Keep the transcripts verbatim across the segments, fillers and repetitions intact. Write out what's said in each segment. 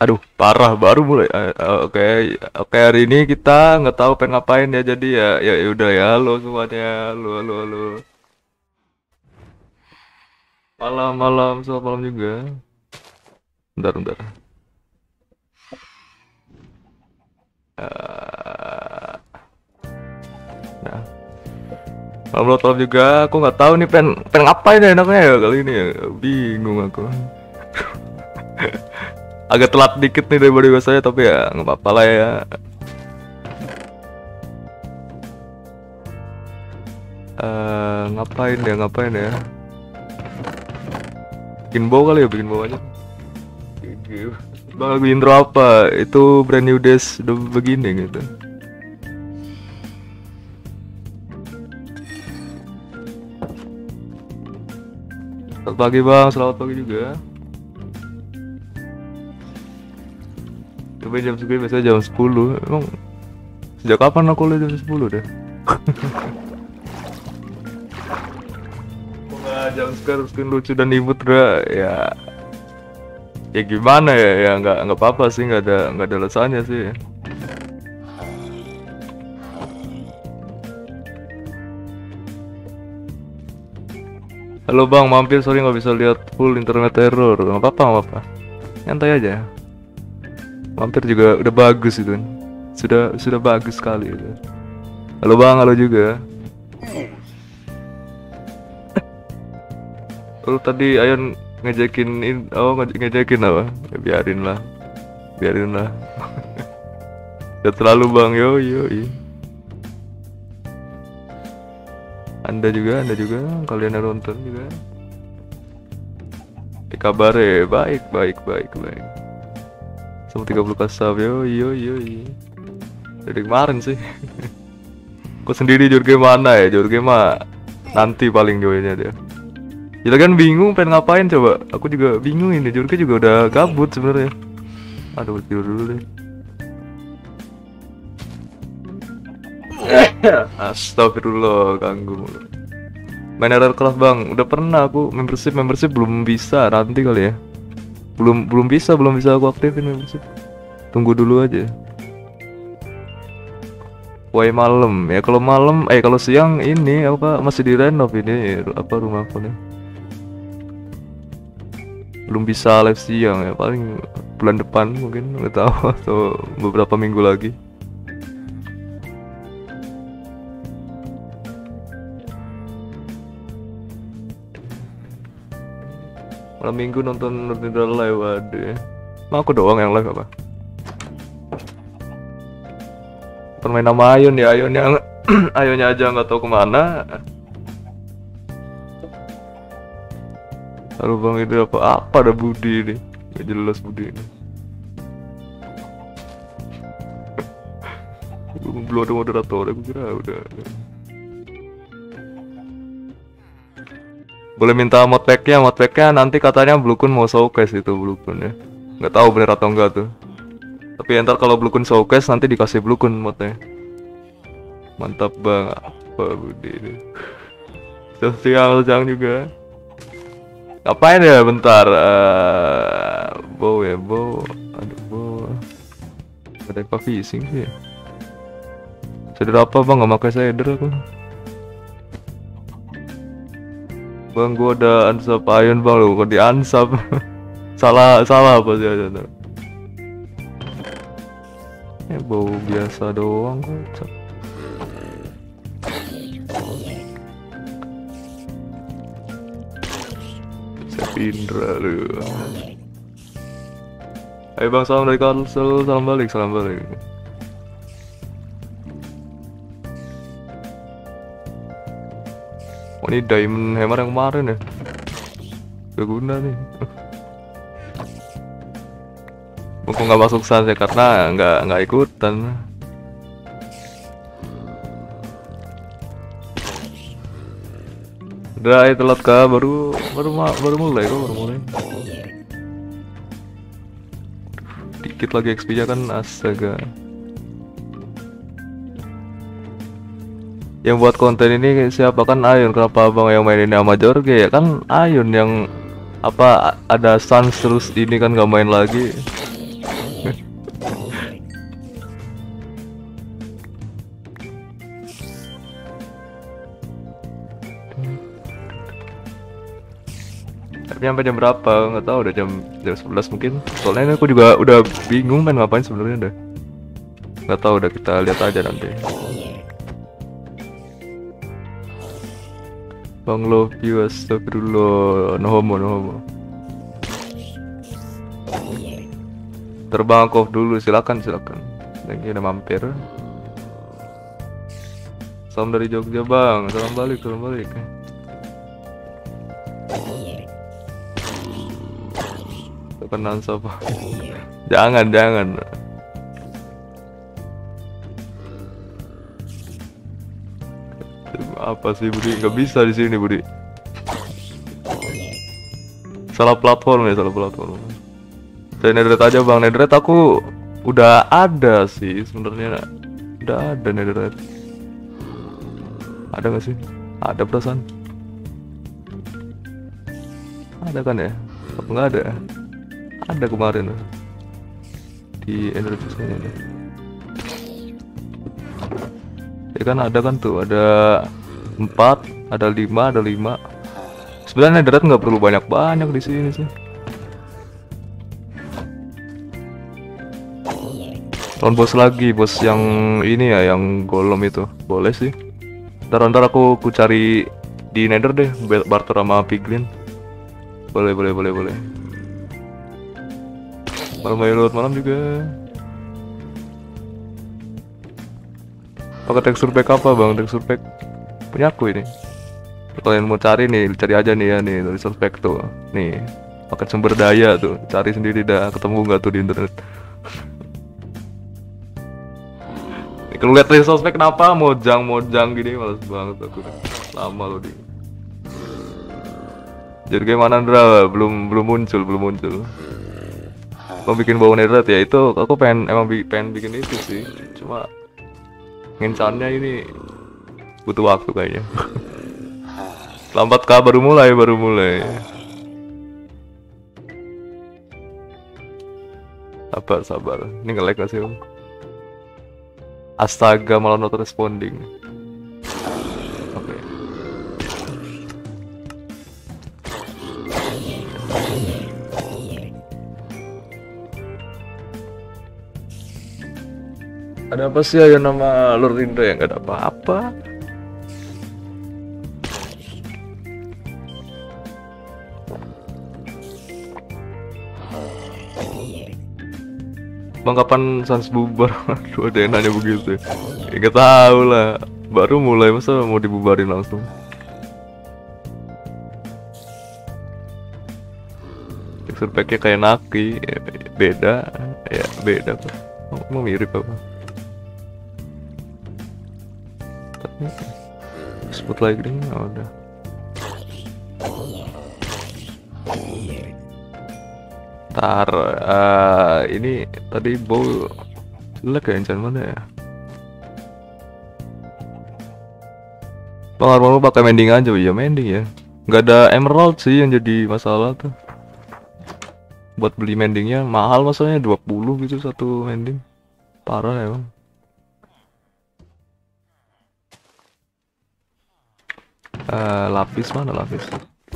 Aduh, parah baru mulai. Eh, eh, Oke, oke hari ini kita nggak tahu pengen ngapain ya. Jadi ya, ya ya udah ya. Halo semuanya, halo, halo, halo. Malam, malam, selamat malam juga. Bentar, bentar. Eh, nah, malam, malam juga. Aku nggak tahu nih pengen pengen ngapain ya enaknya ya kali ini ya. Bingung aku. Agak telat dikit nih daripada biasanya, tapi ya nggak apa-apa lah ya. Eh, ngapain ya, ngapain ya? Bikin bow kali ya, bikin bow aja. Bang, lagu intro apa? Itu Brand New Days The Beginning gitu. Selamat pagi bang, selamat pagi juga. Tapi jam segini biasanya jam sepuluh. Emang sejak kapan aku lihat jam sepuluh deh? Wah, jam sekarang skin lucu dan imut udah ya. Ya gimana ya, ya nggak nggak apa-apa sih, nggak ada nggak ada alasannya sih. Halo bang, mampir, sorry nggak bisa lihat full internet error. Nggak apa-apa, nggak apa-apa. Nyantai aja. Mampir juga udah bagus itu, sudah sudah bagus sekali itu. Halo bang, halo juga. Oh tadi Ayon ngejekin in, oh nge ngejekin apa? Ya, biarin lah, biarin lah. Ya terlalu bang, yo yo. Yo. Anda juga, anda juga, kalian yang nonton juga. Eh, kabar ya, baik, baik, baik, baik. Sama tiga puluh kasab, yo yo yo. Dari kemarin sih. Kok sendiri Jorge mana ya? Jorge mah nanti paling joinnya dia. Gila kan bingung pengen ngapain coba. Aku juga bingung ini. Jorge juga udah gabut sebenarnya. Aduh, tidur dulu deh. Astagfirullah, ganggu mulu. Main R R Craft bang, udah pernah aku membership membership belum bisa, nanti kali ya. Belum belum bisa, belum bisa aku aktifin membership. Tunggu dulu aja. Wah malam ya, kalau malam eh kalau siang ini apa masih direnov ini apa rumahku nih. Belum bisa live siang ya, paling bulan depan mungkin, nggak tahu, atau beberapa minggu lagi. Malam minggu nonton Nerdindra live, waduh ya. Emang aku doang yang live apa? Permain nama Ayon ya, Ayon yang Ayonnya aja nggak tahu kemana. Lalu bang itu apa? Apa ada Budi ini? Gak jelas Budi ini. Belum ada moderator, aku kira udah. Boleh minta modpacknya, modpacknya nanti katanya Blukun mau showcase itu Blukun ya. Nggak tahu bener atau enggak tuh. Tapi ntar kalau Blukun showcase nanti dikasih Blukun modnya. Mantap bang, apa Budi ini. Sosial jang juga. Ngapain ya bentar? Uh, bow ya, bow. Aduh bow. Ada apa fishing sih? Shader apa bang? Nggak pakai shader aku. Bang, gua ada unsub Ayon bang, lu kok di unsub. salah salah apa sih aja? Eh bau biasa doang kok. Indra lu. Ayo bang, salam dari Kalsel, salam balik, salam balik. Oh ini diamond hammer yang kemarin ya. Gak guna nih. Mumpung nggak masuk sans ya karena nggak nggak ikutan. Udah ayo telat kah, baru baru baru mulai kok, baru mulai. Dikit lagi X P nya kan, astaga. Yang buat konten ini siapa? Kan Ayon. Kenapa abang yang main ini sama Jorge ya? Kan Ayon yang apa ada sans terus ini kan nggak main lagi. Tapi sampai jam berapa? Nggak tahu, udah jam jam sebelas mungkin. Soalnya ini aku juga udah bingung main ngapain sebenarnya dah. Nggak tahu, udah kita lihat aja nanti. Bang love you, astagfirullah. No homo, no homo. Terbang off dulu, silakan silakan. Lagi udah mampir. Salam dari Jogja bang, salam balik, salam balik. Kenalan siapa? Jangan, jangan. Apa sih Budi? Nggak bisa di sini Budi. Salah platform ya, salah platform. Saya netherite aja bang, netherite aku udah ada sih sebenarnya, udah ada netherite. Ada nggak sih? Ada perasaan? Ada kan ya? Apa nggak ada? Ada kemarin di Indonesia ini. Ya kan ada kan tuh, ada empat, ada lima, ada lima. Sebenarnya netherite nggak perlu banyak-banyak di sini sih. Lawan bos lagi, bos yang ini ya, yang golem itu. Boleh sih. Ntar-ntar aku, aku cari di nether deh, barter sama piglin. Boleh, boleh, boleh, boleh. Malam malam malam juga. Pakai tekstur pack apa bang? Tekstur pack punya aku ini. Kalau kalian mau cari nih, cari aja nih ya nih, tekstur pack tuh. Nih, pakai sumber daya tuh, cari sendiri dah, ketemu nggak tuh di internet. Kalau lihat resource pack kenapa mojang mojang gini, males banget aku. Lama loh di. Jadi gimana Andra? Belum belum muncul, belum muncul. Mau bikin bau netherite ya, itu aku pengen emang bi pengen bikin itu sih. Cuma ngincannya ini butuh waktu kayaknya. Lambat kah, baru mulai, baru mulai. Sabar, sabar. Ini nge-lag gak sih om? Astaga, malah not responding. Oke. Okay. Ada apa sih ya nama Lord Indra yang gak ada apa-apa? Bang kapan Sans bubar? Aduh, ada yang nanya begitu. Ya gak tahu lah. Baru mulai, masa mau dibubarin langsung? Tekstur packnya kayak Naki, ya, beda, ya beda kok. Oh, mau mirip apa? Tapi sebut lagi nih, oh, udah. Tar, uh, ini tadi bow jelek ya, encan mana ya? Bang Armor pakai mending aja, ya mending ya. Nggak ada emerald sih yang jadi masalah tuh. Buat beli mendingnya mahal, masalahnya dua puluh gitu satu mending. Parah ya bang. Uh, lapis mana lapis?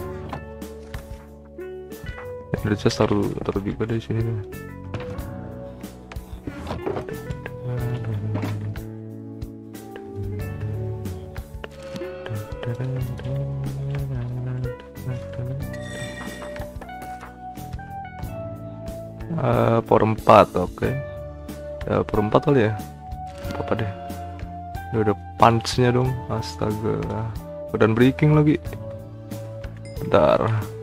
Udah just taruh taruh juga di sini nih. Uh, por empat, oke. Okay. Ya por empat kali ya. Apa deh? Udah ada punch-nya dong. Astaga. Dan breaking lagi. Bentar.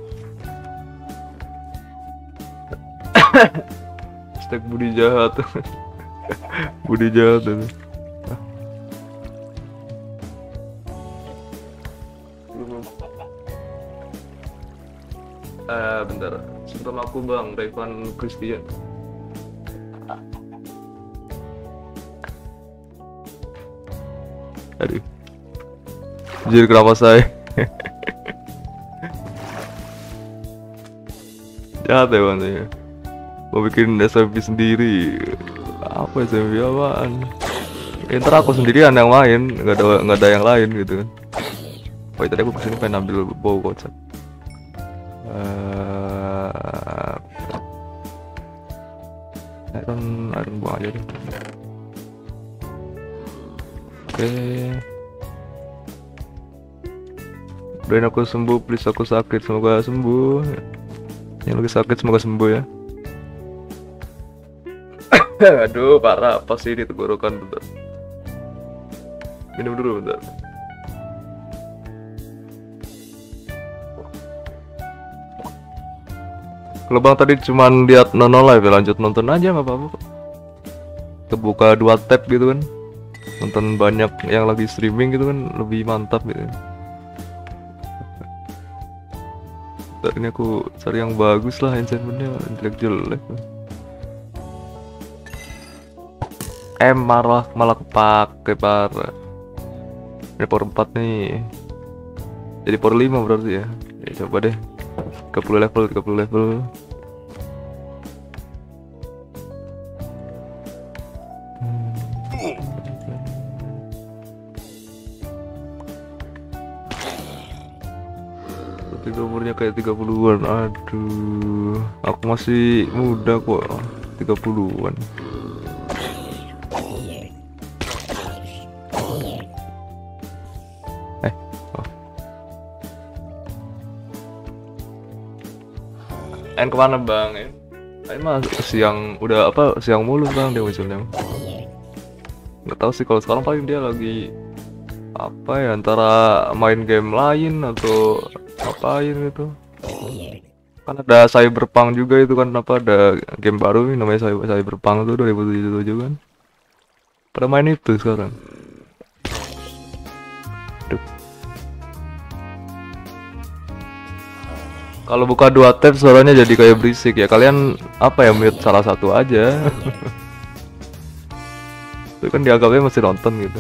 Hashtag Budi jahat. Budi jahat itu. Eh bentar, sebelum aku bang, Revan Christian. Aduh, jadi kenapa saya? Jahat ya bang saya. Mau bikin S M V sendiri. Apa S M V apaan? Ya, ntar aku sendirian yang main, nggak ada nggak ada yang lain gitu kan. Oh tadi aku kesini pengen ambil bow kocak. Uh, iron iron buang aja deh. Oke. Doain aku sembuh, please. Aku sakit, semoga sembuh. Yang lagi sakit semoga sembuh ya. Aduh, parah. Apa sih ini tenggorokan? Bentar. Minum dulu bentar. Kalau bang tadi cuman lihat Nono live ya, lanjut nonton aja nggak apa-apa. Kebuka dua tab gitu kan, nonton banyak yang lagi streaming gitu kan lebih mantap gitu. Bentar, ini aku cari yang bagus lah, enchantmentnya jelek-jelek. Eh malah malah kepake parah. Ini power empat nih, jadi power lima berarti ya. Ya coba deh, tiga puluh level, tiga puluh level. Tapi umurnya kayak tiga puluhan. Aduh, aku masih muda kok, tiga puluhan. Eh, oh. En kemana bang ya? Ini mah siang, udah apa siang mulu bang dia munculnya. Nggak tahu sih, kalau sekarang paling dia lagi apa ya, antara main game lain atau ngapain gitu. Kan ada Cyberpunk juga itu kan, apa ada game baru nih namanya Cyberpunk tuh dua ribu tujuh puluh tujuh kan. Pada main itu sekarang. Aduh. Kalau buka dua tab suaranya jadi kayak berisik ya. Kalian apa ya, mute salah satu aja. Itu kan dianggapnya masih nonton gitu.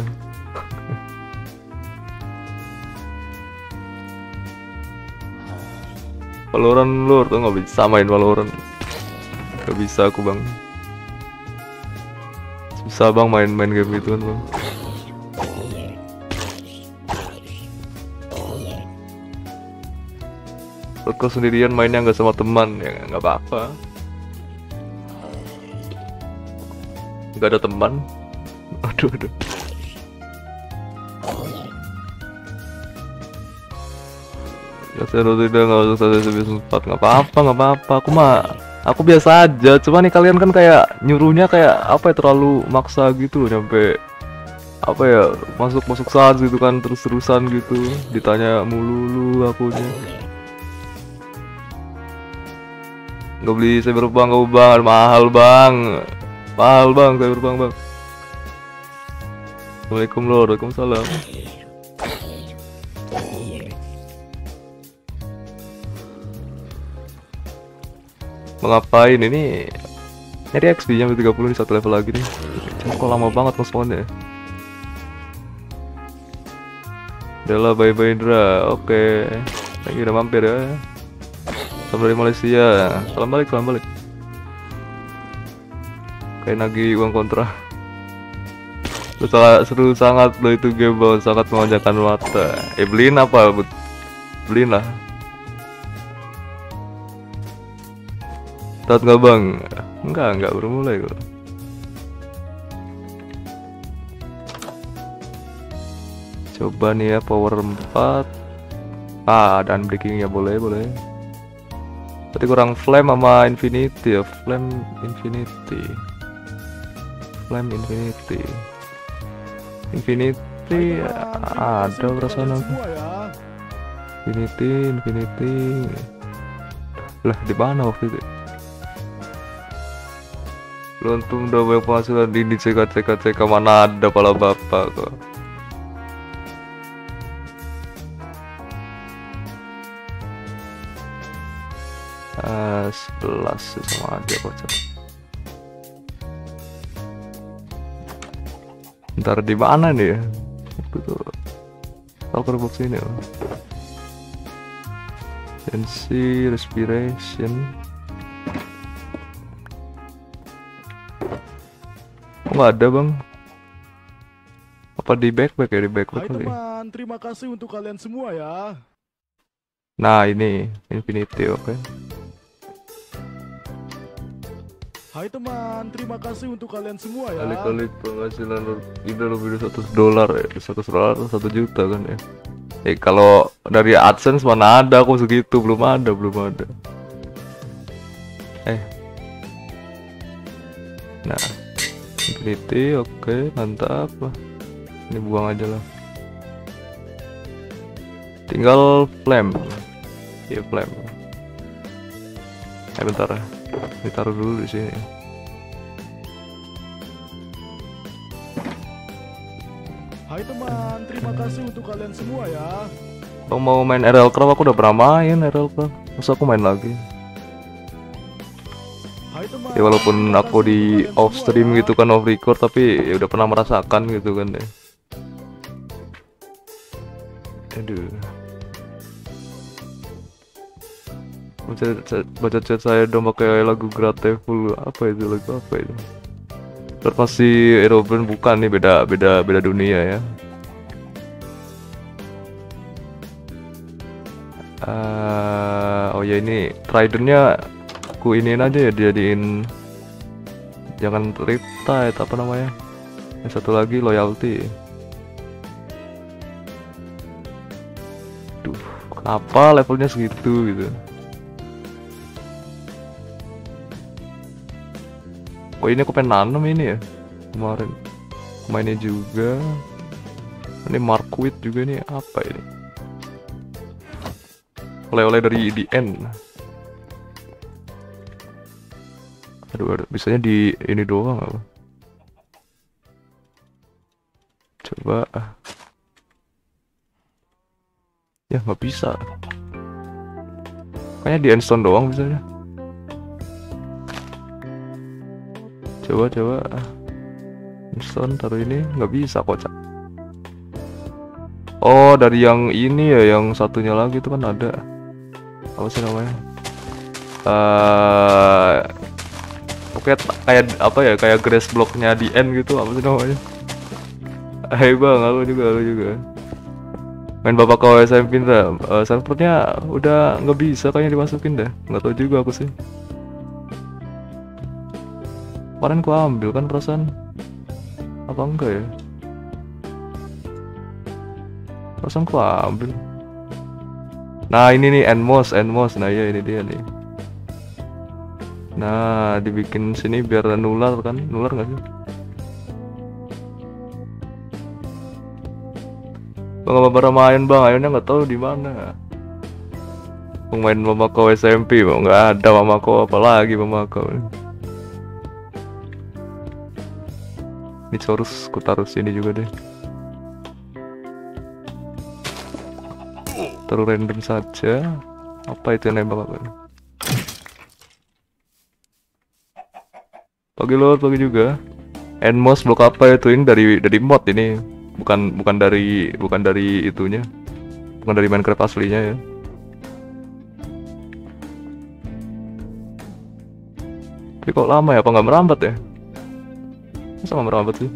Valorant lur tuh nggak bisa main Valorant. Gak bisa aku bang. Susah bang main-main game gitu kan bang. Kau sendirian mainnya nggak sama teman ya nggak apa-apa. Nggak ada teman. Aduh aduh. Ya saya tidak nggak usah saya sempat nggak apa-apa nggak apa-apa. Aku mah aku biasa aja. Cuma nih kalian kan kayak nyuruhnya kayak apa ya, terlalu maksa gitu nyampe apa ya, masuk masuk saat gitu kan, terus terusan gitu ditanya mulu lu akunya. Nggak beli Cyberpunk kau bang, mahal bang, mahal bang Cyberpunk bang. Assalamualaikum lor, waalaikumsalam. Mau ngapain ini? Nyari X P nya tiga puluh di satu level lagi nih. Cuma kok lama banget nge-spawnnya. Udah lah, bye bye Indra. Oke, lagi udah mampir ya. Salam dari Malaysia. Salam balik, salam balik. Kayak nagih uang kontra. Lu sangat seru sangat lo itu game bang, sangat memanjakan mata. Eh beliin apa? Beliin lah. Start nggak bang? Enggak, enggak baru mulai kok. Coba nih ya power empat. Ah, dan breaking ya boleh, boleh. Tadi kurang flame sama infinity ya, flame infinity. Flame infinity. Infinity ah, ada perasaan aku. Infinity, infinity. Lah di mana waktu itu? Untung udah banyak penghasilan di C K C K C K, mana ada pala bapak kok. Ah, sebelas sama aja kocak. Ntar di mana nih ya? Itu tuh talker box ini loh. Tensi, respiration. Nggak ada bang. Apa di backpack ya, di backpack Hai kali. teman, terima kasih untuk kalian semua ya. Nah ini Infinity, oke. Hai teman, terima kasih untuk kalian semua ya. Kali-kali penghasilan udah lebih dari seratus dolar ya, seratus dolar satu juta kan ya. Eh kalau dari AdSense mana ada aku segitu, belum ada, belum ada. Eh. Nah, Infinity, oke, mantap. Ini buang aja lah. Tinggal flame. Iya, flame. Eh bentar ya. Ditaruh dulu di sini. Hai teman, terima kasih untuk kalian semua ya. Bang mau main R L Craft, aku udah pernah main R L Craft. Masa aku main lagi? Hai teman. Ya walaupun terima aku kasih di untuk kalian off semua stream ya. gitu kan, off record, tapi ya udah pernah merasakan gitu kan deh. Aduh. Baca, baca chat saya dong pakai lagu Grateful, apa itu, lagu apa itu? Pasti Aeroplane, bukan nih, beda beda beda dunia ya. Uh, oh ya ini Tridentnya aku iniin aja ya, dijadiin jangan Riptide, apa namanya? Yang satu lagi Loyalty. Duh, kenapa levelnya segitu gitu? Oh ini aku pengen nanam ini ya kemarin, mainnya juga. Ini Markwit juga nih, apa ini? Oleh-oleh dari D N. Aduh, aduh, bisanya di ini doang apa? Coba. Ya nggak bisa. Kayaknya di endstone doang bisanya. Coba coba. Endstone taruh ini, nggak bisa kocak. Oh dari yang ini ya, yang satunya lagi itu kan ada. Apa sih namanya? Uh, Oke, kayak apa ya, kayak grass blocknya di end gitu, apa sih namanya? Hai bang, aku juga, aku juga. Main bapak kau S M P dah, uh, servernya udah nggak bisa kayaknya dimasukin dah, nggak tahu juga aku sih. Kemarin ku ambil kan perasaan, apa enggak ya? Perasaan ku ambil. Nah ini nih Enmos, Enmos, nah ya ini dia nih. Nah dibikin sini biar nular kan, nular nggak sih? Bang apa pernah main bang, ayonya nggak tahu di mana. Bang main mama kau S M P, bang nggak ada mama kau, apalagi mama kau. Ini Saurus, ku taruh sini juga deh. Taruh random saja. Apa itu yang nembak apa? Pagi lor, pagi juga. Enmos blok apa itu? Ini dari dari mod ini, bukan bukan dari bukan dari itunya, bukan dari Minecraft aslinya ya. Tapi kok lama ya? Apa nggak merambat ya? Masa nggak merambat sih?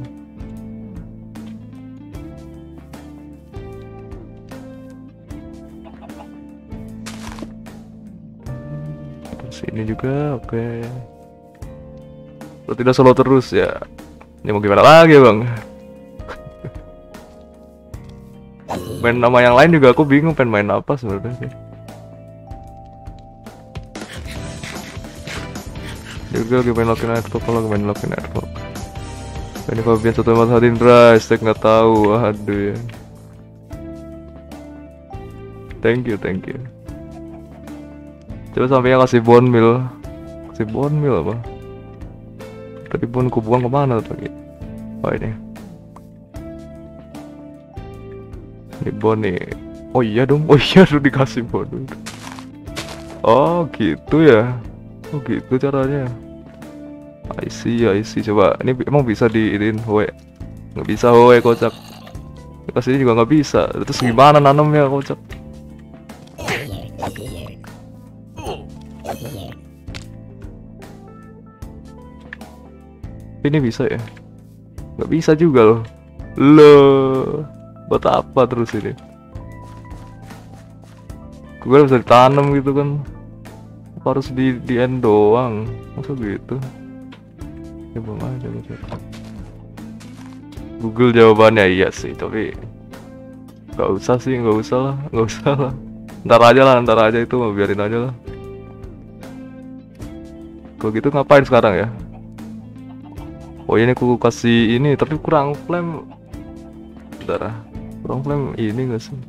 Sini juga, oke. Okay. Lo tidak solo terus ya? Ini mau gimana lagi bang? Main nama yang lain juga aku bingung pengen main apa sebenarnya sih. Juga lagi main Lucky Nightclub, lagi main Lucky Nightclub. Ini Fabian satu Mas Hadindra, stek nggak tahu, aduh ya. Thank you, thank you. Coba sampainya kasih bone meal, kasih bone meal apa? Tadi bone ku buang kemana tadi? Oh ini, ini bone nih. Oh iya dong, oh iya udah dikasih bone. Oh gitu ya, oh gitu caranya. I see, I see. Coba ini emang bisa diinin hoe? Nggak bisa hoe, kocak. Kasih juga nggak bisa. Terus gimana nanamnya, kocak? Ini bisa ya? Nggak bisa juga loh. Loh, buat apa terus ini? Gue bisa ditanam gitu kan? Apa harus di di end doang? Masa gitu? Ya belum ada gitu. Google jawabannya iya sih, tapi nggak usah sih, nggak usah lah, nggak usah lah. Ntar aja lah, ntar aja itu mau biarin aja lah. Kalau gitu ngapain sekarang ya? Oh ini aku kasih ini, tapi kurang flame. Bentar, kurang flame ini nggak sih?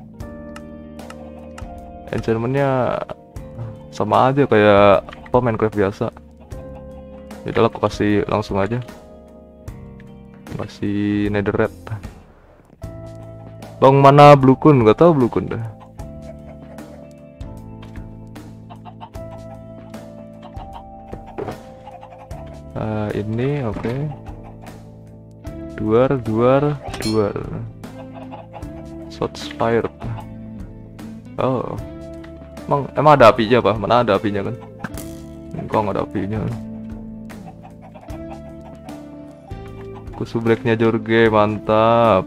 Enchantmentnya sama aja kayak apa Minecraft biasa. Jadi aku kasih langsung aja. Masih netherite. Bang mana Bluekun? Nggak tahu Bluekun dah. Uh, ini oke. Okay. Duar, duar, duar. Shots fired. Oh. Emang, emang ada apinya apa? Mana ada apinya kan? Enggak nggak ada apinya. Kusubreknya Jorge mantap.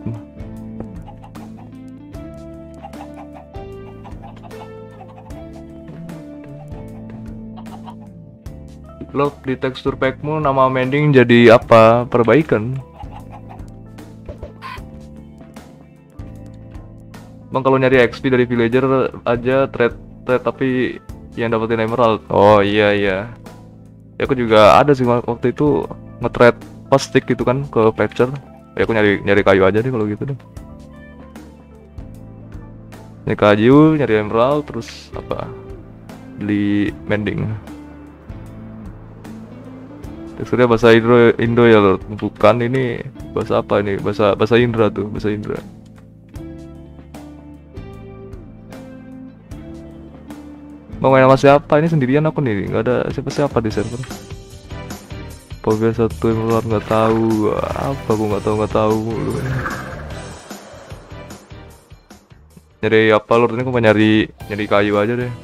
Lo di tekstur packmu nama mending jadi apa? Perbaikan. Bang kalau nyari X P dari villager aja trade trade tapi yang dapetin emerald. Oh iya iya. Ya aku juga ada sih waktu itu nge-trade pas stick gitu kan ke patcher. Ya aku nyari nyari kayu aja deh kalau gitu deh. Nyari kayu, nyari emerald terus apa? Beli mending. Teksturnya bahasa Indo, Indo ya Lord. Bukan ini bahasa apa ini? Bahasa bahasa Indra tuh, bahasa Indra. Mau main sama siapa? Ini sendirian aku nih, nggak ada siapa-siapa di server. Power satu emerald nggak tahu apa, aku nggak tahu nggak tahu. Nyari apa Lord? Ini aku mau nyari nyari kayu aja deh.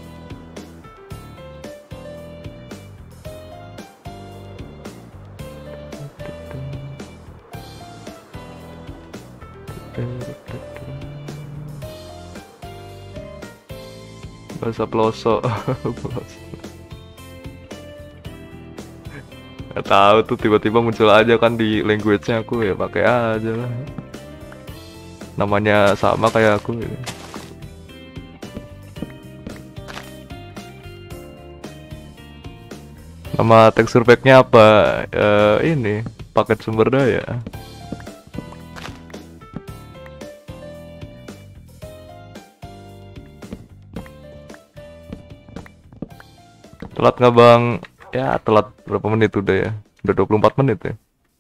Bahasa pelosok. Gak tahu tuh tiba-tiba muncul aja kan di language-nya aku ya pakai aja lah. Namanya sama kayak aku ya. Nama tekstur pack-nya apa? Uh, ini paket sumber daya. Telat nggak bang? Ya telat berapa menit udah ya? Udah dua puluh empat menit ya.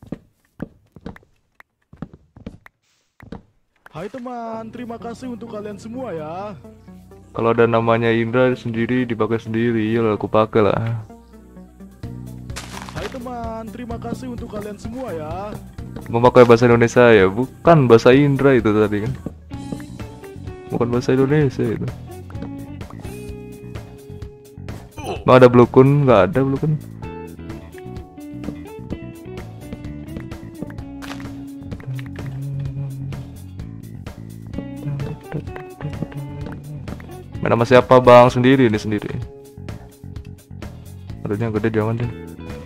Hai teman, terima kasih untuk kalian semua ya. Kalau ada namanya Indra sendiri dipakai sendiri, ya aku pakai lah. Hai teman, terima kasih untuk kalian semua ya. Memakai bahasa Indonesia ya, bukan bahasa Indra itu tadi kan? Bukan bahasa Indonesia itu. Mau ada Bluekun? Nggak ada Bluekun. Main sama siapa bang? Sendiri ini sendiri. Adanya gede jangan deh.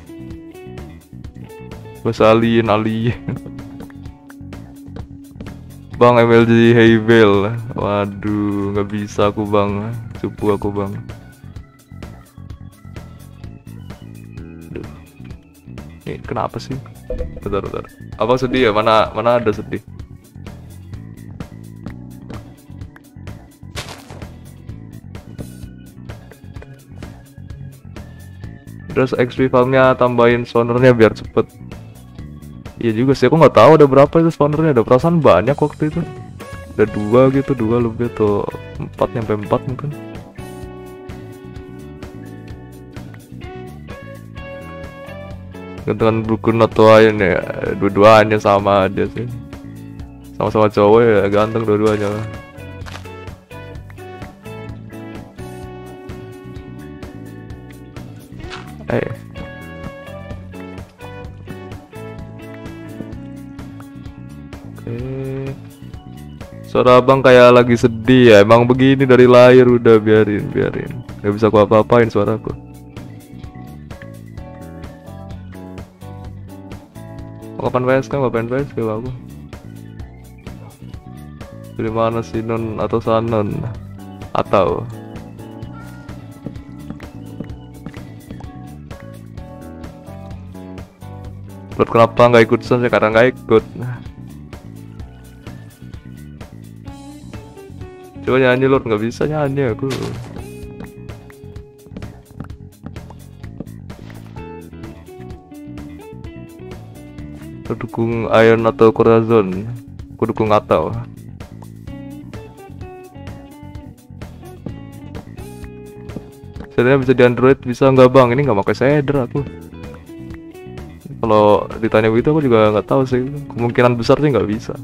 Bahasa alien alien. Bang M L G Haybel. Waduh, nggak bisa aku bang. Cupu aku bang. Ini kenapa sih? Bentar, bentar. Abang sedih ya? Mana mana ada sedih? Terus X P farmnya tambahin spawnernya biar cepet. Iya juga sih, aku nggak tahu ada berapa itu spawnernya. Ada perasaan banyak waktu itu. Ada dua gitu, dua lebih atau empat nyampe empat mungkin. Gantengan Bluekun atau Ayan ya, dua-duanya sama aja sih. Sama-sama cowok ya, ganteng dua-duanya. Eh. Oke. Suara abang kayak lagi sedih ya. Emang begini dari lahir, udah biarin, biarin. Gak bisa aku apa-apain suaraku. Kapan P S kan, kapan P S ke aku. Dari mana sih, non atau Sanon atau Lord kenapa nggak ikut Son? Karena nggak ikut. Coba nyanyi Lord, nggak bisa nyanyi aku. Aku dukung Ion atau Corazon. Aku dukung atau. Sebenarnya bisa di Android, bisa nggak bang? Ini nggak pakai shader aku. Kalau ditanya begitu aku juga nggak tahu sih. Kemungkinan besar sih nggak bisa.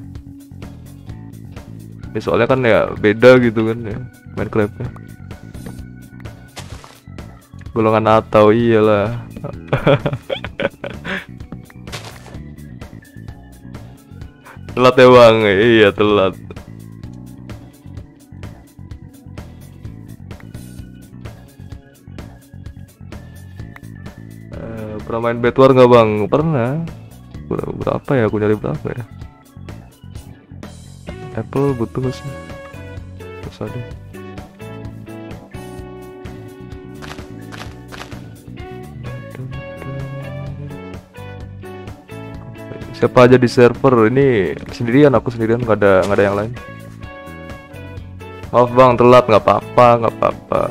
Ya, soalnya kan ya beda gitu kan ya Minecraft-nya. Golongan atau iyalah. Telat ya bang, iya telat. Uh, pernah main Bedwars nggak bang? Pernah. Ber- Berapa ya? Aku nyari berapa ya? Apple butuh nggak sih? Terus ada. Siapa aja di server ini? Sendirian, aku sendirian, nggak ada nggak ada yang lain. Maaf bang telat, nggak apa-apa, nggak apa-apa.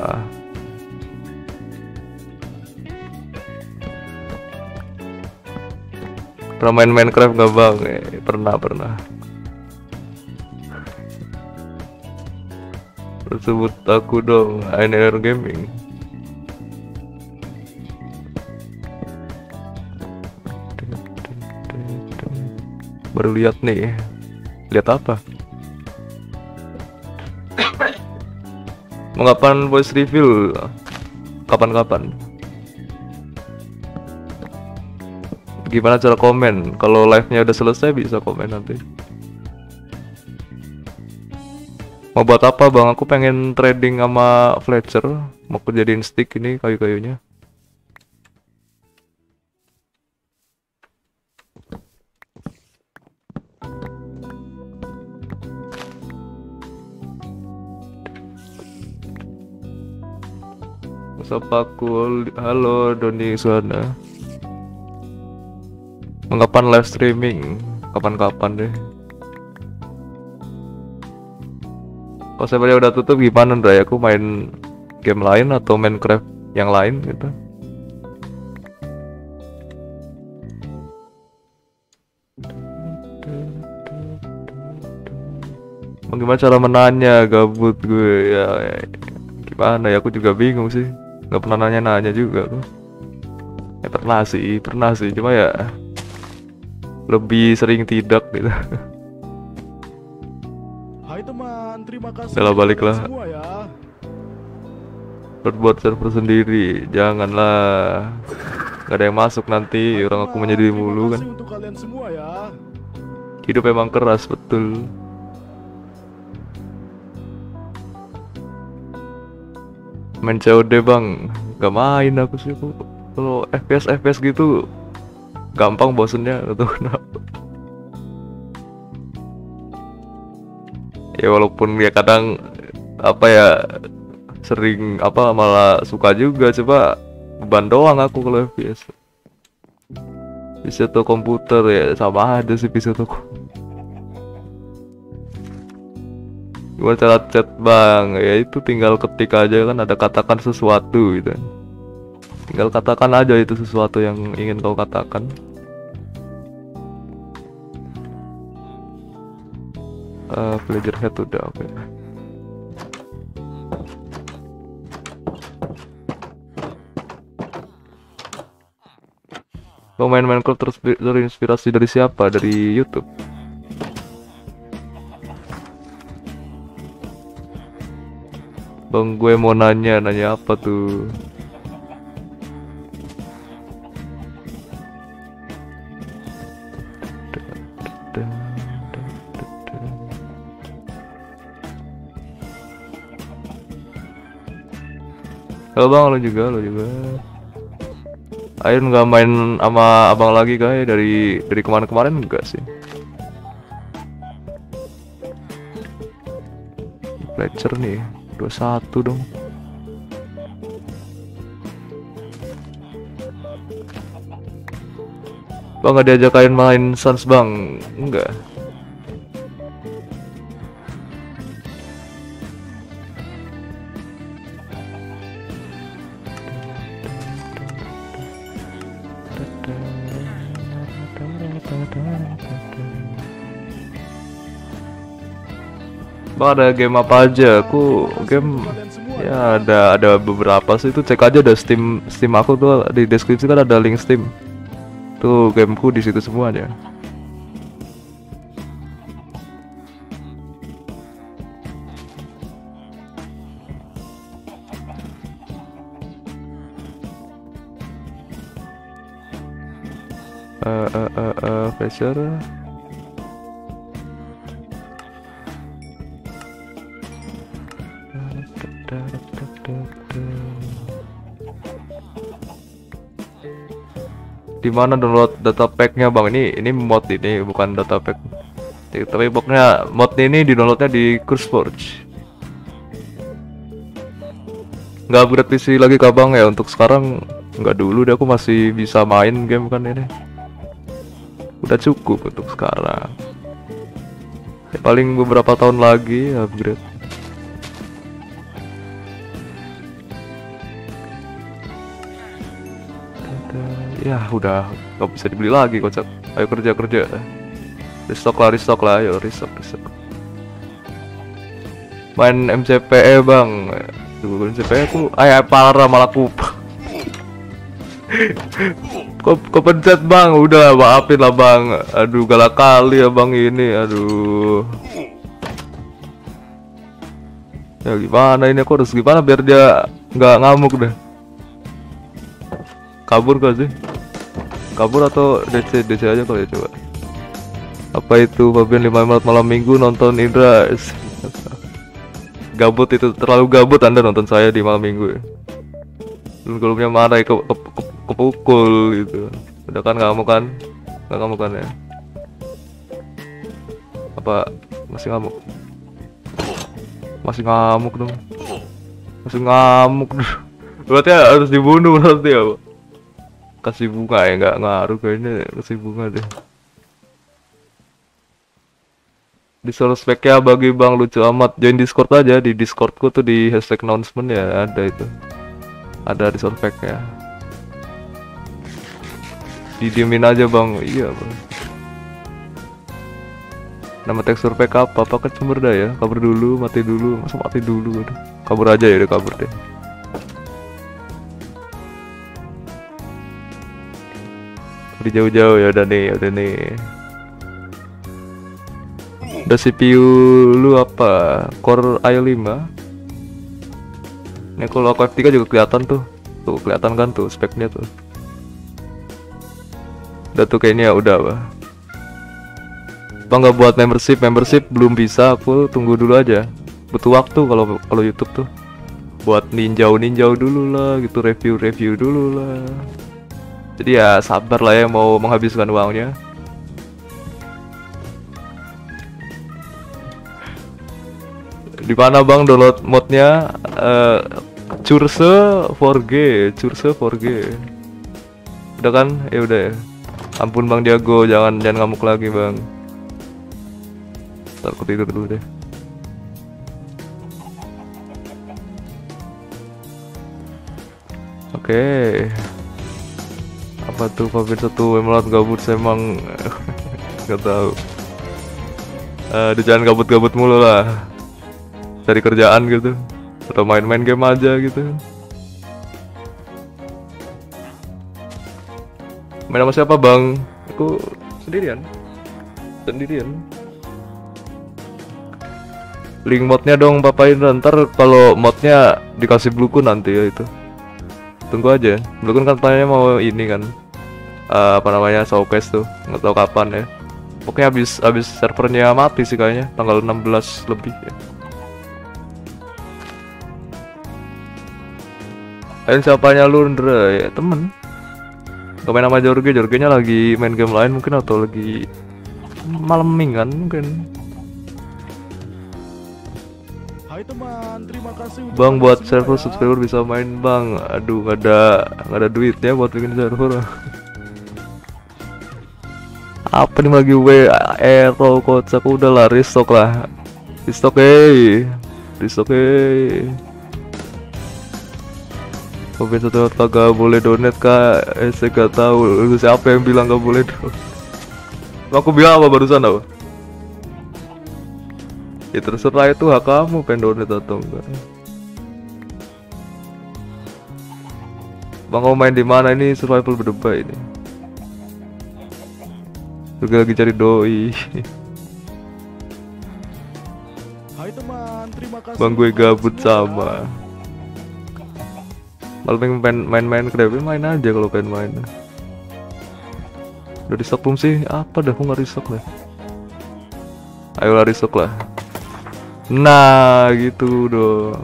Pernah main Minecraft nggak bang? Eh, pernah pernah. Tersebut aku dong, A N R Gaming. Baru lihat nih. Lihat apa? Mengapa voice reveal? Kapan-kapan? Gimana cara komen? Kalau live-nya udah selesai bisa komen nanti. Mau buat apa bang? Aku pengen trading sama Fletcher. Mau aku jadiin stick ini kayu-kayunya. Sapa aku, halo Doni Suana. Mengkapan live streaming? Kapan-kapan deh. Kalau saya udah tutup gimana Ndra? Aku main game lain atau Minecraft yang lain gitu. Bagaimana cara menanya? Gabut gue ya, ya. Gimana ya? Aku juga bingung sih. Nggak pernah nanya-nanya juga tuh. Ya pernah sih, pernah sih. Cuma ya lebih sering tidak gitu. Hai teman, terima kasih. Udah lah, baliklah. Semua ya. Berbuat server sendiri, janganlah. Gak ada yang masuk nanti. Hai orang teman, aku menyendiri terima mulu kan. kasih untuk kalian semua ya. Hidup emang keras betul. Main C O D bang, gak main aku sih. Kalau F P S F P S gitu gampang bosennya, gak tau kenapa. Ya walaupun ya kadang apa ya sering apa malah suka juga, coba beban doang aku kalau F P S. P C atau komputer ya sama aja sih, P C atau gimana cara chat bang? Ya itu tinggal ketik aja kan, ada katakan sesuatu gitu. Tinggal katakan aja itu sesuatu yang ingin kau katakan. Uh, Villager head udah oke. Okay. Kau main Minecraft terus terinspirasi dari siapa? Dari YouTube? Bang gue mau nanya, nanya apa tuh? Halo bang, lo juga, lo juga. Ayo nggak main sama abang lagi kayak dari dari kemarin-kemarin enggak sih? Fletcher nih, dua puluh satu dong. Bang nggak diajakain main Suns bang? Enggak. Bang ada game apa aja? Aku game Kalian semua. ya ada ada beberapa sih, itu cek aja ada Steam Steam aku tuh di deskripsi kan ada link Steam. Tuh gameku di situ semuanya. Eh eh eh eh Flasher. Di mana download data packnya bang? Ini ini mod ini bukan data pack. Tapi pokoknya mod ini di downloadnya di CurseForge. Nggak upgrade P C lagi kah bang ya untuk sekarang? Nggak dulu deh, aku masih bisa main game kan ini. Udah cukup untuk sekarang. Ya, paling beberapa tahun lagi upgrade. Ya udah nggak bisa dibeli lagi kocak. Ayo kerja kerja. Restock lah, restock lah, ayo restock restock. Main M C P E bang. Dulu M C P E aku ayah parah malah aku. Kok kepencet bang, udah maafin lah bang. Aduh galak kali ya bang ini, aduh. Ya gimana ini, aku harus gimana biar dia nggak ngamuk deh. Kabur gak sih? Kabur atau D C D C aja kalau ya coba. Apa itu Fabian lima Maret malam minggu nonton Indra? Gabut itu, terlalu gabut Anda nonton saya di malam minggu ya. Belum marah ke, ke, ke, kepukul gitu. Udah kan ngamuk kan? Nggak ngamuk kan ya? Apa masih ngamuk? Masih ngamuk dong. Masih ngamuk dong. Berarti harus dibunuh nanti ya. Kasih bunga ya, nggak ngaruh kayaknya, kasih bunga deh. Di solo speknya bagi bang lucu amat, join Discord aja, di Discordku tuh di hashtag announcement ya ada itu, ada di solo speknya. Didiemin aja bang, iya bang. Nama tekstur pack apa? Apa kecemur dah ya? Kabur dulu, mati dulu, masa mati dulu? Aduh. Kabur aja ya, udah kabur deh. Udah jauh-jauh ya, udah nih, udah nih. Udah C P U lu apa? Core i lima. Ini kalau aku F tiga juga kelihatan tuh. Tuh kelihatan kan tuh speknya tuh. Udah tuh kayaknya udah apa. Apa nggak buat membership? Membership belum bisa, aku tunggu dulu aja. Butuh waktu kalau kalau YouTube tuh. Buat ninjau-ninjau dulu lah gitu, review-review dulu lah. Jadi ya sabar lah ya mau menghabiskan uangnya. Di mana bang download modnya? Uh, Curse four G, Curse four G. Udah kan? Ya udah ya. Ampun bang Jago, jangan jangan ngamuk lagi bang. Ntar aku tidur dulu deh. Oke. Okay. Apa tuh Fabian satu emulat gabut saya emang nggak tahu. Uh, jangan gabut-gabut mulu lah. Cari kerjaan gitu atau main-main game aja gitu. Main sama siapa bang? Aku sendirian. Sendirian. Link modnya dong papain, ntar kalau modnya dikasih Bluekun nanti ya itu. Tunggu aja. Bluekun kan tanya mau ini kan. Uh, apa namanya showcase tuh, nggak tahu kapan ya. Pokoknya habis habis servernya mati sih kayaknya tanggal enam belas lebih ya. Kalian siapanya lu Ndra? Ya temen. Gak main sama Jorge, Jorgenya lagi main game lain mungkin atau lagi malaming kan mungkin. Hai teman, terima kasih untuk Bang kalian buat semua server ya. subscriber bisa main bang. Aduh nggak ada nggak ada duitnya buat bikin server. Apa nih lagi W Aero kocak udah lah restock lah. Restock eh. Restock eh. Kopi satu kagak boleh donat kak. Eh saya gak tahu. Lu siapa yang bilang gak boleh donat? Aku bilang apa barusan apa? Ya terserah itu hak kamu pengen donat atau enggak. Bang kamu main di mana ini survival berdebat ini? Juga lagi cari doi. Hai teman, terima kasih. Bang gue untuk kalian gabut semua ya. sama. Malah pengen main-main krep main aja kalau pengen main. Udah di stock belum sih? Apa dah aku nggak restock lah. Ayolah restock lah. Nah gitu dong.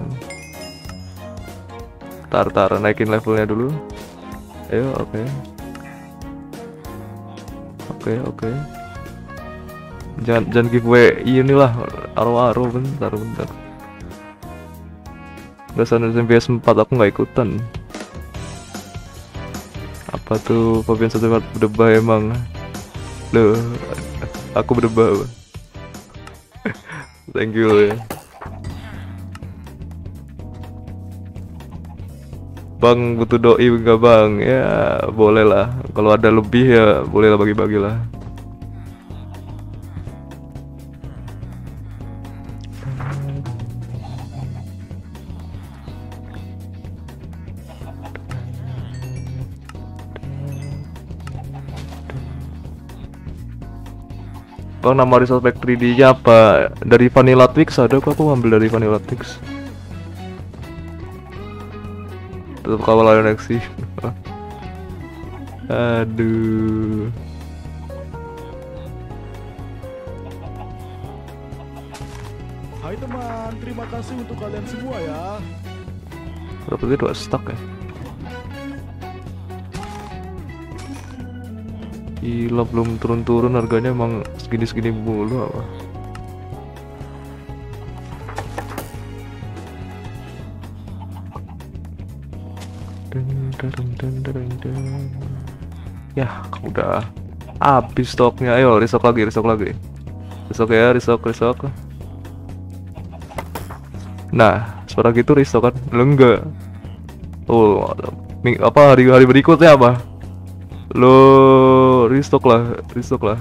Tar tar naikin levelnya dulu. Ayo oke. Okay. Oke okay, oke. Okay. Jangan jangan giveaway inilah aro-aro bentar bentar. Berdasarkan M V S empat aku nggak ikutan. Apa tuh Fabian satu berdebah emang? Loh, aku berdebah. Thank you ya. Bang butuh doi enggak bang? Ya boleh lah. Kalau ada lebih ya boleh lah bagi-bagi lah. Bang nama Resource Pack tiga D nya apa? Dari Vanilla Twix ada kok, aku ambil dari Vanilla Twix. Tetap kawal Lion X sih. Aduh. Hai teman, terima kasih untuk kalian semua ya. Berapa itu dua stack ya? Gila belum turun-turun harganya emang segini-segini mulu apa? Ya udah habis stoknya. Ayo restock lagi, restock lagi. Restock ya, restock, restock. Nah, suara gitu restock kan? Lo enggak. Oh, apa hari-hari berikutnya apa? Lo restock lah, restock lah.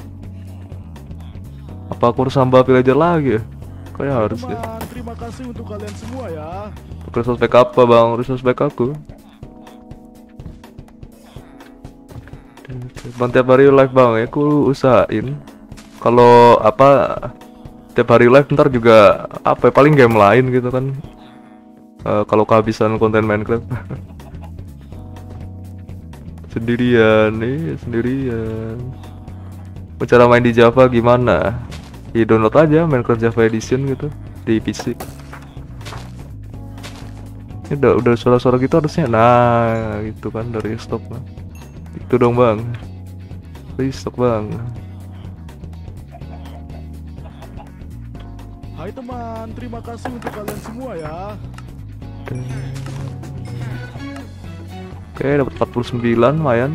Apa aku harus nambah villager lagi ya? Kayak Hai harus teman, ya. terima kasih untuk kalian semua ya. Resource pack apa bang? Resource pack aku. Bang tiap hari live bang ya, aku usahain. Kalau apa tiap hari live ntar juga apa ya, paling game lain gitu kan. Uh, kalau kehabisan konten Minecraft. Sendirian nih, sendirian. Cara main di Java gimana? Ya download aja Minecraft Java Edition gitu di P C. Ini udah udah suara-suara gitu harusnya. Nah, gitu kan dari stop lah. Itu dong bang. Restock bang. Hai teman, terima kasih untuk kalian semua ya. Oke, dapat empat puluh sembilan lumayan.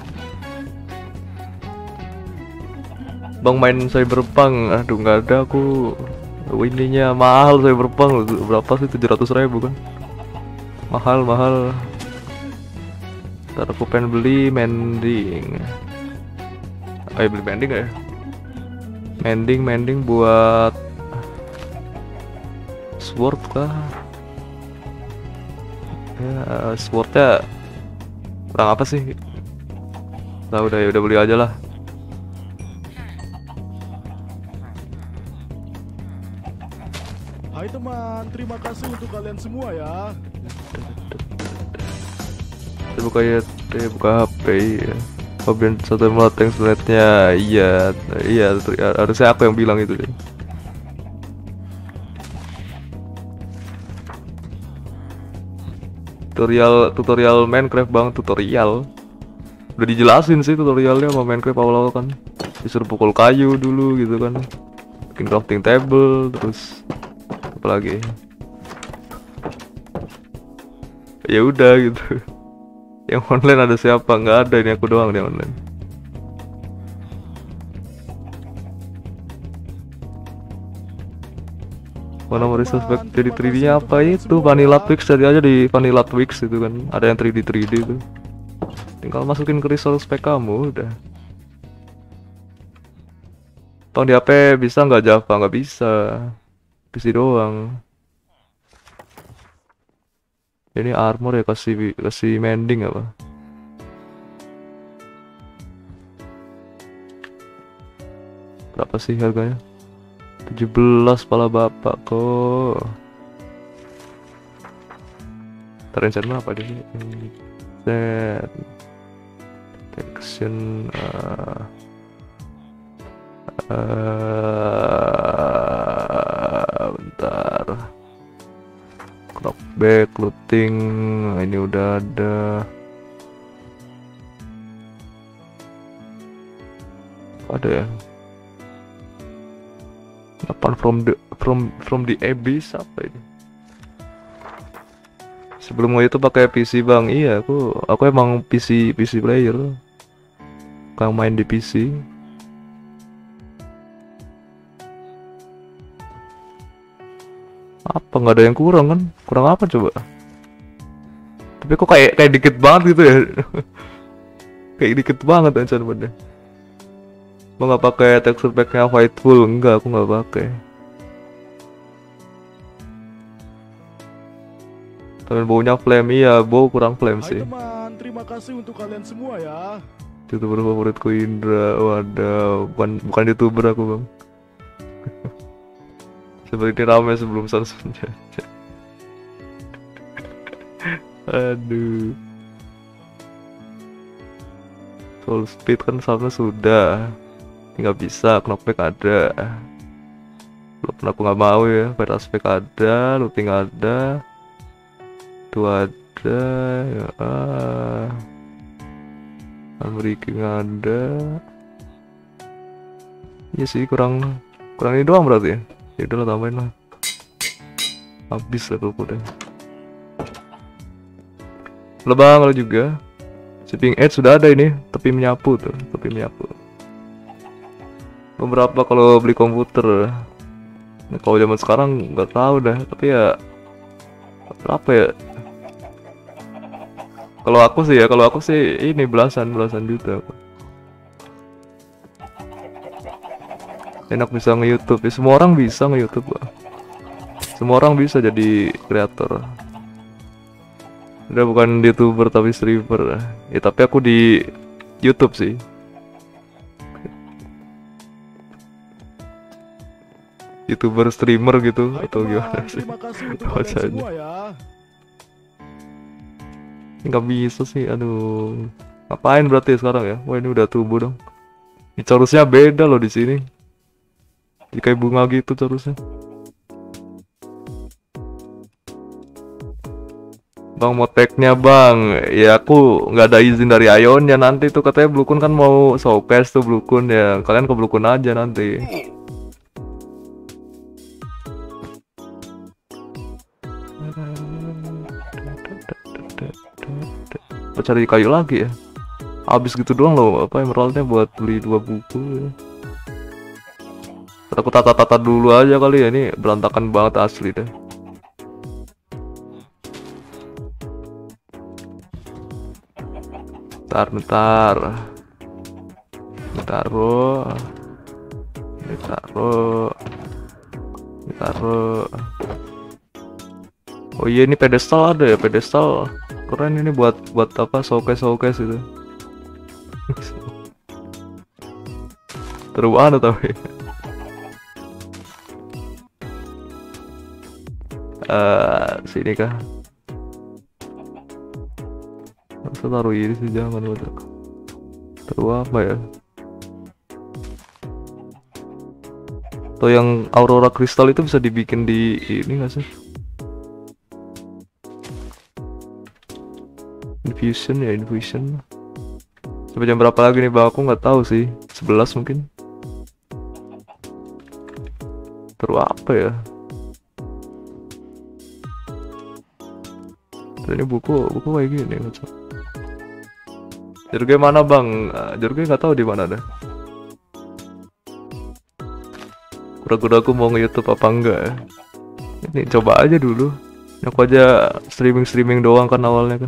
Bang main Cyberpunk, aduh nggak ada aku. Ininya mahal Cyberpunk, berapa sih tujuh ratus ribu kan? Mahal mahal. Ntar aku pengen beli mending. Ayo beli mending gak ya? Mending mending buat sword kah? Ya swordnya kurang apa sih? Nah udah ya udah beli aja lah. Hai teman, terima kasih untuk kalian semua ya. Saya buka ya, saya buka H P ya. Fabian satu melateng sebenarnya iya, iya harusnya aku yang bilang itu deh. Tutorial tutorial Minecraft bang, tutorial. Udah dijelasin sih tutorialnya sama Minecraft awal-awal kan. Disuruh pukul kayu dulu gitu kan. Bikin crafting table, terus apa lagi? Ya udah gitu. Yang online ada siapa? Nggak ada, ini aku doang nih online. Mana mau suspek jadi tiga D nya apa itu? Vanilla Twix tadi aja di Vanilla Twix itu kan. Ada yang tiga D tiga D itu. Tinggal masukin ke resource pack kamu udah. Tong di H P bisa nggak Java? Nggak bisa. P C doang. Ini armor ya, kasih kasih mending apa? Berapa sih harganya? tujuh belas pala bapak kok. Terencana apa di sini? Set action uh, uh, bentar. Knockback, looting, ini udah ada. Ada ya? Apaan from the from from the abyss apa ini? Sebelum itu pakai P C bang, iya aku aku emang P C P C player, kang main di P C. Apa nggak ada yang kurang kan? Kurang apa coba? Tapi kok kayak kayak dikit banget gitu ya? Kayak dikit banget ancan bener. Mau nggak pakai texture packnya Fightful? Enggak, aku nggak pakai. Tapi baunya flame, iya bau kurang flame Hai sih. teman, terima kasih untuk kalian semua ya. Youtuber favoritku Indra, waduh, bukan bukan youtuber aku bang. Seperti ini ramai sebelum sunsetnya. Aduh. Soul speed kan sama sudah. Nggak bisa, knockback ada. Walaupun aku nggak mau ya, fire aspect ada, looting ada, itu ada, ya ah, unbreaking ada. Iya sih, kurang kurang ini doang berarti ya. Ya udah lah, tambahin lah. Habis lah kalau udah. Lebang lo juga. Shipping Edge sudah ada ini, tepi menyapu tuh, tepi menyapu. Beberapa kalau beli komputer. Nah, kalau zaman sekarang nggak tahu dah, tapi ya berapa ya? Kalau aku sih ya, kalau aku sih ini belasan belasan juta. Enak bisa nge-YouTube, ya, semua orang bisa nge-YouTube. Semua orang bisa jadi kreator. Udah bukan YouTuber tapi streamer. Ya tapi aku di YouTube sih. YouTuber streamer gitu. Hai atau teman, gimana sih? terima kasih untuk Apa kalian saja. semua ya. Nggak bisa sih, aduh. Ngapain berarti sekarang ya? Wah ini udah tumbuh dong. Ini carusnya beda loh di sini. Jadi kayak bunga gitu carusnya. Bang mau tag-nya bang, ya aku nggak ada izin dari Ion ya, nanti tuh katanya Blukun kan mau showcase tuh Blukun ya, kalian ke Blukun aja nanti. Mau cari kayu lagi ya? Habis gitu doang loh, apa emeraldnya buat beli dua buku. Aku tata-tata dulu aja kali ya, ini berantakan banget asli deh. Bentar, bentar. Taruh. Taruh. Taruh. Oh iya ini pedestal ada ya, pedestal. Keren ini buat buat apa? Showcase showcase itu. Teruan tapi. Uh, sini kah? Masa taruh ini sih, jangan buat taruh apa ya? Atau yang aurora kristal itu bisa dibikin di ini nggak sih? Infusion ya, infusion. Sampai jam berapa lagi nih bang? Aku nggak tahu sih. Sebelas mungkin. Terus apa ya? Terus ini buku, buku kayak gini. Jurge mana bang? Jurge nggak tahu di mana dah. Ragu-ragu aku mau nge-YouTube apa enggak ya. Ini coba aja dulu. Aku aja streaming-streaming doang kan awalnya kan.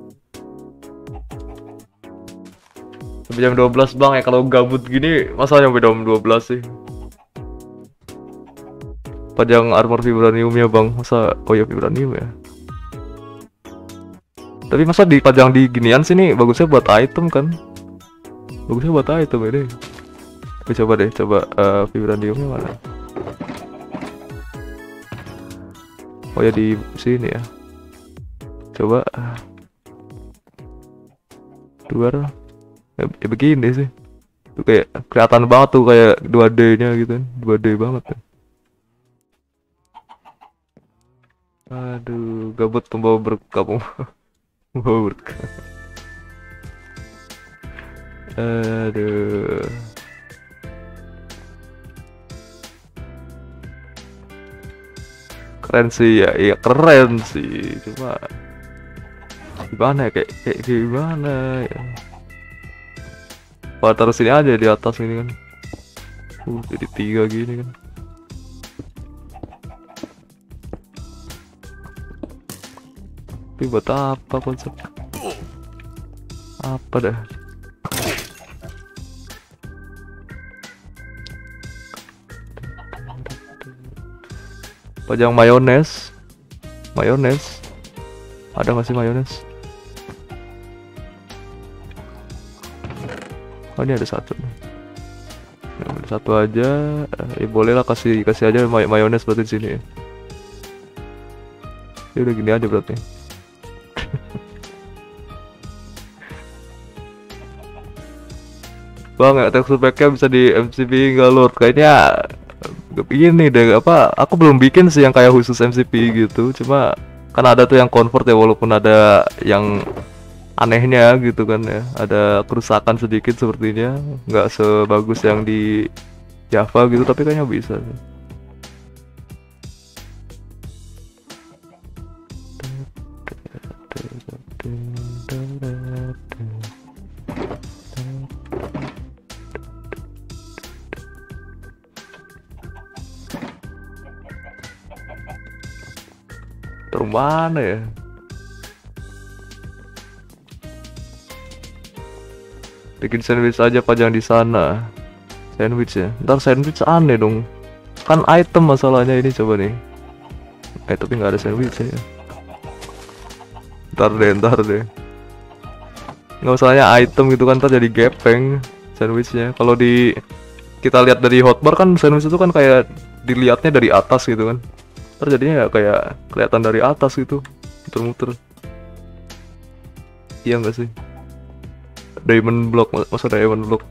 Sampai jam dua belas bang ya, kalau gabut gini masa sampai jam dua belas sih. Pajang armor vibraniumnya bang, masa oh ya vibranium ya. Tapi masa dipajang di ginian sini bagusnya buat item kan? Bagusnya buat item ini. Tapi coba deh, coba uh, vibraniumnya mana? Oh ya di sini ya. Coba luar ya, ya begini sih. Tuh kayak kelihatan banget tuh kayak dua D-nya gitu kan. dua D banget tuh. Aduh, gabut pembawa berkah. Pembawa berkah. Aduh. Keren sih ya, iya keren sih. Cuma gimana ya, kayak kayak gimana ya. Wah, taruh sini aja di atas ini kan. Uh, jadi tiga gini kan. Tapi buat apa konsep? Apa dah? Pajang mayones. Mayones. Ada nggak sih mayones? Oh ini ada satu. Ya, ada satu aja. Eh, boleh lah kasih kasih aja may mayones berarti di sini ya. Ya udah gini aja berarti. Bang, ya, tekstur packnya bisa di M C P nggak Lord? Kayaknya ini deh, apa? Aku belum bikin sih yang kayak khusus M C P gitu. Cuma kan ada tuh yang convert ya, walaupun ada yang anehnya gitu kan ya. Ada kerusakan sedikit sepertinya, nggak sebagus yang di Java gitu, tapi kayaknya bisa sih. Terus mana ya? Bikin sandwich aja, pajang di sana. Sandwich ya. Ntar sandwich aneh dong. Kan item masalahnya ini, coba nih. Eh tapi nggak ada sandwich ya. Ntar deh, ntar deh. Nggak masalahnya item gitu kan, ntar jadi gepeng sandwichnya. Kalau di kita lihat dari hotbar kan sandwich itu kan kayak dilihatnya dari atas gitu kan. Ntar jadinya ya kayak kelihatan dari atas gitu, muter-muter. Iya nggak sih? Diamond block, masa diamond block?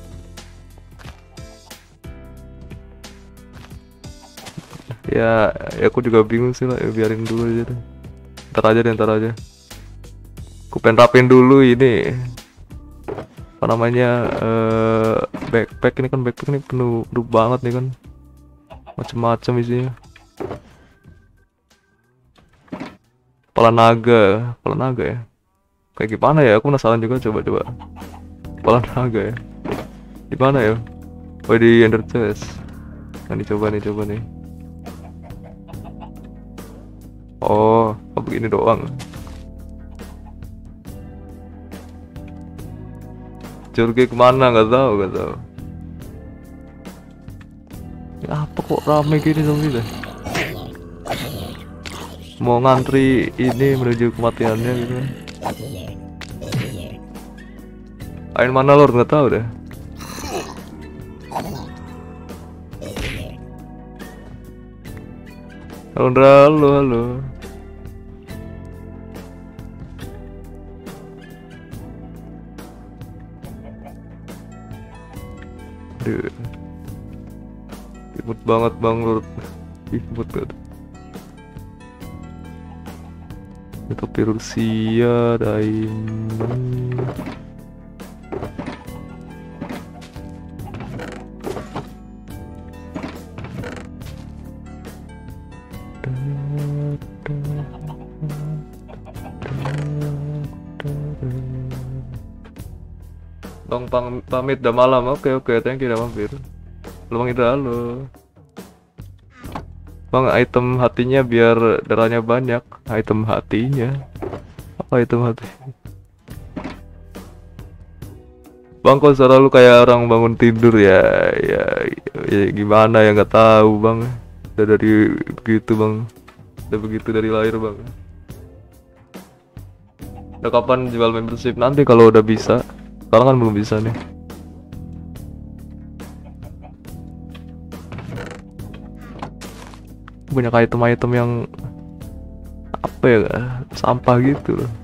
Ya, ya aku juga bingung sih lah, ya biarin dulu aja deh. Ntar aja deh, ntar aja. Aku pengen rapin dulu ini. Apa namanya, uh, backpack ini kan, backpack ini penuh, penuh banget nih kan. Macem-macem isinya. Kepala naga, kepala naga ya. Kayak gimana ya? Aku penasaran juga, coba-coba. Kepala naga ya. Di mana ya? Oh di Ender Chest. Nah dicoba nih, coba nih. Oh, oh begini doang. Jurge kemana? Gak tahu, gak tahu. Ya, apa kok rame gini dong gitu? Mau ngantri ini menuju kematiannya gitu kan. Ain mana Lord, nggak tahu deh. Halo, halo, halo. Aduh. Ribut banget Bang Lord. Ribut banget. Topi Rusia, diamond. Bang pam- pamit udah malam. Oke oke, thank you dah mampir. Lu Bang Indra, halo. Bang, item hatinya biar darahnya banyak. Item hatinya. Apa item hati? Bang, kok suara lu kayak orang bangun tidur ya? Ya, ya gimana ya, nggak tahu Bang. Udah dari begitu Bang. Udah begitu dari lahir Bang. Udah kapan jual membership? Nanti kalau udah bisa. Sekarang kan belum bisa nih. Banyak item-item yang apa ya, sampah gitu loh.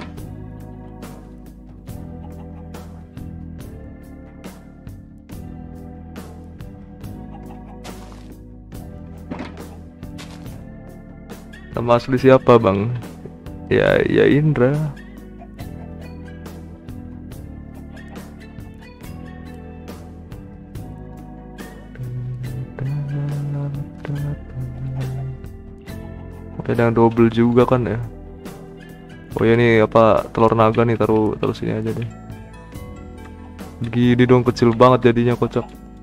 Nama asli siapa Bang? Ya, ya Indra. Ada yang double juga kan ya. Oh ya, nih apa, telur naga nih, taruh taruh sini aja deh. Gini dong, kecil banget jadinya, kocak.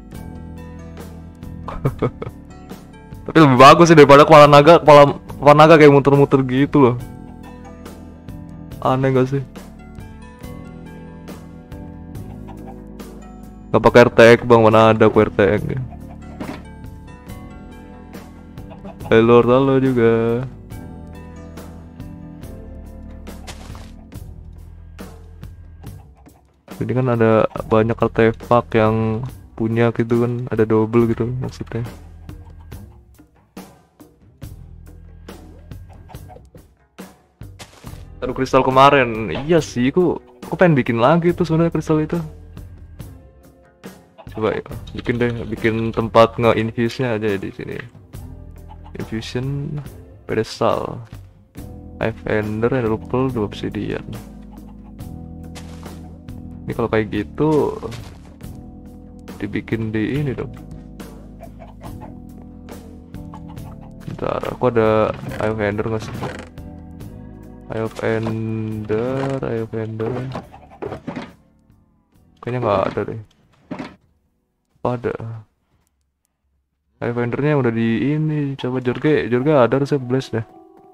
Tapi lebih bagus sih daripada kepala naga. Kepala, kepala naga kayak muter-muter gitu loh. Aneh gak sih? Gak pakai R T X Bang, mana ada aku R T X ya. Halo, halo juga. Ini kan ada banyak artefak yang punya gitu kan, ada double gitu maksudnya. Taruh kristal kemarin, iya sih, aku aku pengen bikin lagi tuh sebenarnya kristal itu. Coba ya, bikin deh, bikin tempat nge-infuse-nya aja di sini. Infusion, pedestal, Five Ender, ada Rupel, dua obsidian. Ini kalau kayak gitu dibikin di ini dong. Bentar, aku ada Eye of Ender nggak sih? Eye of Ender, Eye of Ender. Kayaknya nggak ada deh. Apa ada? Eye of Endernya udah di ini. Coba Jorge, Jorge ada harusnya blast deh.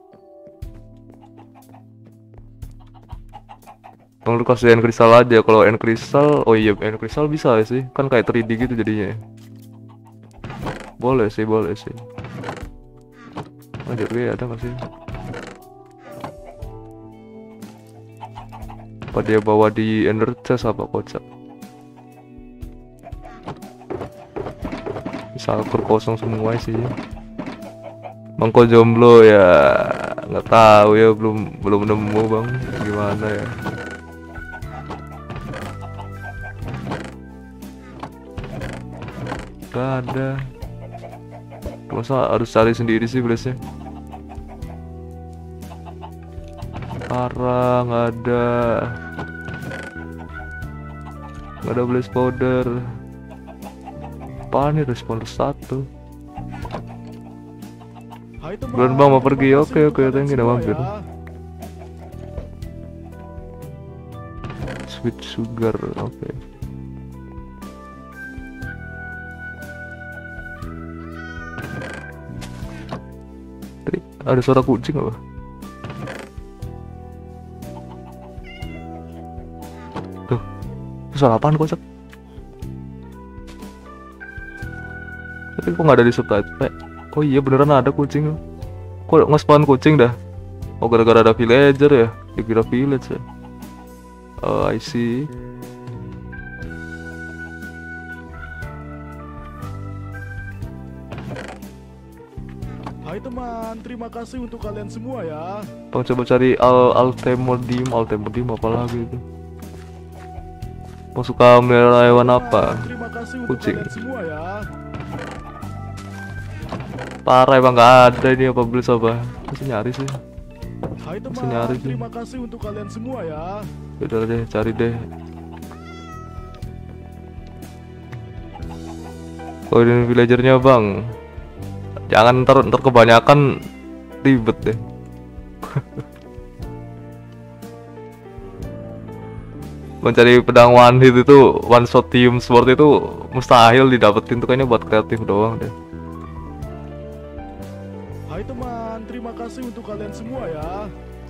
Bang, lu kasih end crystal aja. Kalau end crystal, oh iya, end crystal bisa sih. Kan kayak tiga D gitu jadinya. Boleh sih, boleh sih. Oh, Jorge ada nggak sih? Apa dia bawa di ender chest apa, kocak? Salkur kosong semua sih. Bangko jomblo ya, nggak tahu ya, belum belum nemu Bang. Gimana ya? Gak ada. Masa harus cari sendiri sih blastnya? Parah, nggak ada. Nggak ada blast powder. Apaan nih, responder satu. Hai teman, Bulan Bang mau pergi, terima oke kasih oke, untuk thank you udah kalian mampir. semua ya. Sweet sugar, oke. Tadi ada suara kucing apa? Tuh, itu suara apaan, kocak? Tapi kok nggak ada di subtitle? Oh iya, beneran ada kucing. Kok nge-spawn kucing dah? Oh, gara-gara ada villager ya? Dikira village ya? Oh, I see. Hai teman, terima kasih untuk kalian semua ya. Bang, coba cari al altemodium, altemodium apa lagi itu? Bang suka melihara hewan apa? Terima kasih untuk Kucing. kalian semua ya. Parah emang, nggak ada ini apa beli apa? Masih nyari sih. Hai Masih nyari teman, sih. terima kasih untuk kalian semua ya. Udah deh, cari deh. Oh ini villagernya bang. Jangan ntar, ntar kebanyakan ribet deh. Mencari pedang one hit itu, one shot team sword itu mustahil didapetin tuh, kayaknya buat kreatif doang deh. Hai teman, terima kasih untuk kalian semua ya.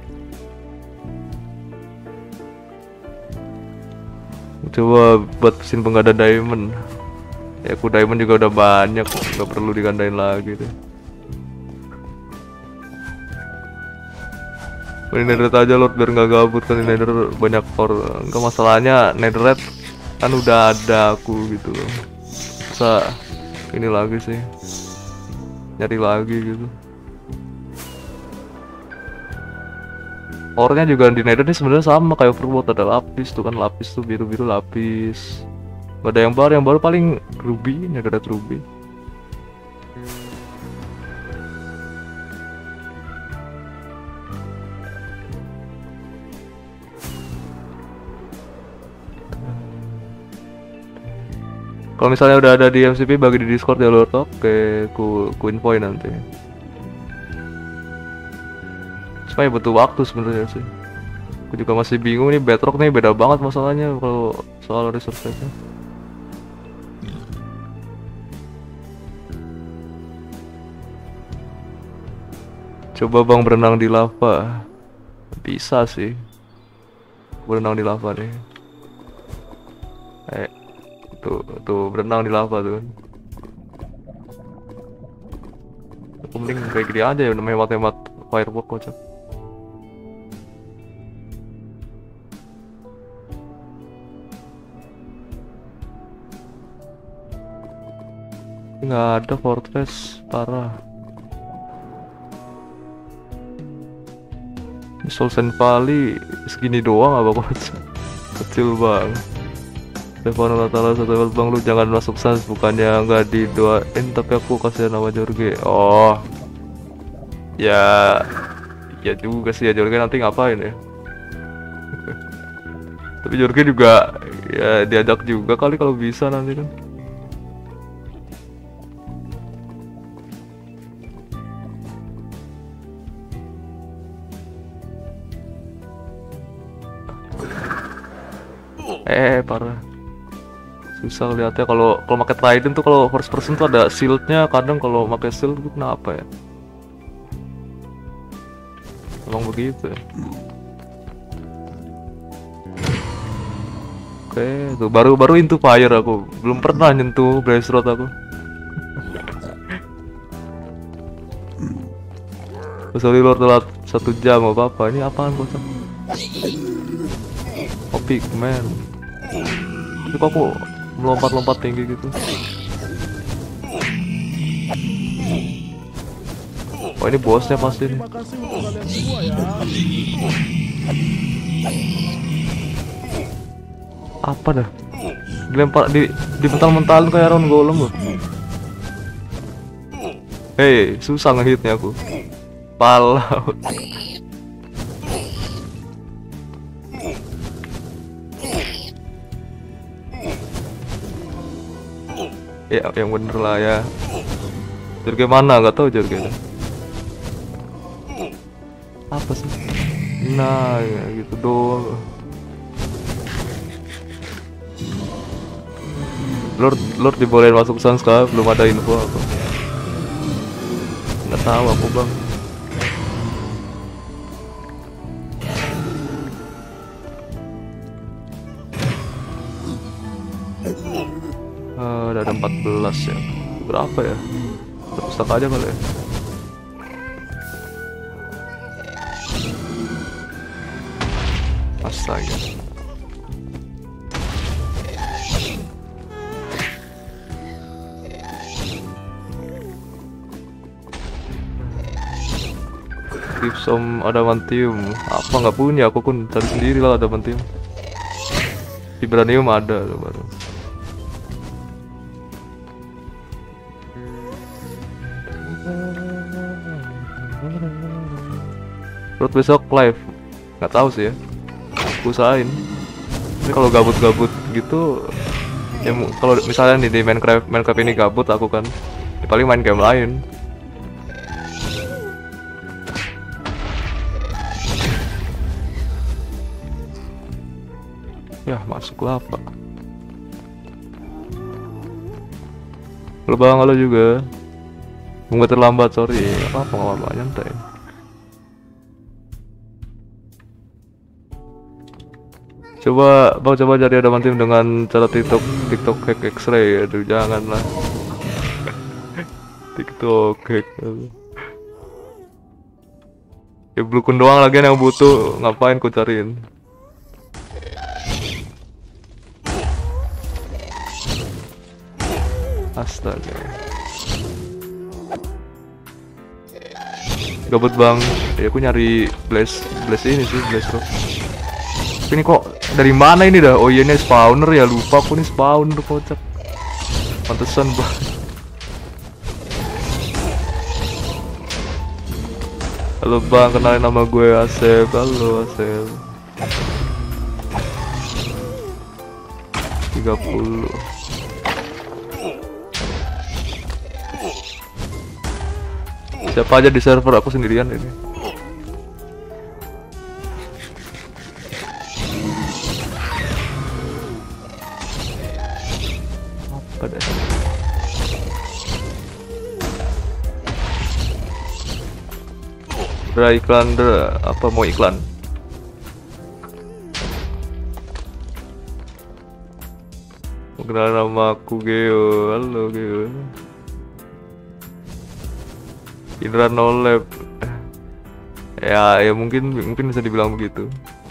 Coba buat mesin pengganda diamond. Ya aku diamond juga udah banyak, nggak perlu digandain lagi deh. Ini netherite aja Lord biar nggak gabut kan, di nether banyak core. Enggak, masalahnya netherite kan udah ada aku gitu loh. Bisa ini lagi sih, nyari lagi gitu. Ore-nya juga di nether ini sebenarnya sama kayak overworld, ada lapis tuh kan, lapis tuh biru-biru lapis. Gak ada yang baru, yang baru paling ruby, netherite ruby. Kalau misalnya udah ada di M C P bagi di Discord ya Lord, oke, ku ku infoin nanti. Supaya butuh waktu sebenarnya sih. Aku juga masih bingung nih, Bedrock nih beda banget masalahnya kalau soal resource-nya. Coba bang berenang di lava. Bisa sih. Berenang di lava nih. Eh, tuh, tuh berenang di lava tuh. Aku mending kayak gini aja ya, hemat-hemat firework kocak. Nggak ada fortress, parah. Solsen Valley segini doang apa kocak? Kecil banget. Stefano Latala satu level bang, lu jangan masuk sans, bukannya nggak didoain tapi aku kasih nama Jorge. Oh ya, ya juga sih ya, Jorge nanti ngapain ya? Tapi Jorge juga ya diajak juga kali kalau bisa nanti kan. Eh parah, susah lihatnya kalau kalau pakai trident tuh, kalau first person tuh ada shieldnya, kadang kalau pakai shield tuh kenapa ya? Emang begitu ya? Oke, tuh baru baru into fire aku, belum pernah nyentuh blaze rod aku. Sorry Lord, telat satu jam apa apa, ini apaan kocak? Oh pigman. Tapi kok aku melompat-lompat tinggi gitu? Oh ini bosnya pasti nih. Terima kasih untuk kalian semua ya. Apa dah? Dilempar, di di mental-mentalin kayak Iron Golem loh. Hei, susah ngehitnya aku. Pala. Ya, yang bener lah ya. Jorge mana? Gak tahu Jorge. Apa sih? Nah, ya gitu doang. Lord, Lord dibolehin masuk sans kah? Belum ada info apa. Nggak tahu aku bang. Uh, ada empat belas ya. Berapa ya? Satu stack aja kali ya. Astaga. Gypsum adamantium. Apa nggak punya? Aku pun cari sendiri lah adamantium. Vibranium ada tuh baru. Terus besok live. Nggak tahu sih ya. Usahain. Ini kalau gabut-gabut gitu, ya mu- kalau misalnya nih di Minecraft Minecraft ini gabut aku kan, ya paling main game lain. Ya masuk lava. Lo bang, halo juga. Nggak terlambat, sorry. Apa apa nggak apa nyantai. Coba bang, coba cari ada tim dengan cara TikTok TikTok hack X-ray. Aduh janganlah. TikTok hack. Ya blukun doang lagi yang butuh, ngapain ku cariin. Astaga. Gabut bang, ya aku nyari blaze blaze ini sih, blaze rock. Ini kok dari mana ini dah? Oh iya ini spawner ya, lupa aku nih spawner kocak. Pantesan bang. Halo bang, kenalin nama gue Asep. Halo Asep. tiga puluh. Siapa aja di server, aku sendirian ini. Apa deh? Udah iklan, udah apa mau iklan? Mau kenal nama aku Geo. Halo Geo. Indra Nolab. Ya, ya mungkin mungkin bisa dibilang begitu.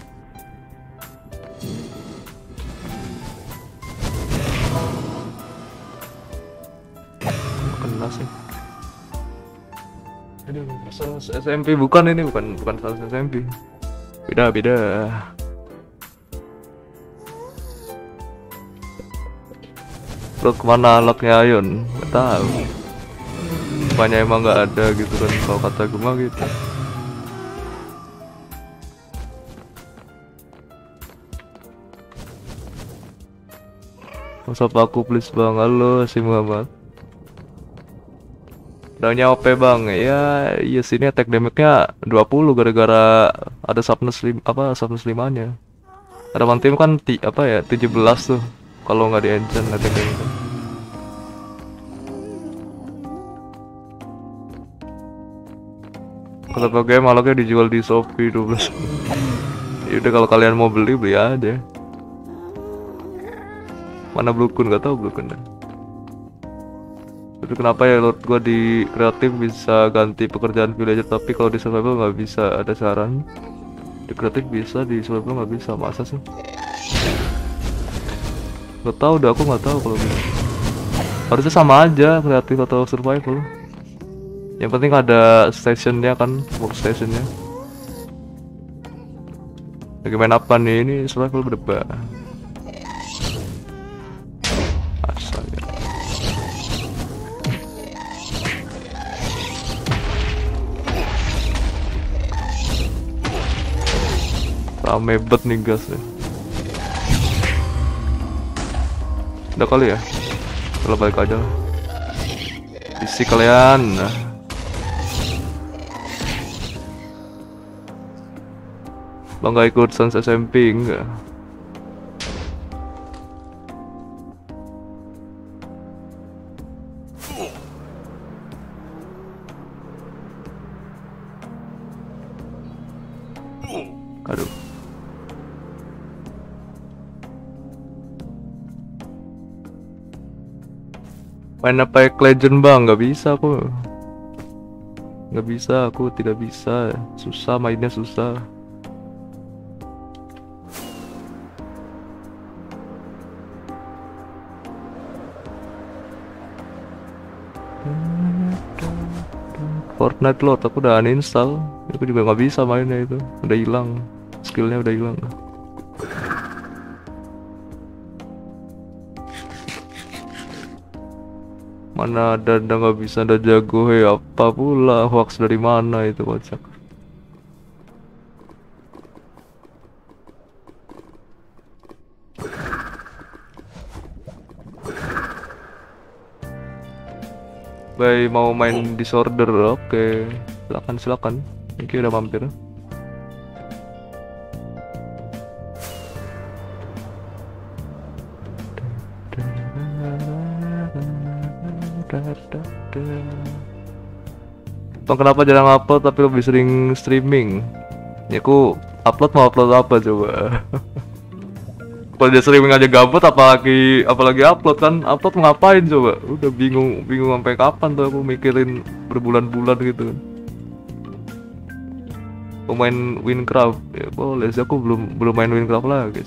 Kena sih. Aduh, saus S M P bukan ini, bukan bukan saus S M P. Beda beda. Lo kemana locknya Ayon? Gak tahu. Banyak emang nggak ada gitu kan kalau kata gue mah gitu. Masap aku please bang. Halo si Muhammad. Daunnya O P bang. Ya iya sini attack damage-nya dua puluh gara-gara ada softness lim apa softness limanya. Ada one team kan ti apa ya tujuh belas tuh kalau nggak di enchant attack damage. Kalau pakai malaknya dijual di Shopee dua belas. Ya udah kalau kalian mau beli beli aja. Mana blukun, gak tahu blukun. Tapi kenapa ya Lord gua di kreatif bisa ganti pekerjaan villager tapi kalau di survival nggak bisa, ada saran? Di kreatif bisa, di survival nggak bisa, masa sih? Gak tahu dah, aku nggak tahu kalau gitu. Harusnya sama aja kreatif atau survival. Yang penting ada stationnya kan, workstationnya. Lagi main apa nih? Ini survival berdebat. Astaga. Rame bet nih gasnya. Udah kali ya? Kalau balik aja. Isi kalian. Bang gak ikut Sans S M P enggak? Aduh. Main apa Legend bang? Gak bisa aku. Gak bisa, aku tidak bisa. Susah mainnya susah. Fortnite Lord aku udah uninstall. Aku juga nggak bisa mainnya itu. Udah hilang. Skillnya udah hilang. Mana ada ada nggak bisa, ada jago. Hei apa pula hoax dari mana itu kocak. Bay mau main disorder, oke. Silakan silakan. Thank you udah mampir. Bang, kenapa jarang upload tapi lebih sering streaming? Ya aku upload mau upload apa coba? Kalau dia streaming aja gabut, apalagi apalagi upload kan? Upload mau ngapain coba? Udah bingung bingung sampai kapan tuh aku mikirin berbulan-bulan gitu. Aku main Winecraft ya boleh sih, aku belum belum main Winecraft lagi.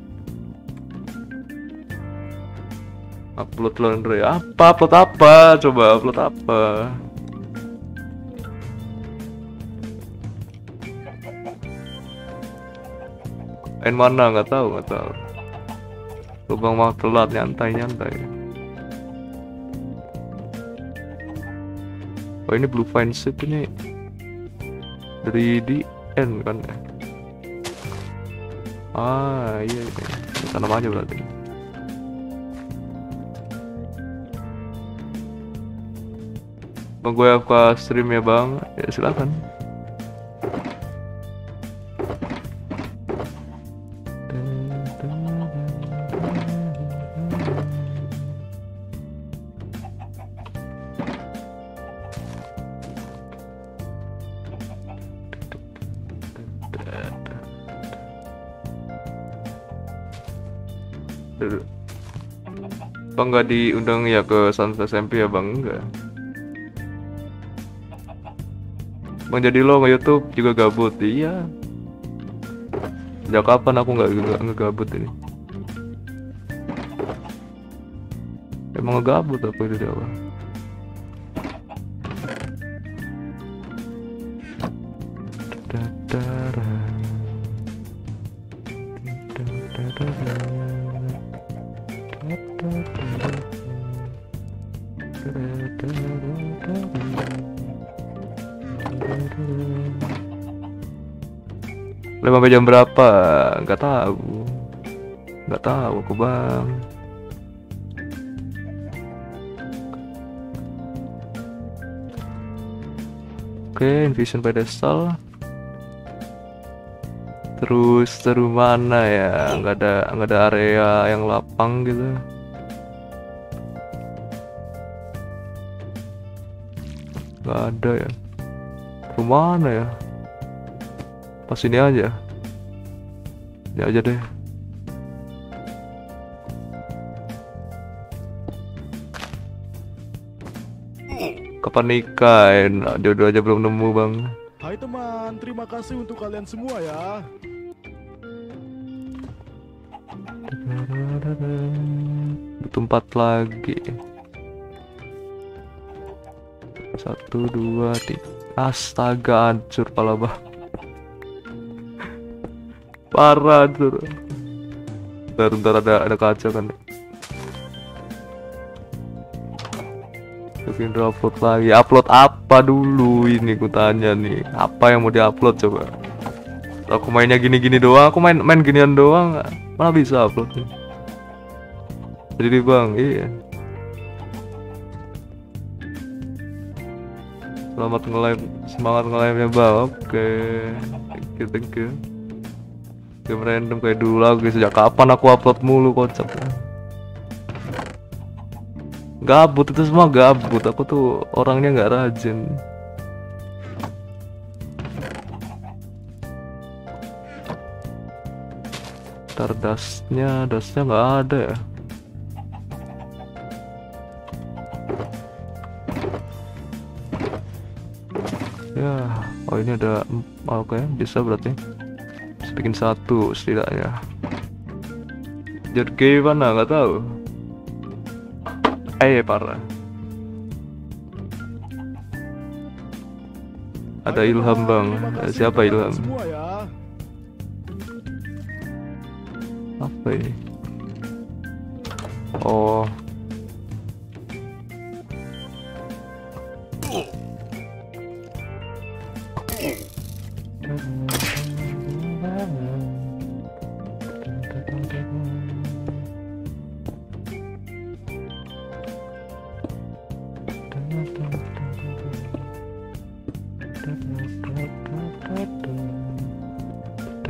Upload laundry apa? Upload apa? Coba upload apa? Main mana nggak tahu nggak tahu. Lubang mau telat nyantai nyantai. Oh ini Blue Fine Ship ini dari D N kan ya? Ah iya iya. Tanam aja berarti. Bang gue apa stream ya bang? Ya silakan. Bang nggak diundang ya ke Sunset S M P ya bang? Enggak. Bang jadi lo nge-YouTube juga gabut? Iya. Sejak kapan aku nggak ngegabut ini? Emang ngegabut apa itu dia bang? Lima sampai jam berapa? Nggak tahu. Nggak tahu aku bang. Oke, Invision pedestal. Terus terus mana ya? Nggak ada nggak ada area yang lapang gitu. Nggak ada ya. Rumah mana ya? Pas ini aja. Ini aja deh. Kapan nikah? Nah, jodoh aja belum nemu bang. Hai teman, terima kasih untuk kalian semua ya. Butuh empat lagi. Satu, dua, tiga. Astaga, hancur pala bang. Parah hancur. Bentar, bentar ada ada kaca kan. Bikin upload lagi. Upload apa dulu ini ku tanya nih. Apa yang mau diupload coba? Aku mainnya gini-gini doang. Aku main main ginian doang. Mana bisa upload? Jadi bang, iya. Selamat nge-live, semangat nge-live-nya bang. Oke, thank you, thank you. Game random kayak dulu lagi. Sejak kapan aku upload mulu kocak ya? Gabut itu semua gabut. Aku tuh orangnya nggak rajin. Ntar dustnya, dustnya nggak ada ya. Ya, oh ini ada, oh, oke, bisa berarti. Bisa bikin satu setidaknya. Jadi mana nggak tahu. Eh parah. Ada Ilham bang. Eh, siapa Ilham? Semua ya. Apa ini? Oh.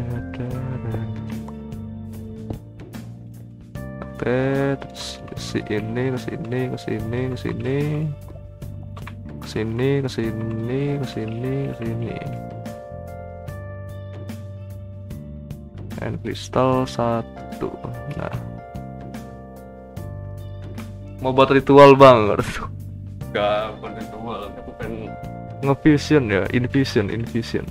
Terus ke sini, ke sini, ke sini, ke sini, ke sini, ke sini, ke sini, ke sini. And kristal satu. Nah, mau buat ritual bang? Gak buat ritual, aku pengen nge-vision ya, invision, invision.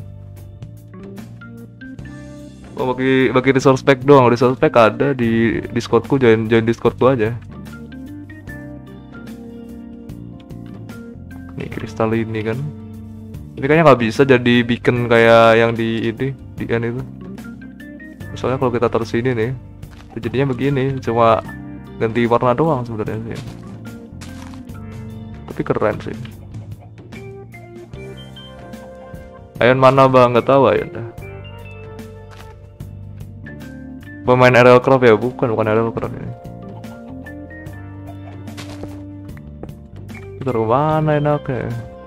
Oh, bagi bagi resource pack doang, resource pack ada di Discordku, join join Discordku aja. Nih kristal ini kan, ini kayaknya nggak bisa jadi beacon kayak yang di ini di end itu. Soalnya kalau kita taruh sini nih, jadinya begini, cuma ganti warna doang sebenarnya sih. Tapi keren sih. Ayon mana bang? Nggak tahu Ayon dah. Pemain R L Craft ya? Bukan, bukan R L Craft ini. Kita ke mana enaknya?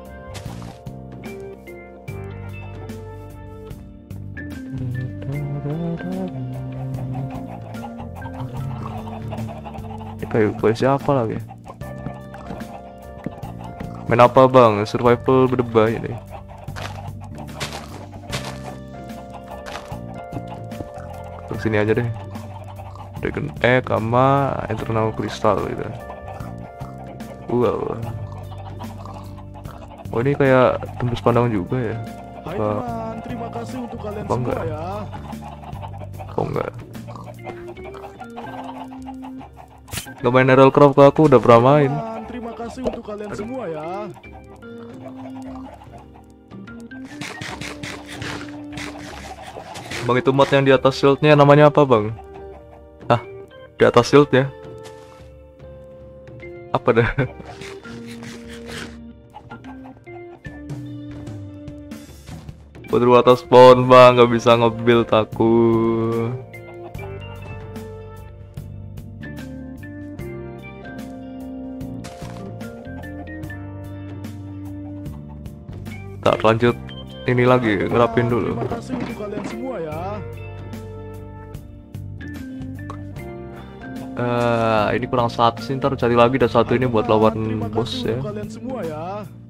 Ini kayak kayak siapa lagi? Main apa bang? Survival berdebah ini. Sini aja deh. Dragon Egg sama Eternal Crystal gitu. Wow. Oh ini kayak tembus pandang juga ya. Hai Apa, teman, terima kasih untuk kalian apa semua enggak? ya. Oh enggak. Gak main R L Craft aku udah pernah main. Teman, terima kasih untuk kalian semua ya. Bang itu mod yang di atas shieldnya namanya apa bang? Ah, di atas shieldnya apa dah? Baru atas pohon bang, nggak bisa nge-build aku. Tak lanjut ini lagi, ngerapin dulu. Terima kasih untuk kalian semua ya. Eh, ini kurang satu sih, ntar cari lagi dan satu ini buat lawan Terima bos kasih ya. untuk kalian semua ya.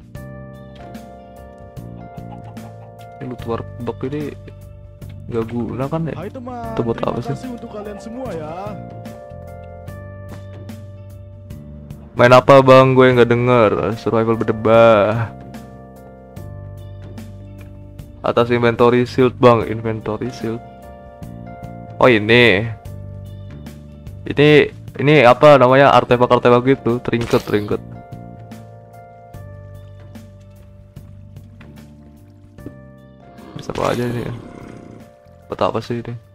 Ini loot workbox ini nggak guna kan ya? Hai teman, Itu buat terima apa sih? kasih untuk kalian semua ya. Main apa bang? Gue nggak denger. Survival berdebah. Atas inventory shield bang, inventory shield. Oh ini, ini, ini apa namanya, artefak-artefak gitu, trinket, trinket. Bisa apa aja ini? Buat apa sih ini?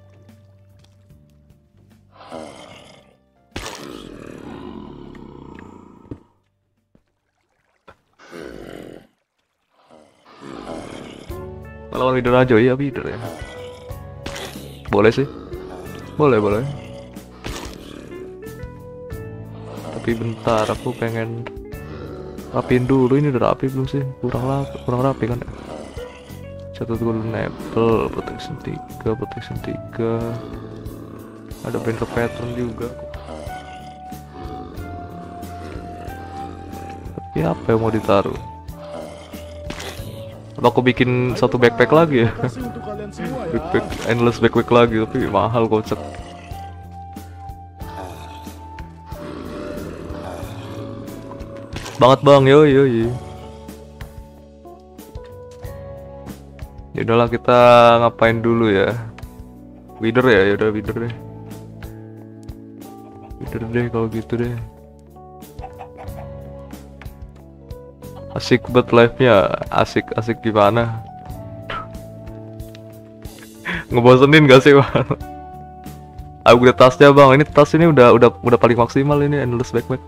Lawan leader aja ya, leader ya. Boleh sih, boleh boleh. Tapi bentar, aku pengen rapiin dulu. Ini udah rapi belum sih? Kurang rapi, kurang rapi kan? Satu golden apple, protection tiga, protection tiga. Ada banner pattern juga. Tapi apa yang mau ditaruh? Apa aku bikin satu backpack lagi ya? Terima kasih untuk kalian semua ya. Backpack, endless backpack lagi, tapi mahal kocak. Banget bang, yo yo yo. Ya udahlah, kita ngapain dulu ya? Wither ya, ya udah wither deh. Wither deh kalau gitu deh. Asik buat live-nya, asik-asik gimana? Ngebosenin gak sih bang? Upgrade tasnya bang, ini tas ini udah udah udah paling maksimal ini, endless backpack.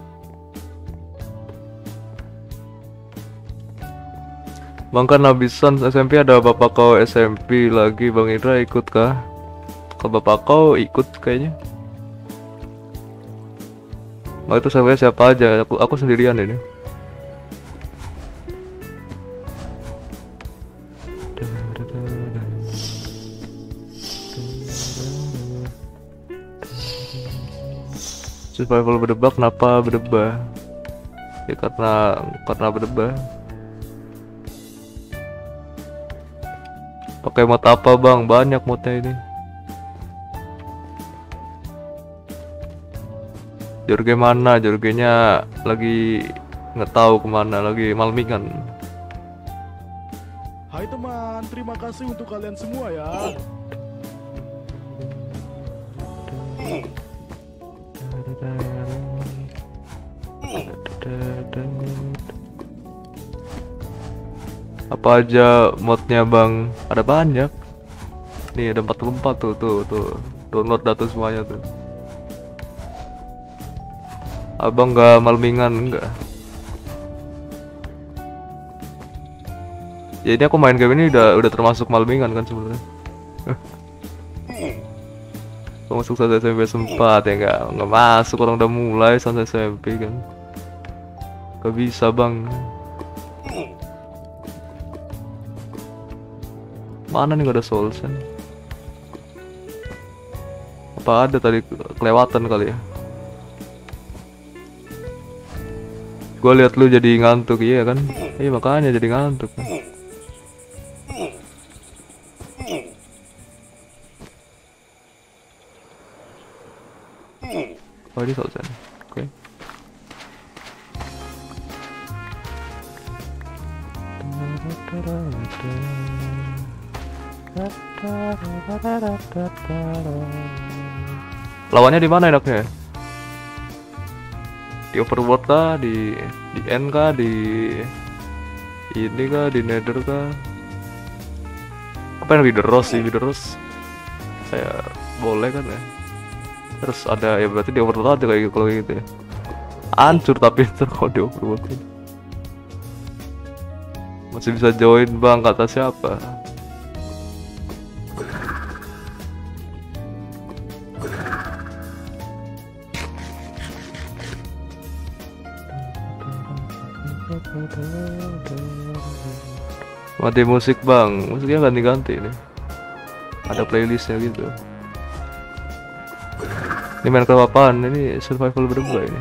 Bang kan habisan S M P, ada bapak kau S M P lagi, Bang Indra ikut kah? Kalau bapak kau ikut kayaknya. Bang itu saya siapa aja? Aku aku sendirian ini. Survival berdebah, kenapa berdebah? Ya karena karena berdebah. Pakai mod apa bang? Banyak modnya ini. Jorge mana? Jorgenya lagi nggak tahu kemana, lagi malmingan. Hai teman, terima kasih untuk kalian semua ya. Apa aja modnya bang? Ada banyak. Nih ada empat puluh empat tuh tuh tuh. Download data semuanya tuh. Abang nggak malmingan enggak? Jadi aku main game ini udah udah termasuk malmingan kan sebenarnya. Aku masuk sampai S M P sempat ya nggak nggak masuk, orang udah mulai sampai S M P kan. Gak bisa bang. Mana nih gak ada Soulsen? Apa ada tadi kelewatan kali ya? Gue lihat lu jadi ngantuk, iya kan? Iya makanya jadi ngantuk. Oh ini Soulsen, oke. Okay. Lawannya di mana enaknya? Di Overworld kah? Di di End kah? Di ini kah? Di Nether kah? Apa yang Witherose sih? Witherose saya boleh kan ya? Terus ada ya berarti di Overworld aja kayak gitu, kalau gitu ya. Hancur tapi ntar kalau di Overworld masih bisa join bang, kata siapa? Mati musik bang, musiknya ganti-ganti nih. Ada playlistnya gitu. Ini Minecraft apaan? Ini survival berdua ini.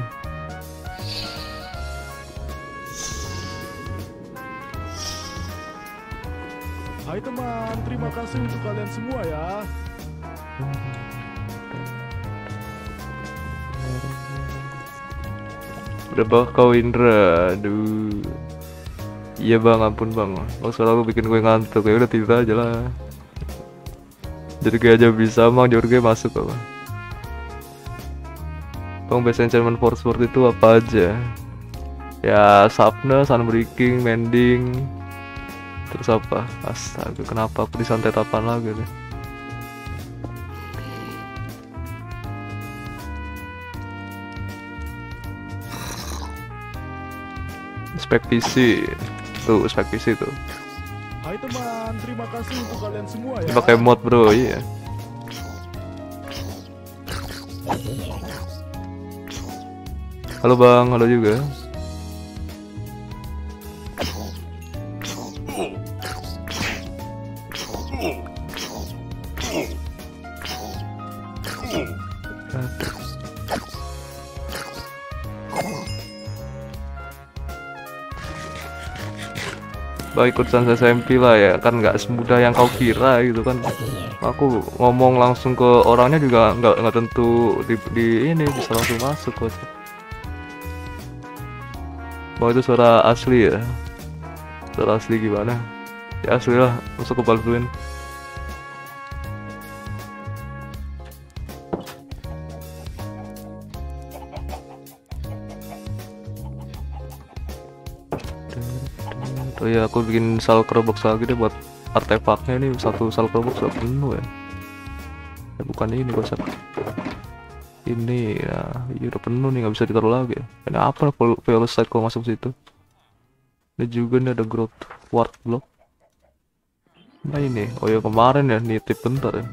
Hai teman, terima kasih untuk kalian semua ya. Berapa kau Indra? Aduh. Iya bang, ampun bang. Lo selalu bikin gue ngantuk. Ya udah tidur aja lah. Jadi kayak aja bisa bang, Jorge masuk apa? Bang best enchantment for sword itu apa aja? Ya Sapna, Sunbreaking, Mending. Terus apa? Astaga, kenapa aku disantet apaan lagi nih? Spek P C. Tuh, spek P C tuh. Hai teman, terima kasih untuk kalian semua ya. Ini pakai mod bro, iya. Halo bang, halo juga. Bang ikut sans S M P lah ya, kan nggak semudah yang kau kira gitu kan. Aku ngomong langsung ke orangnya juga nggak nggak tentu di, di ini bisa langsung masuk kok. Bang itu suara asli ya? Suara asli gimana? Ya asli lah, masuk ke bantuin. Oh ya, aku bikin shulker box lagi deh buat artefaknya. Ini satu shulker box udah penuh ya. Ya bukan ini konsep. Ini ya, iya udah penuh nih, nggak bisa ditaruh lagi. Ini apa velocite kalau masuk situ? Ini juga nih ada growth ward block. Nah ini, oh ya kemarin ya nitip bentar ya.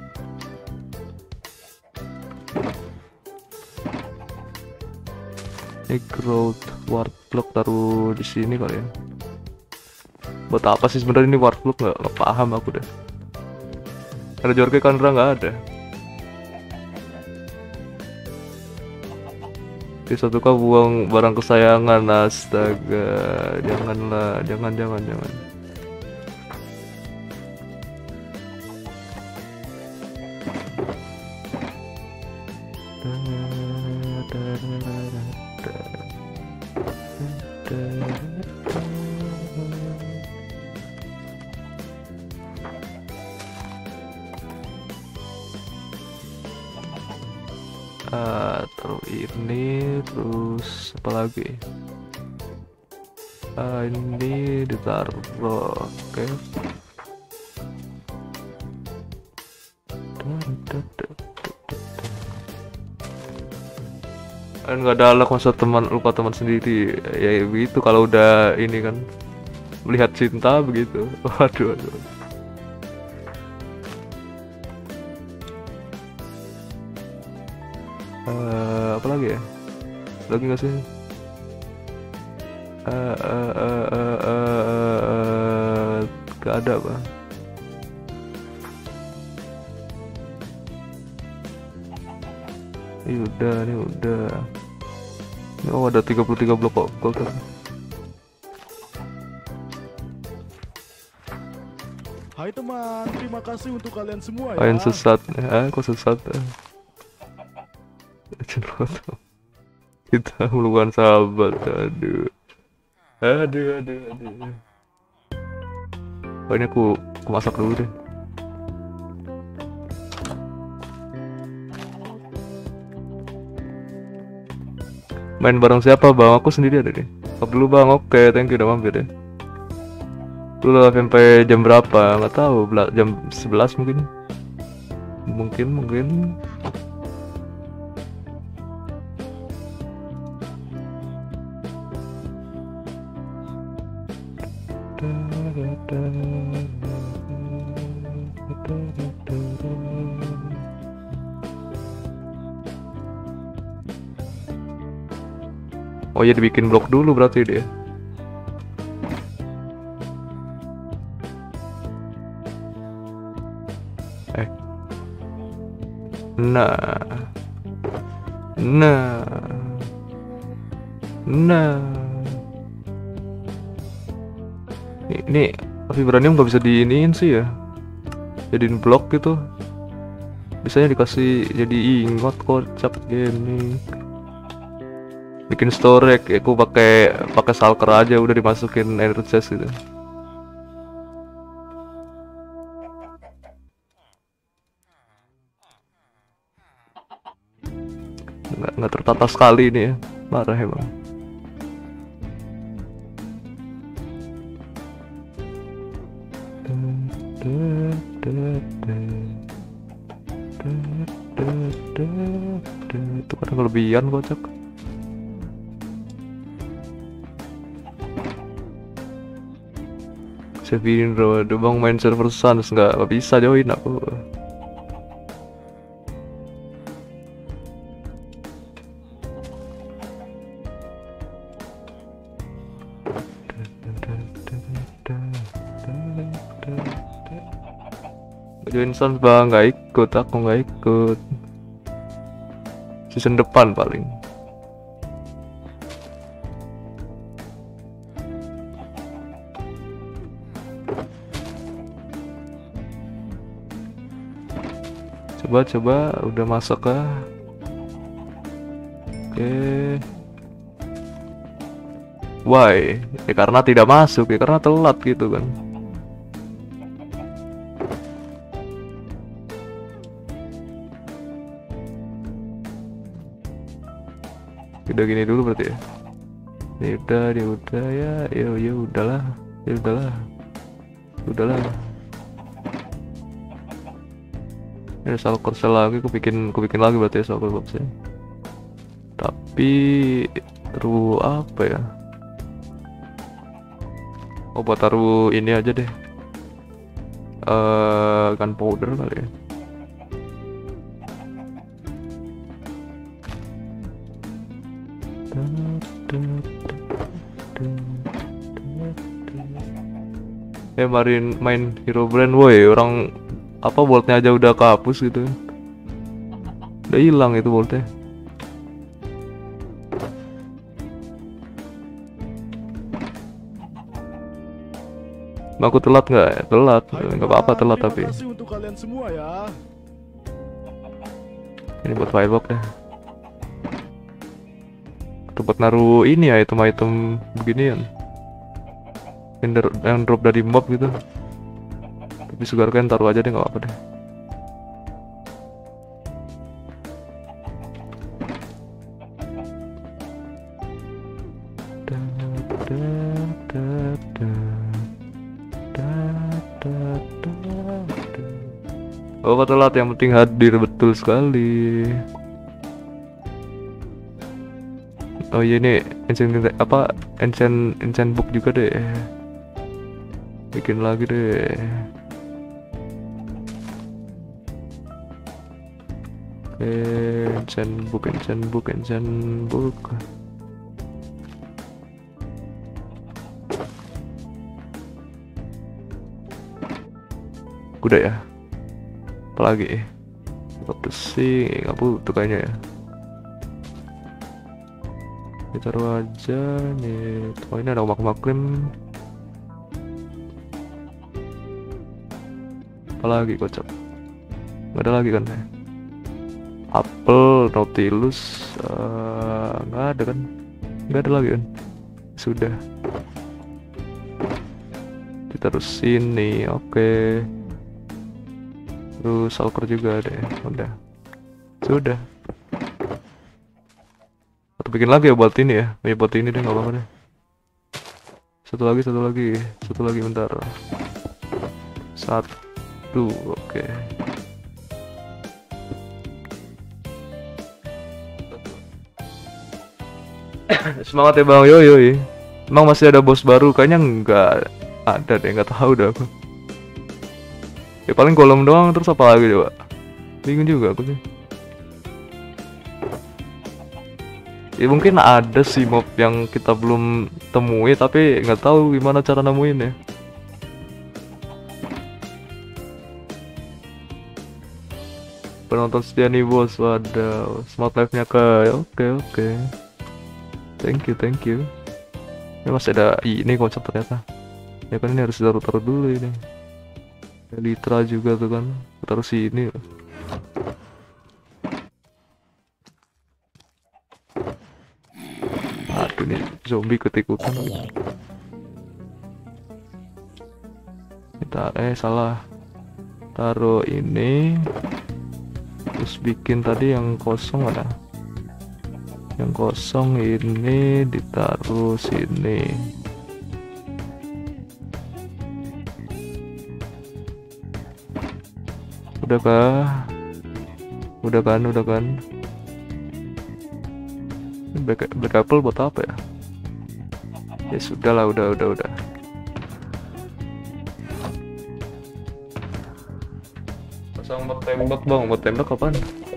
Ini growth ward block taruh di sini kali ya. Buat apa sih sebenarnya ini ward block, nggak nggak paham aku deh. Ada Jorge Kandra nggak ada. Di satu kau buang barang kesayangan, astaga. Janganlah, jangan, jangan, jangan. Uh, terus ini terus apa lagi? Uh, ini ditaruh, oke. Okay. Kan nggak ada alat masa teman lupa teman sendiri ya begitu kalau udah ini kan melihat cinta begitu. Waduh, waduh. Uh, apa lagi ya? Lagi nggak sih? Uh, uh, uh, uh, uh, uh, gak ada apa? Ini udah, ini udah. Oh ada tiga puluh tiga blok kok gold kan? Hai teman, terima kasih untuk kalian semua ya. Kalian sesat, ah kok sesat? Kita melukan sahabat, aduh, aduh, aduh, aduh. Oh, ini aku, aku masak dulu deh. Main bareng siapa bang? Aku sendiri ada deh. Stop dulu bang, oke, thank you udah mampir deh. Lu live sampai jam berapa? Nggak tahu, jam sebelas mungkin. Mungkin, mungkin. Oh ya dibikin blok dulu berarti dia. Eh. Nah. Nah. Nah. Ini vibranium nggak bisa diiniin sih ya, jadiin blok gitu. Biasanya dikasih jadi ingot, kocak gini. Bikin storage, aku pakai pakai shulker aja udah dimasukin air chest gitu. Nggak nggak tertata sekali ini ya, marah emang. Itu kan kelebihan kocak. Sevin bro, aduh bang main server Suns nggak bisa join aku. Join Suns bang, nggak ikut, aku nggak ikut. Season depan paling. Coba-coba udah masuk kah? Oke. Why? Ya karena tidak masuk ya, karena telat gitu kan. Udah gini dulu berarti ya. Ini udah, dia udah ya, ya ya udahlah, ya udahlah, udahlah. Ini soal korsel lagi, aku bikin, aku bikin lagi berarti ya soal boxnya. Tapi taruh apa ya? Oh buat taruh ini aja deh. Eh uh, gunpowder kali ya. Eh main main Hero Brand, woi orang apa boltnya aja udah kehapus gitu, udah hilang itu boltnya. Aku telat nggak? Ya, telat. Hai Nggak apa-apa teman, telat terima tapi. kasih untuk kalian semua ya. Ini buat firebox deh. Atau buat naruh ini ya, item-item beginian. Yang, der- yang drop dari mob gitu. Tapi sugar kan taruh aja deh, nggak apa-apa deh. Da, da, da, da. Da, da, da, da. Oh, kata telat, yang penting hadir, betul sekali. Oh iya, ini enchant apa enchant enchant book juga deh. Bikin lagi deh. Oke, enchant book, enchant book, enchant book. Udah ya. Apalagi? Tetap besi, nggak butuh kayaknya ya. Kita taruh aja nih. Oh, ini ada omak maklim. Apalagi kocok? Nggak ada lagi kan ya? Apel, Nautilus, uh, nggak ada kan? Nggak ada lagi kan? Sudah. Kita terus sini, oke. Terus Salker juga deh, udah. Sudah. Atau bikin lagi ya buat ini ya? Ya buat ini deh, nggak apa-apa deh. Satu lagi, satu lagi, satu lagi bentar. Satu, oke. Semangat ya Bang Yoyo. Emang masih ada bos baru? Kayaknya nggak ada deh, nggak tahu dah aku. Ya paling golem doang, terus apa lagi coba? Bingung juga aku sih. Ya mungkin ada sih mob yang kita belum temui, tapi nggak tahu gimana cara nemuin ya. Penonton setia nih bos, waduh, smart life-nya ke, oke oke. Thank you, thank you. Ini masih ada ini kocak ternyata. Ya kan ini harus taruh-taruh dulu ini. Litra juga tuh kan, taruh sini. Aduh nih zombie ketikutan. Kita eh salah. Taruh ini. Terus bikin tadi yang kosong ada. Yang kosong ini ditaruh sini. Udah kah? Udah kan, udah kan. Back, back apple buat apa ya? Ya sudah lah, udah, udah, udah. Pasang buat tembak bang, buat tembak kapan?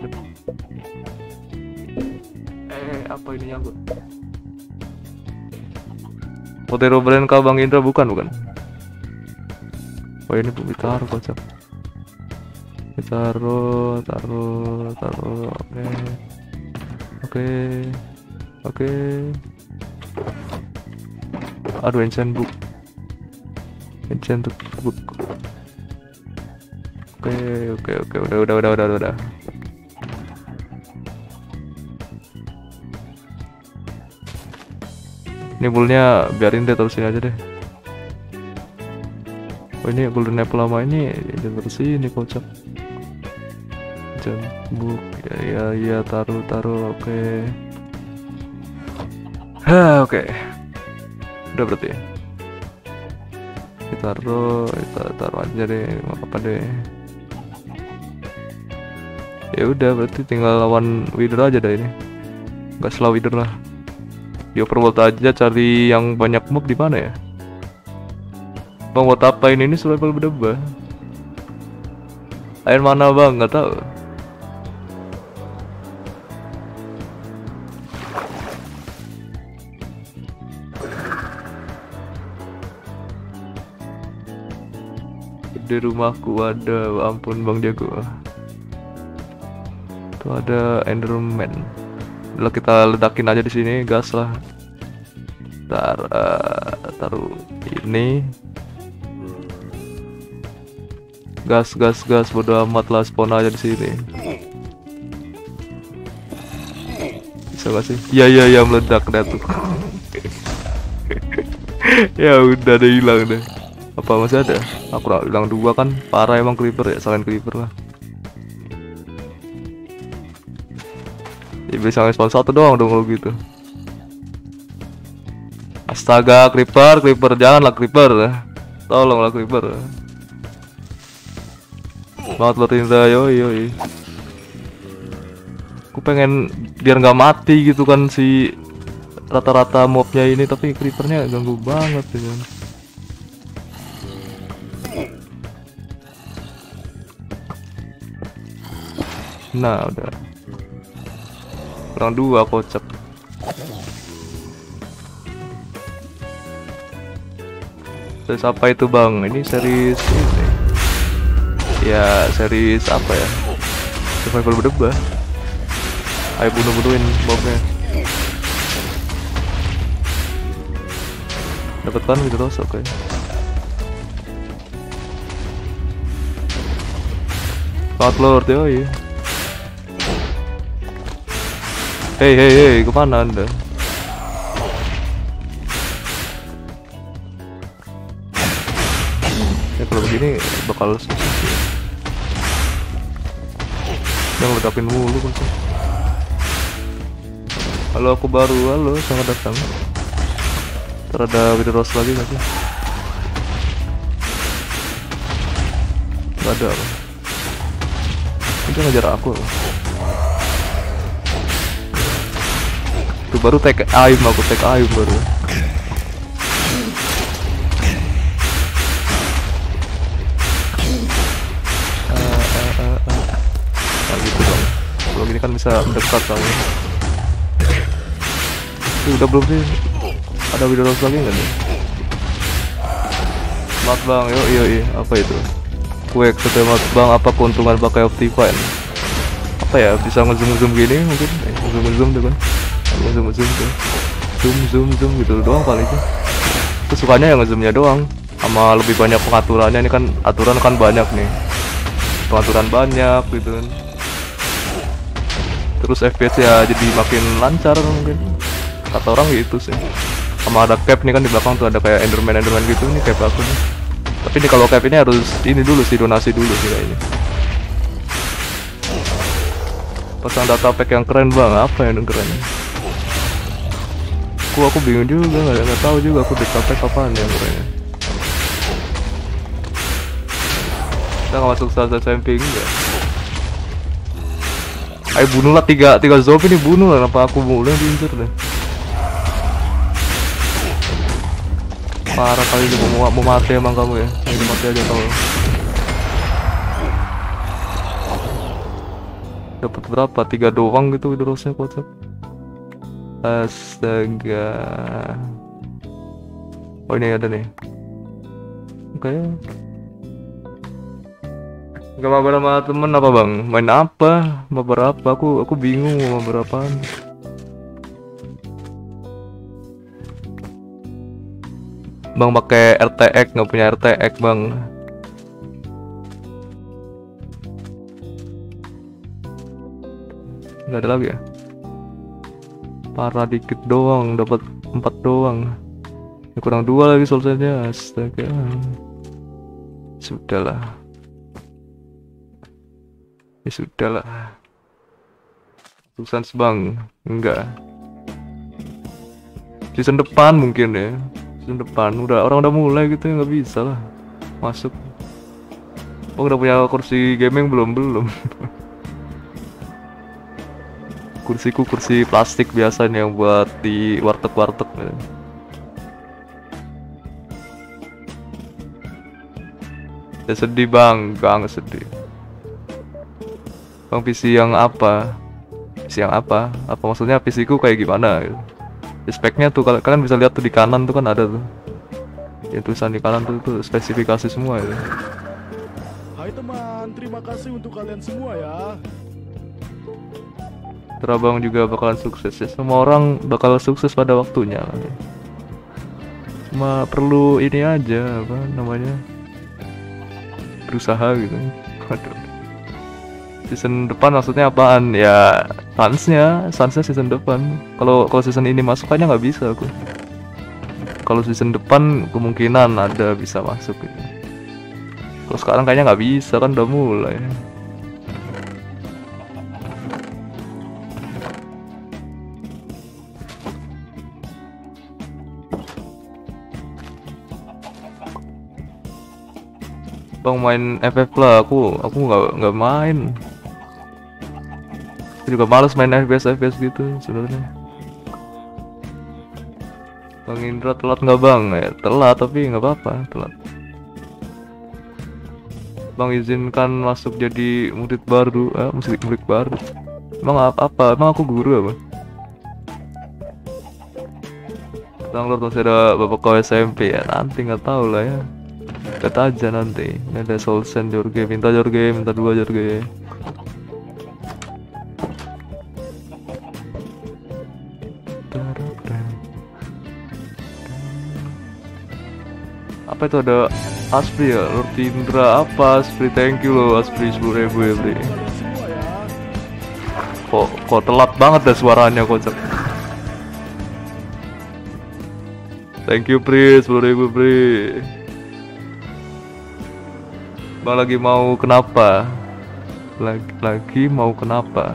Eh, apa ini nyangkut? Potero brand kah Bang Indra? Bukan, bukan. Oh ini ditaruh kocak. Taruh, taruh, taruh, oke, oke, oke. Aduh, enchant book, enchant book. Oke, oke, oke, udah, udah, udah, udah, udah. Ini bullnya biarin deh, terusin aja deh. Oh ini golden apple lama ini, jangan terusin ini kocak. Book ya ya ya taruh taruh oke okay. Hah oke okay. Udah berarti kita taruh kita taruh aja deh nggak apa-apa deh. Ya udah berarti tinggal lawan wither aja dah ini, nggak slow wither lah. Di overworld aja cari yang banyak mob di mana ya bang? Buat apa ini ini survival berdebah? Air mana bang? Nggak tahu. Di rumahku ada, ampun Bang Jago. Tuh ada Enderman. Udah kita ledakin aja di sini, gas lah. Tar, uh, taruh ini. Gas, gas, gas, bodo amat lah, spawn aja di sini. Bisa gak sih? Iya, iya, iya, meledak dah tuh. Ya udah deh, hilang deh. Apa masih ada? Aku hilang dua kan, parah emang creeper ya, selain creeper lah. Ya bisa spawn satu doang dong kalau gitu. Astaga, creeper, creeper, janganlah creeper. Tolonglah creeper. Banget lo Rindra, yoi yoi. Aku pengen biar nggak mati gitu kan si rata-rata mobnya ini, tapi creepernya ganggu banget gitu. Nah udah kurang dua kocak. Terus apa itu bang? Ini series ini. Ya series apa ya? Survival berdebah. Ayo bunuh-bunuhin mobnya. Dapat kan gitu terus, oke. Fat Lord yoi. Hei hei hei, kemana anda? Ya kalau begini bakal susah sih. Jangan ledakin mulu kan. Halo, aku baru, halo, selamat datang. Ntar ada video rose lagi gak sih? Gak ada apa? Itu ngejar aku apa? Itu baru take aim, aku take aim baru. Nah gitu dong. Kalau gini kan bisa mendekat kamu. Ini udah belum sih? Ada video rose lagi nggak nih? Mat bang, yo yo yo, apa itu? Quick, setelah bang, apa keuntungan pakai Optifine? Apa ya, bisa ngezoom zoom gini mungkin? Eh, ngezoom zoom tuh kan? Ngezoom zoom tuh, zoom zoom zoom gitu doang kali itu. Aku sukanya yang ngezoomnya doang, sama lebih banyak pengaturannya. Ini kan aturan kan banyak nih, pengaturan banyak gitu kan. Terus F P S ya jadi makin lancar mungkin, kata orang gitu sih. Sama ada cap nih kan di belakang tuh, ada kayak enderman enderman gitu nih cap aku nih. Tapi ini kalau cap ini harus ini dulu sih, donasi dulu sih kayaknya. Pasang data pack yang keren bang, apa yang keren? Aku aku bingung juga, nggak nggak tahu juga aku data pack apaan yang keren. Kita nggak masuk salah samping enggak? Ayo bunuhlah tiga tiga zombie nih, bunuh lah, kenapa aku mulai diincer deh. Parah kali ini, mau, mau mati emang kamu ya. Ini mati aja kau. Dapat berapa? Tiga doang gitu terusnya kocak. Astaga. Oh ini ada nih. Oke. Okay. Gak mabar sama temen apa bang? Main apa? Mabar apa? Aku aku bingung mau mabar apaan. Bang pakai R T X, nggak punya R T X bang. Nggak ada lagi ya? Parah dikit doang, dapat empat doang. Ya, kurang dua lagi selesainya. Astaga. Sudahlah. Ya sudahlah. Tulisan bang, enggak. Season depan mungkin ya. Depan udah orang udah mulai gitu ya, nggak bisa lah masuk. Oh udah punya kursi gaming belum belum? Kursiku kursi plastik biasa nih yang buat di warteg-warteg. Ya sedih bang, gak sedih. Bang P C yang apa? P C yang apa? Apa maksudnya P C ku kayak gimana? Gitu. Speknya tuh kalian bisa lihat tuh di kanan tuh kan ada tuh. Ya tulisan di kanan tuh, tuh spesifikasi semua ya. Hai teman, terima kasih untuk kalian semua ya. Terabang juga bakalan sukses ya. Semua orang bakal sukses pada waktunya. Cuma perlu ini aja apa namanya? berusaha gitu. Waduh. Season depan maksudnya apaan? Ya Suns-nya, Suns-nya season depan. Kalau kalau season ini masuk kayaknya nggak bisa aku. Kalau season depan kemungkinan ada bisa masuk gitu. Kalau sekarang kayaknya nggak bisa kan udah mulai. Bang main F F lah, aku aku nggak nggak main. Aku juga males main F P S F P S gitu sebenarnya. Bang Indra telat nggak bang? Ya telat tapi nggak apa-apa telat. Bang izinkan masuk jadi murid baru, ah murid murid baru. Emang apa, apa? Emang aku guru apa? Download masih ada bapak kau S M P ya nanti nggak tahu lah ya. Lihat aja nanti. Ini ada Soul Sand Jorge, minta Jorge, minta dua Jorge. Apa itu ada Aspri ya? Lord Indra apa Aspri? Thank you loh Aspri sepuluh ribu ya bri. Kok kok telat banget dah suaranya kocak. Thank you Pri sepuluh ribu Pri. Bang lagi mau kenapa? Lagi, lagi mau kenapa?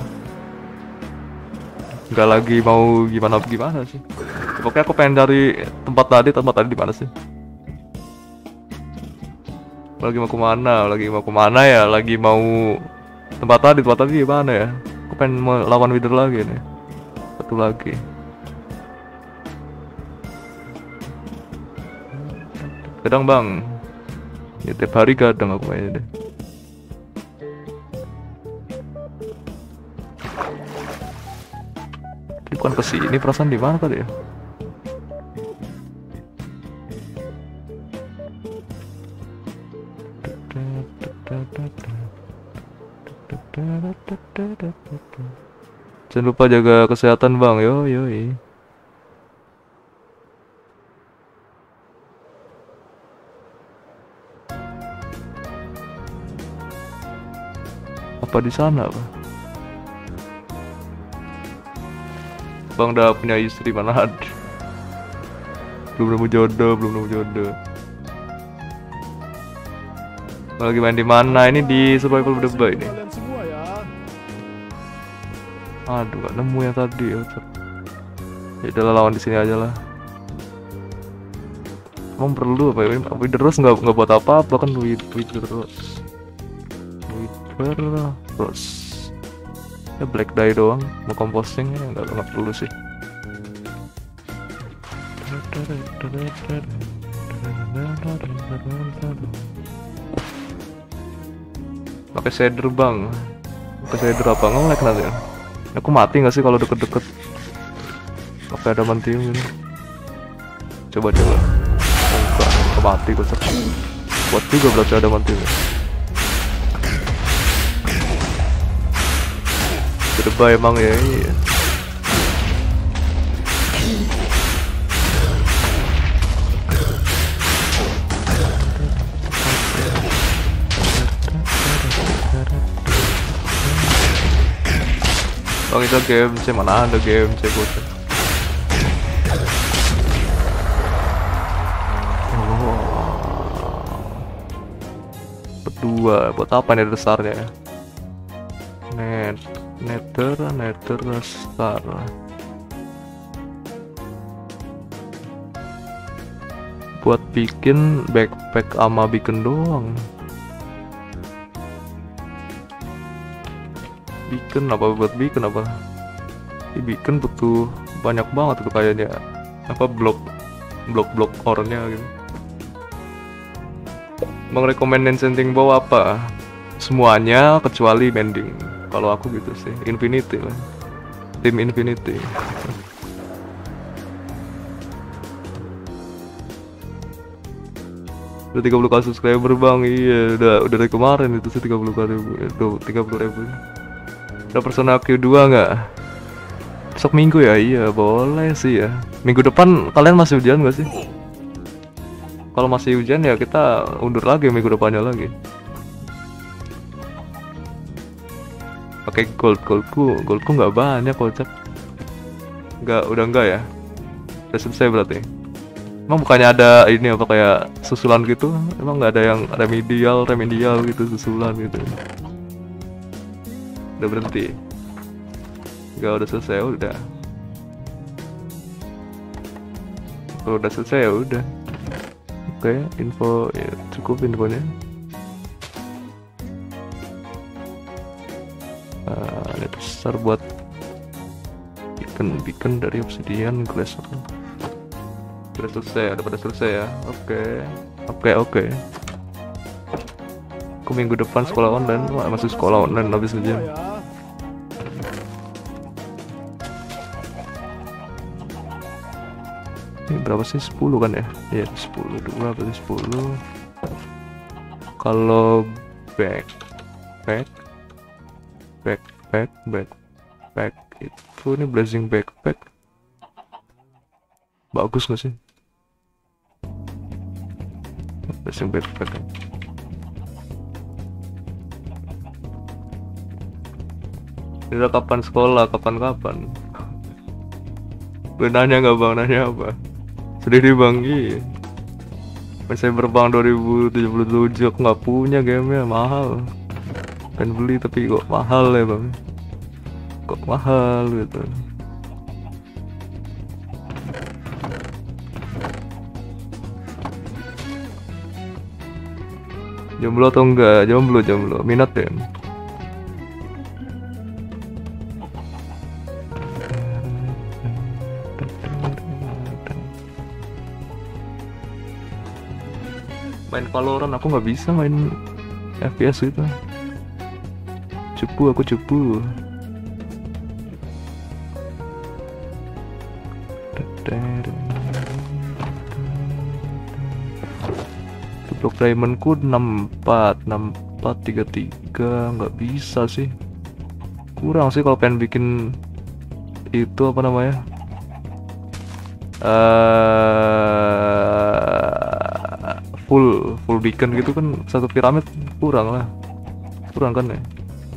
Enggak lagi mau gimana gimana sih? Pokoknya aku pengen dari tempat tadi, tempat tadi di mana sih? Lagi mau kemana? Lagi mau kemana ya? Lagi mau tempat tadi, tempat tadi gimana ya? Aku pengen melawan Wither lagi nih. Satu lagi. Kadang bang. Ya tiap hari kadang aku mainnya deh. Ini bukan kesini perasaan di mana tadi ya? Jangan lupa jaga kesehatan bang, yo yoi. Apa di sana, Pak? Bang udah punya istri mana ada? Belum nemu jodoh, belum nemu jodoh. Bang lagi main di mana? Ini di Survival Berdeba ini. Aduh, gak nemu yang tadi. Ya udahlah lawan di sini aja lah. Emang perlu apa ya? Wither Rose nggak nggak buat apa-apa kan Wither Rose. Terus ya black dye doang, mau composting ya nggak nggak perlu sih. Pakai shader bang, pakai shader apa nge-lag nanti ya? Aku mati nggak sih kalau deket-deket? Pakai ada mantium gitu. Coba coba. Enggak, aku mati kocak. Buat juga berarti ada mantium. Berdeba emang ya, iya. Bang itu game C, mana ada game C bocah. Berdua, buat apa nih dasarnya ya? Net Nether, Nether Star. Buat bikin backpack sama beacon doang. Beacon apa buat beacon apa? Di beacon butuh banyak banget itu kayaknya. Apa blok blok blok ore-nya gitu. Bang rekomend enchanting bow apa? Semuanya kecuali mending. Kalau aku gitu sih, Infinity lah. Tim Infinity. Udah tiga puluh k subscriber bang, iya udah udah dari kemarin itu sih tiga puluh ribu, tiga puluh ribu. Udah Persona Q dua nggak? Besok minggu ya, iya boleh sih ya. Minggu depan kalian masih ujian nggak sih? Kalau masih ujian ya kita undur lagi minggu depannya lagi. pakai gold. Goldku goldku nggak banyak kocak. Nggak, udah enggak ya? Udah selesai berarti. Emang bukannya ada ini apa kayak susulan gitu? Emang nggak ada yang remedial remedial gitu susulan gitu? Udah berhenti? Nggak, udah selesai udah. Kalau udah selesai ya udah. Oke, info ya, cukup infonya. Uh, ini besar buat beacon beacon dari obsidian glass. Udah selesai, udah pada selesai ya. Oke, oke, oke. Aku minggu depan sekolah online. Wah, masih sekolah online habis ujian. Ya. Ini berapa sih? sepuluh kan ya? Iya, sepuluh. Dua berarti sepuluh. Kalau back back backpack backpack itu ini blazing backpack bagus nggak sih? Blazing backpack ini udah kapan sekolah, kapan-kapan? Lu nanya nggak bang? Nanya apa? Sedih nih bang. Iya, Cyber bang dua ribu tujuh puluh tujuh aku nggak punya gamenya, mahal. Pengen beli tapi kok mahal ya bang, kok mahal gitu. Jomblo atau enggak? Jomblo, jomblo, minat ya. Main Valorant aku nggak bisa main F P S gitu. Cupu, aku cupu. Blok diamondku enam empat enam empat tiga tiga, nggak bisa sih, kurang sih kalau pengen bikin itu apa namanya uh, full full beacon gitu kan, satu piramid kurang lah, kurang kan ya,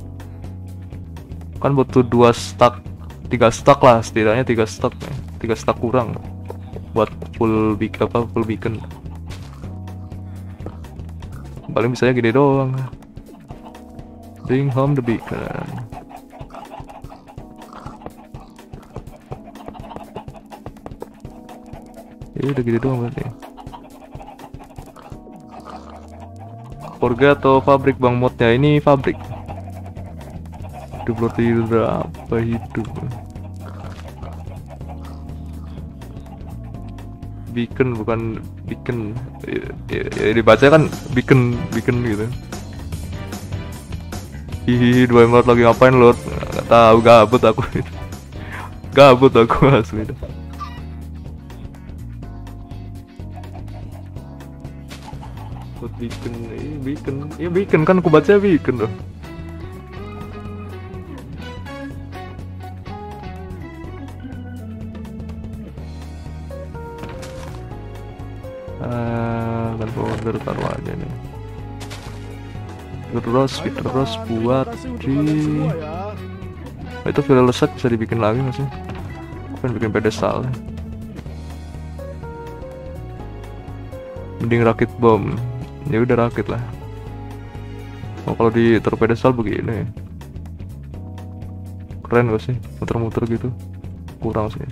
kan butuh dua stack, tiga stack lah setidaknya, tiga stack ya. tiga stack kurang buat full beacon apa full beacon. Paling bisanya gede doang. Bring home the beacon. Ya udah gede doang berarti. Forga atau pabrik bang modnya? Ini pabrik. Hidup berarti berapa hidup? Beacon bukan beacon, ya, ya, ya dibaca kan beacon beacon gitu. Hihi, dua emerald lagi ngapain Lord? Nggak tahu, gabut aku. Gabut aku asli. Buat beacon, ini beacon, ya beacon kan aku baca beacon loh. Kan order taruh aja nih. Terus terus buat di oh, itu file set bisa dibikin lagi nggak sih? Kan bikin pedestal. Mending rakit bom. Ya udah rakit lah. Oh, kalau di taruh pedestal begini. Keren gak sih? Muter-muter gitu. Kurang sih.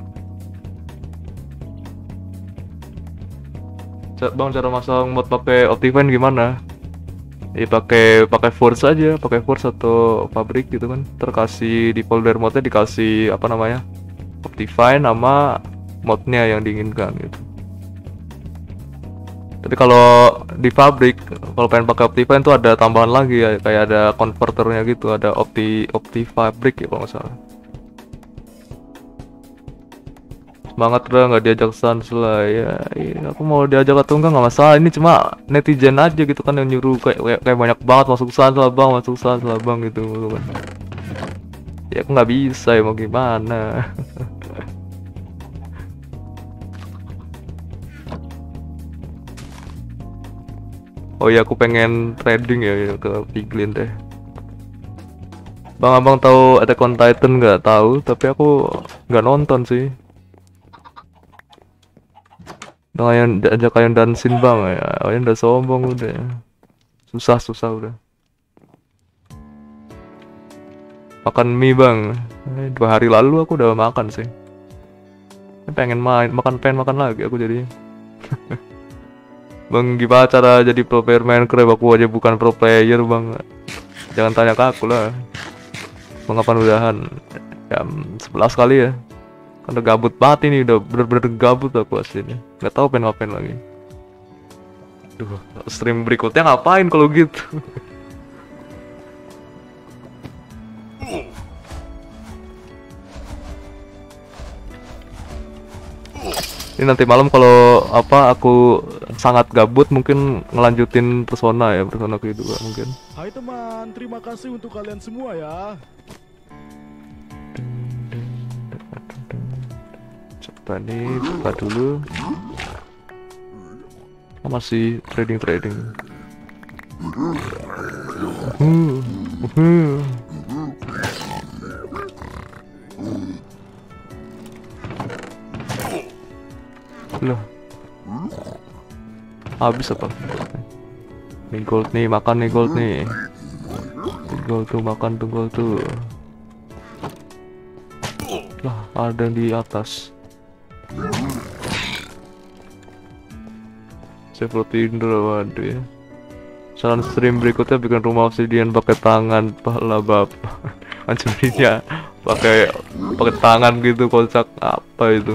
Bang, cara masang mod pakai Optifine gimana? Ya pakai pakai Force aja, pakai Force atau Fabric gitu kan. Terkasih di folder modnya dikasih apa namanya? Optifine sama modnya yang diinginkan gitu. Tapi kalau di Fabric, kalau pengen pakai Optifine tuh ada tambahan lagi ya, kayak ada converternya gitu, ada Opti Opti Fabric ya kalau nggak salah. Semangat udah nggak diajak sans lah ya, ya aku mau diajak atau enggak nggak masalah, ini cuma netizen aja gitu kan yang nyuruh kayak kayak, kayak banyak banget masuk sans lah bang, masuk sans lah bang gitu kan. Ya aku nggak bisa ya, mau gimana. Oh ya, aku pengen trading ya, ya ke Piglin deh. Bang, abang tahu Attack on Titan nggak? Tahu, tapi aku nggak nonton sih. Udah kayak aja kayak dansin bang ya, oh udah sombong udah. Susah susah udah. Makan mie bang, eh, dua hari lalu aku udah makan sih. Pengen main, makan pengen makan lagi aku jadi. Bang, gimana cara jadi pro player Minecraft? Aku aja bukan pro player bang. Jangan tanya ke aku lah. Bang, kapan udahan? Jam sebelas kali ya. Kan udah gabut banget ini, udah bener-bener gabut aku aslinya. Nggak tahu pengen ngapain lagi. Duh, stream berikutnya ngapain kalau gitu? Ini nanti malam kalau apa aku sangat gabut mungkin ngelanjutin Persona ya, Persona kedua mungkin. Hai teman, terima kasih untuk kalian semua ya. Coba nih buka dulu. Oh, masih trading trading. Uh, uh. Loh, habis apa? Nih gold nih, makan nih gold nih. Gold tuh, makan tuh gold tuh. Lah, ada di atas. Save Tinder, waduh ya. Saran stream berikutnya bikin rumah obsidian pakai tangan, pahala bapak. Hancurinnya pakai pakai tangan gitu, kocak apa itu?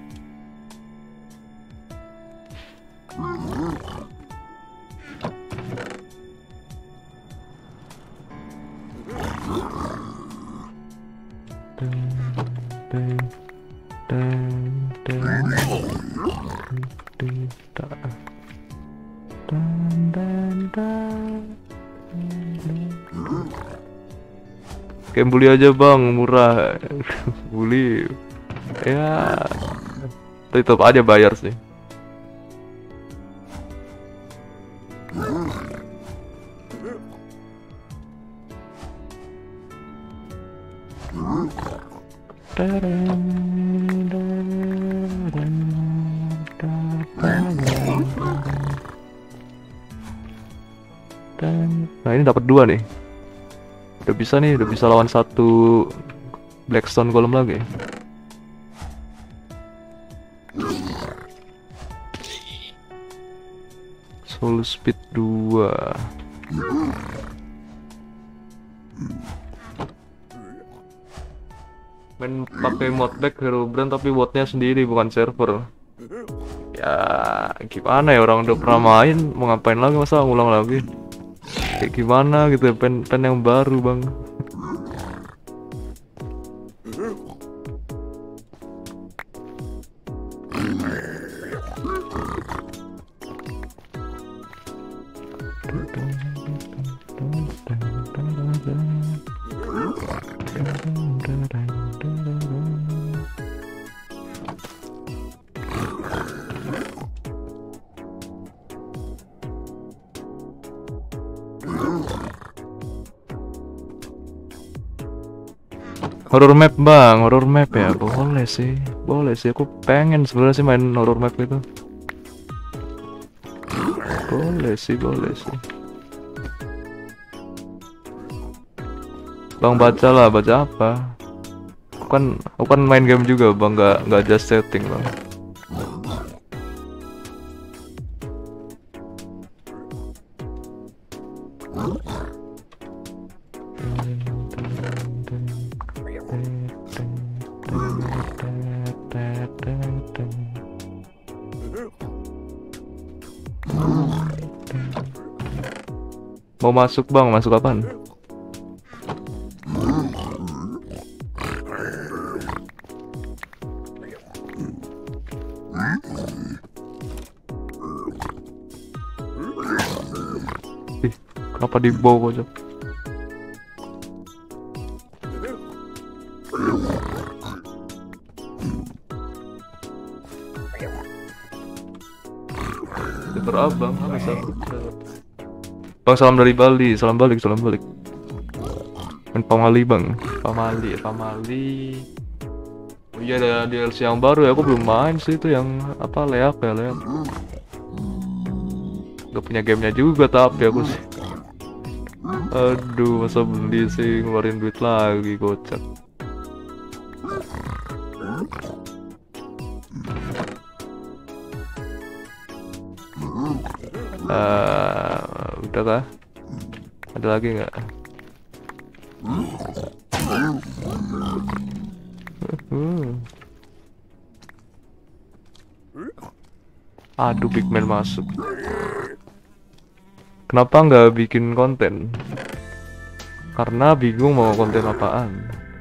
Kayak bully aja bang, murah. Bully ya, tetap aja bayar sih. Nah ini dapat dua nih. Udah bisa nih, udah bisa lawan satu Blackstone Golem lagi. Soul Speed dua. Main pakai modpack Herobrine tapi botnya sendiri bukan server. Ya gimana ya, orang udah pernah main mau ngapain lagi, masa ngulang lagi? Kayak gimana gitu, pen pen yang baru bang. Horror map bang, horror map ya, boleh sih, boleh sih. Aku pengen sebenarnya sih main horror map itu. Boleh sih, boleh sih. Bang baca lah, baca apa? Aku kan, aku kan main game juga bang, nggak nggak just setting bang. Mau masuk bang, masuk kapan? Ih, kenapa di bawah pojok? Super abang, habis aku. Bang salam dari Bali, salam balik, salam balik. Yang Pamali bang, Pamali, Pamali. Oh iya ada D L C yang baru ya, aku belum main sih itu yang apa Leak ya Leak. Gak punya gamenya juga tapi aku sih. Aduh masa beli sih ngeluarin duit lagi kocak. Uh, udah kah? Ada lagi nggak? Aduh Big Man masuk. Kenapa nggak bikin konten? Karena bingung mau konten apaan.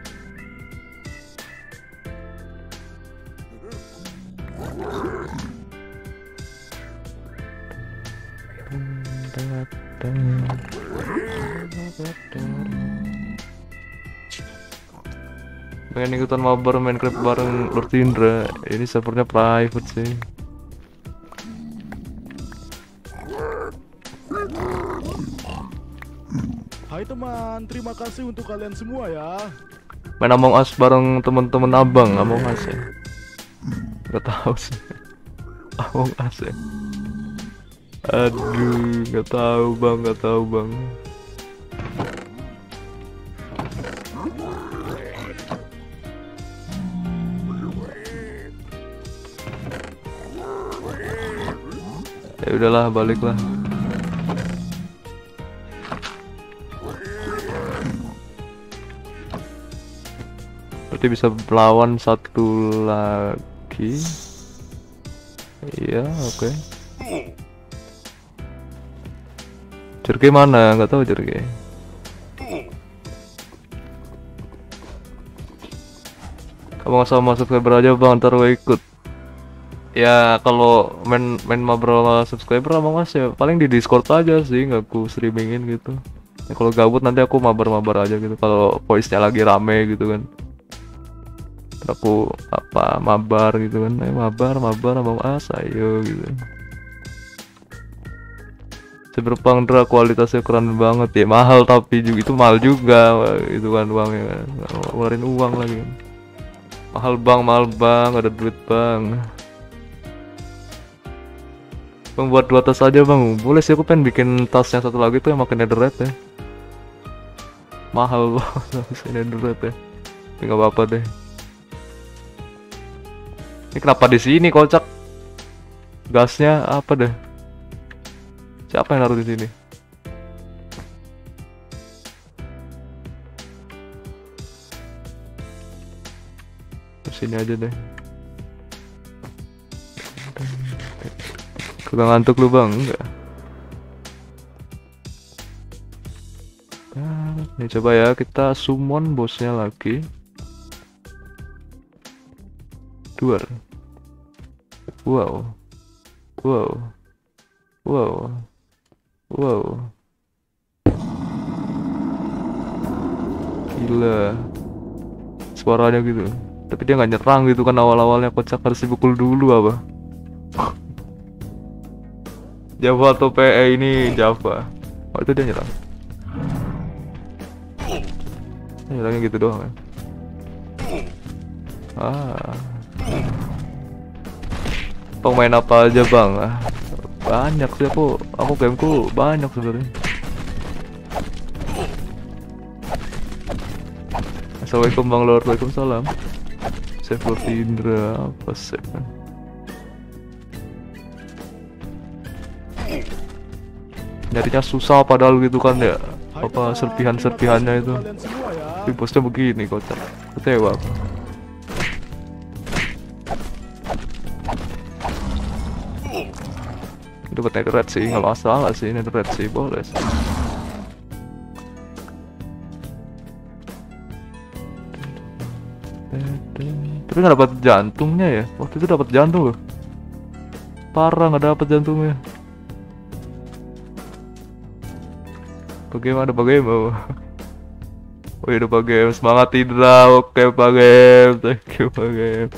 Pengen ikutan mabar Minecraft bareng Lord Indra. Ini servernya private sih. Hai teman, terima kasih untuk kalian semua ya. Main Among Us bareng temen-temen abang Among Us ya. Gak tahu sih. Among Us ya. Aduh, gak tahu bang, gak tahu bang. Ya udahlah, baliklah. Berarti bisa melawan satu lagi. Iya, oke. Okay. Jerke mana? Nggak tahu Jerke. Kamu sama subscriber aja bang, ntar gue ikut. Ya kalau main main mabrol sama subscriber sama mas ya paling di Discord aja sih, nggak aku streamingin gitu. Ya, kalau gabut nanti aku mabar-mabar aja gitu. Kalau voice-nya lagi rame gitu kan. Ntar aku apa mabar gitu kan. Eh, mabar mabar sama mas ayo gitu. Cyberpunk kualitasnya keren banget ya, mahal tapi juga itu mahal juga itu kan uangnya kan. Ngeluarin uang lagi kan. Mahal bang, mahal bang, ada duit bang. Bang buat dua tas aja bang, boleh sih aku pengen bikin tas yang satu lagi tuh yang makin netherite ya. Mahal banget tas netherite ya. Tapi nggak apa-apa deh. Ini kenapa di sini kocak? Gasnya apa deh? Siapa yang naruh di sini? Di sini aja deh. Kagak ngantuk lu bang? Enggak. Nah, ini coba ya kita summon bosnya lagi. Duar. Wow. Wow. Wow. Wow. Gila. Suaranya gitu. Tapi dia nggak nyerang gitu kan awal-awalnya, kocak, harus dipukul dulu apa? Java atau P E ini Java. Oh itu dia nyerang. Nyerangnya gitu doang kan. Ah. Bang main apa aja bang? Ah, banyak sih aku. Aku gameku banyak sebenarnya. Assalamualaikum bang Lord. Waalaikumsalam. Save Lord Indra. Apa save kan? Nyarinya susah padahal gitu kan ya. Apa serpihan-serpihannya itu. Tapi bosnya begini kocak. Kecewa aku. Itu buat netherite sih, nggak masalah sih netherite sih, boleh sih. Tapi nggak dapat jantungnya ya. Waktu itu dapat jantung loh. Parah nggak dapat jantungnya. Bagaimana bagaimana? Oh iya udah Pak Game, semangat Indra. Oke Pak Game, thank you Pak Game.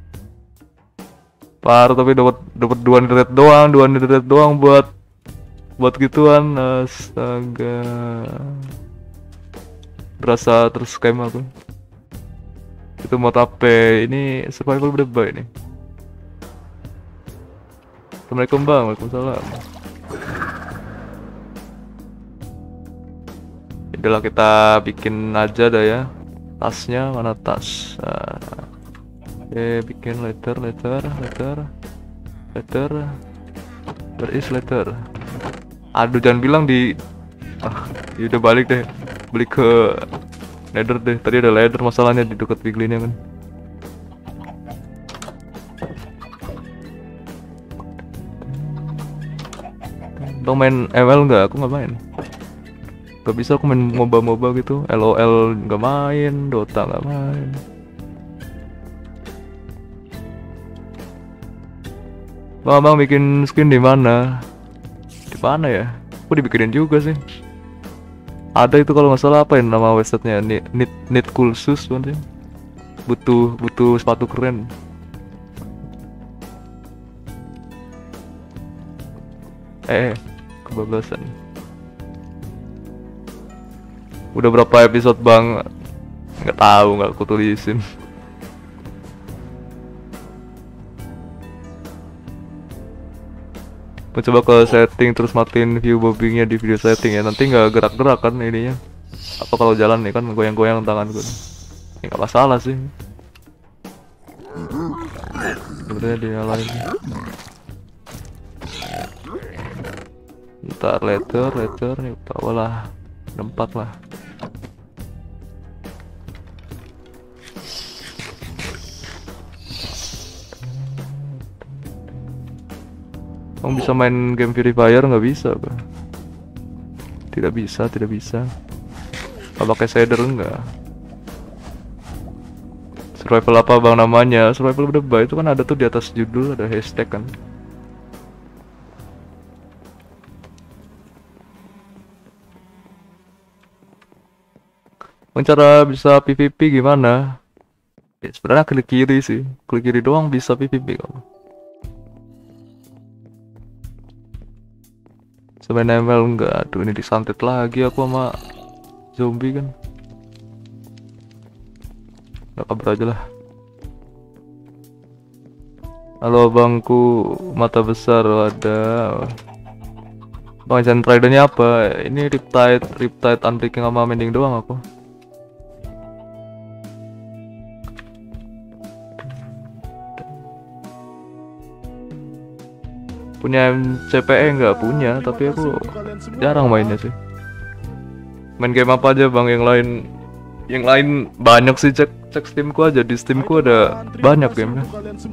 Parah tapi dapat dapat dua netherite doang, dua netherite doang buat buat gituan, astaga. Berasa terscam aku. Itu mod A P, ini survival berdebat ini. Assalamualaikum bang, waalaikumsalam. Itulah kita bikin aja dah ya. Tasnya mana tas? Nah, oke, bikin letter, letter, letter, letter. Where is letter? Aduh, jangan bilang di. Ah, ya udah balik deh. Beli ke Nether deh. Tadi ada leather masalahnya di dekat piglinnya kan. Bang main M L nggak? Aku nggak main. Gak bisa aku main MOBA-MOBA gitu. L O L nggak main, Dota nggak main. Bang, bang bikin skin di mana? Di mana ya? Aku dibikinin juga sih. Ada itu kalau nggak salah, apa ya nama websitenya? Need need, need cool shoes sih. Butuh butuh sepatu keren. Eh, kebablasan. Udah berapa episode bang? Nggak tahu, nggak aku tulisin. Mencoba ke setting terus matiin view bobbingnya di video setting ya. Nanti nggak gerak-gerak kan ininya. Apa kalau jalan nih kan goyang-goyang tanganku. Ini nggak masalah sih. Sebenarnya dinyalain. Ntar letter, letter nih bawa lah. Empat lah. Kamu bisa main game Free Fire nggak bisa, bro? Tidak bisa, tidak bisa. Kalau pakai shader enggak. Survival apa bang namanya? Survival berdebat itu kan ada tuh di atas judul, ada hashtag kan. Cara bisa P V P gimana? Ya, sebenarnya klik kiri sih, klik kiri doang bisa P V P kamu. Sampai nempel enggak? Aduh, ini disantet lagi aku sama zombie kan. Udah kabur aja lah. Halo bangku mata besar, ada. Bang Jan Ridernya apa? Ini Riptide, Riptide Unbreaking sama Mending doang aku. Punya M C P E nggak punya, tapi aku jarang mainnya sih. Main game apa aja bang yang lain? Yang lain banyak sih, cek cek Steamku aja, di Steamku ada banyak gamenya.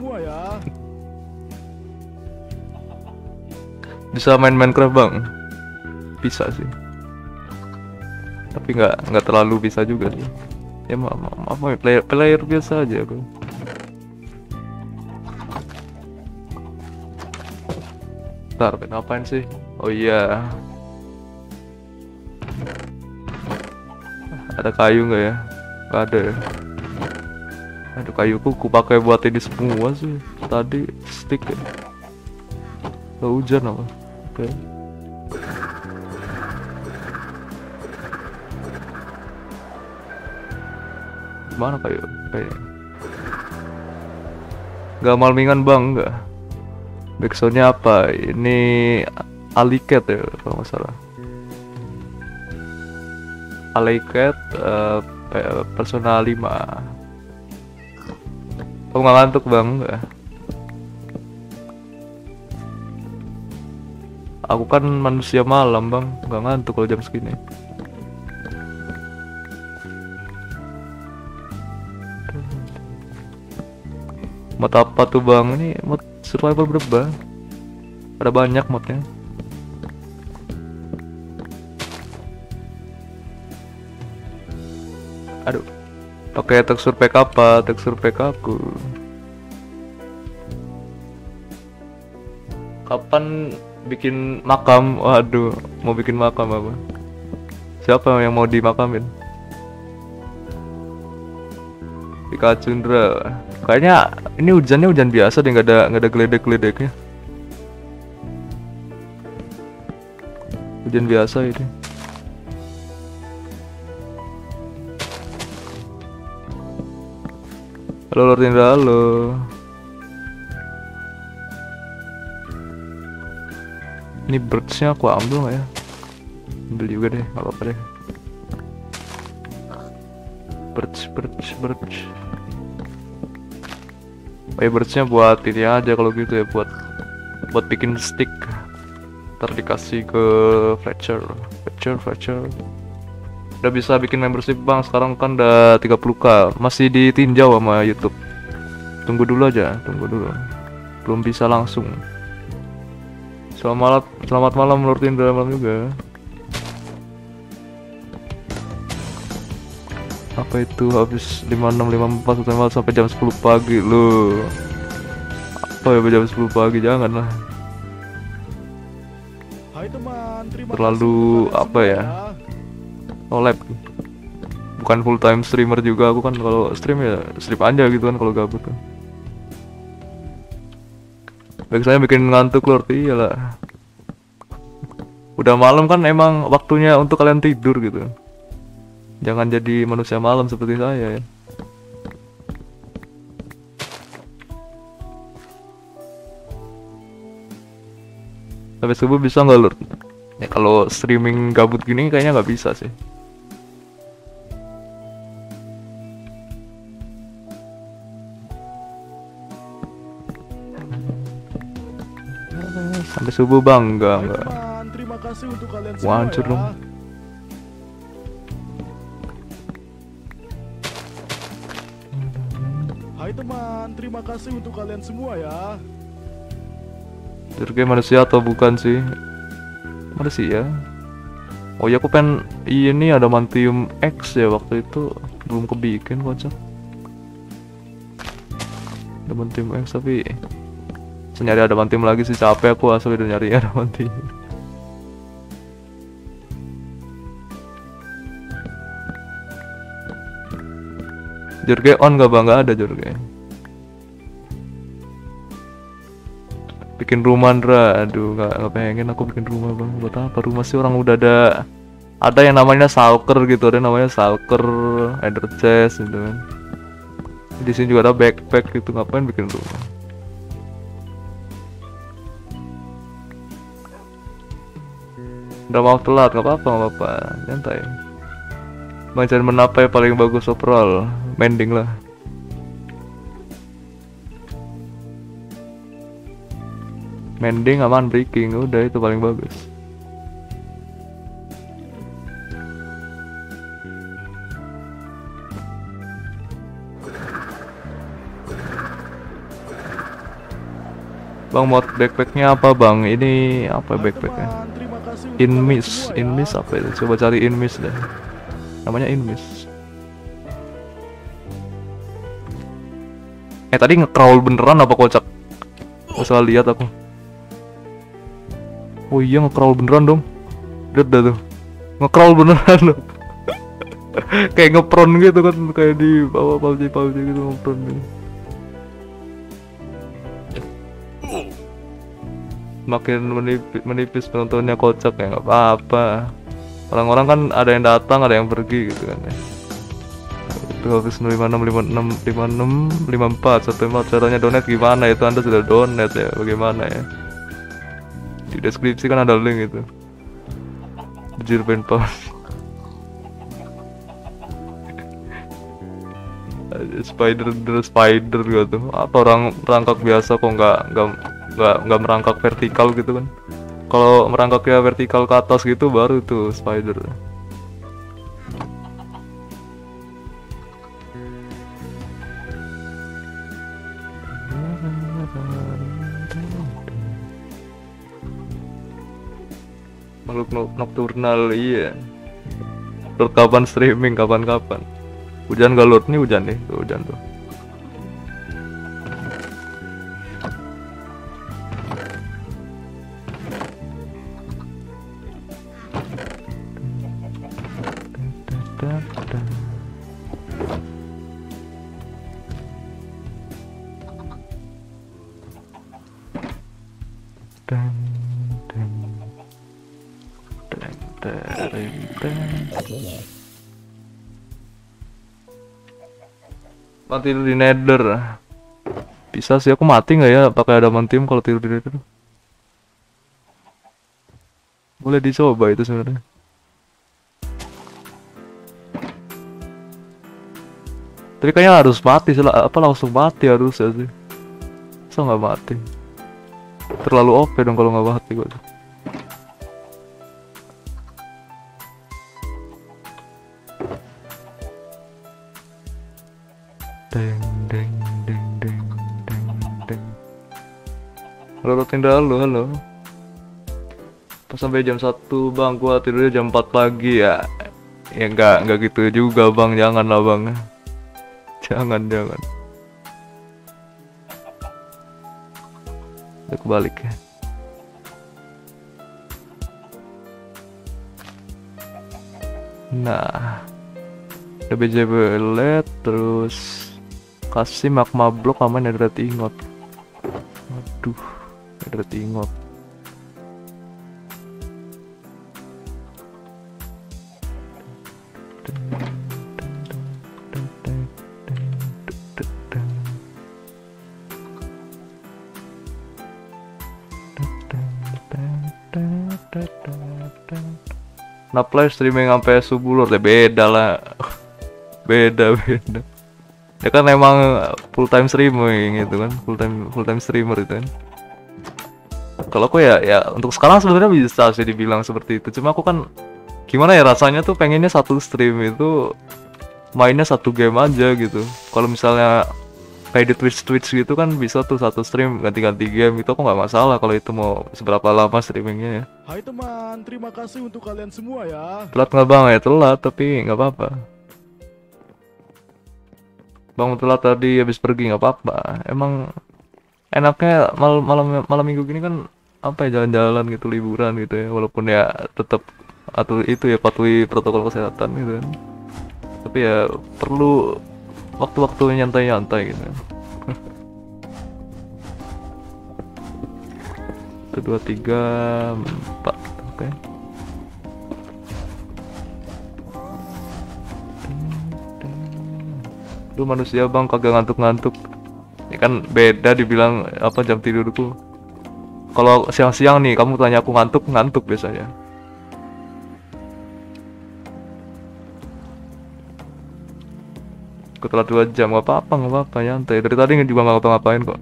Bisa main Minecraft bang? Bisa sih, tapi nggak nggak terlalu bisa juga sih. Ya ma ma apa ya, player player biasa aja aku. Bentar, ngapain sih? Oh iya, ada kayu nggak ya? Nggak ada ya. Aduh, kayuku ku pakai buat ini semua sih. Tadi stick ya. Udah hujan apa? Oke. Okay. Mana kayu? Kayaknya. Gak malmingan bang, enggak. Backsoundnya apa? Ini Alicat ya kalau nggak salah. Alicat uh, Persona lima. Kamu nggak ngantuk bang? Enggak. Aku kan manusia malam bang, nggak ngantuk kalau jam segini. Mod apa tuh bang? Ini mod survival berapa? Ada banyak modnya. Aduh, pakai tekstur pack apa? Tekstur pack aku. Kapan bikin makam? Waduh, mau bikin makam apa? Siapa yang mau dimakamin? Pikachu Indra. Kayaknya ini hujannya hujan biasa deh, nggak ada nggak ada geledek-geledeknya. Hujan biasa ini. Halo Lord Indra, halo. Ini birdsnya aku ambil nggak ya? Ambil juga deh, nggak apa-apa deh. Birds, birds, birds. Oh ya, birdsnya buat ini aja kalau gitu ya, buat buat bikin stick. Ntar dikasih ke Fletcher, Fletcher, Fletcher. Udah bisa bikin membership bang, sekarang kan udah tiga puluh k. Masih ditinjau sama YouTube. Tunggu dulu aja, tunggu dulu. Belum bisa langsung. Selamat malam, selamat malam Lord Indra, malam juga. Apa itu habis lima enam lima empat sampai jam sepuluh pagi lu? Apa ya jam sepuluh pagi, jangan lah. Hai teman, terima Terlalu kasih apa ya? Oh lab. Bukan full time streamer juga aku kan, kalau stream ya stream aja gitu kan kalau gabut kan. Baik, saya bikin ngantuk Lord, iyalah. Udah malam kan emang waktunya untuk kalian tidur gitu. Jangan jadi manusia malam seperti saya ya. Sampai subuh bisa nggak Lord? Ya kalau streaming gabut gini kayaknya nggak bisa sih. Sampai subuh bang, enggak Hai enggak. teman, terima kasih untuk kalian Wah, semua hancur ya. dong. Hai teman, terima kasih untuk kalian semua ya. Jadi manusia atau bukan sih? Manusia. Oh ya, aku pengen ini adamantium X ya, waktu itu belum kebikin kocak. Adamantium X tapi nyari adamantium lagi sih, capek aku asli udah nyari adamantium. Jorge on gak bang? Gak ada Jorge. Bikin rumah Ndra, aduh gak, gak pengen aku bikin rumah bang. Buat apa rumah sih, orang udah ada ada yang namanya Salker gitu, ada yang namanya Salker, Ender Chest gitu kan. Di sini juga ada backpack gitu, ngapain bikin rumah? Udah mau telat, gak apa-apa, gak apa-apa, santai. Macam menapa yang paling bagus overall? Mending lah. Mending aman breaking, udah itu paling bagus. Bang, mod backpacknya apa bang? Ini apa backpacknya? Teman, terima kasih untuk In kalian Miss, semua In ya. Miss apa itu? Coba cari In Miss deh. Namanya In Miss. Eh tadi nge-crawl beneran apa kocak? Gak salah lihat aku. Oh iya, nge-crawl beneran dong. Lihat dah tuh. Nge-crawl beneran loh. Kayak ngepron gitu kan, kayak di bawah P U B G P U B G gitu, ngepron gitu. Makin menipis, menipis penontonnya kocak ya, nggak apa-apa. Orang-orang kan ada yang datang, ada yang pergi gitu kan ya. Itu habis lima enam lima enam lima enam lima empat satu empat. Caranya donate gimana? Itu Anda sudah donate ya, bagaimana ya? Di deskripsi kan ada link itu. Jirben pound. Spider the spider gitu. Apa orang merangkak biasa kok nggak nggak nggak nggak merangkak vertikal gitu kan? Kalau merangkaknya vertikal ke atas gitu baru tuh spider. Makhluk no- nokturnal, iya. Lord kapan streaming, kapan-kapan. Hujan gak Lord? Nih hujan nih, tuh hujan tuh. Mati tidur di nether. Bisa sih, aku mati nggak ya pakai ada team kalau tidur di nether? Boleh dicoba itu sebenarnya. Tapi kayaknya harus mati sih, apa langsung mati harus ya sih. Masa nggak mati? Terlalu O P dong kalau nggak mati gue. Deng deng deng deng deng deng. Halo Rotinda, halo halo. Pas sampai jam satu bang, gua tidurnya jam empat pagi ya. Ya enggak enggak gitu juga bang, jangan lah bang. Jangan jangan. Udah kebalik ya. Nah, ada B J belet, terus kasih magma block sama netherite ingot. Waduh, netherite ingot. Kenapa live streaming sampai subuh lor? Ya beda lah. Beda beda. Ya kan emang full time streaming gitu kan, full time full time streamer itu kan. Kalau aku ya ya untuk sekarang sebenarnya bisa sih dibilang seperti itu. Cuma aku kan gimana ya rasanya tuh pengennya satu stream itu mainnya satu game aja gitu. Kalau misalnya kayak di Twitch Twitch gitu kan bisa tuh satu stream ganti-ganti game itu, aku nggak masalah kalau itu mau seberapa lama streamingnya ya. Hai teman, terima kasih untuk kalian semua ya. Telat nggak bang? Ya telat tapi nggak apa-apa. Bang telat tadi habis pergi nggak apa-apa. Emang enaknya malam malam malam minggu gini kan apa ya, jalan-jalan gitu, liburan gitu ya, walaupun ya tetap atau itu ya patuhi protokol kesehatan gitu kan. Tapi ya perlu waktu-waktu nyantai-nyantai gitu. Satu dua tiga empat, oke. Okay. Lu manusia bang kagak ngantuk-ngantuk. Ya kan beda dibilang apa jam tidurku. Kalau siang-siang nih kamu tanya aku ngantuk, ngantuk biasanya. Aku telat dua jam, gak apa-apa, gak apa-apa, nyantai. Dari tadi juga gak ngapa-ngapain kok.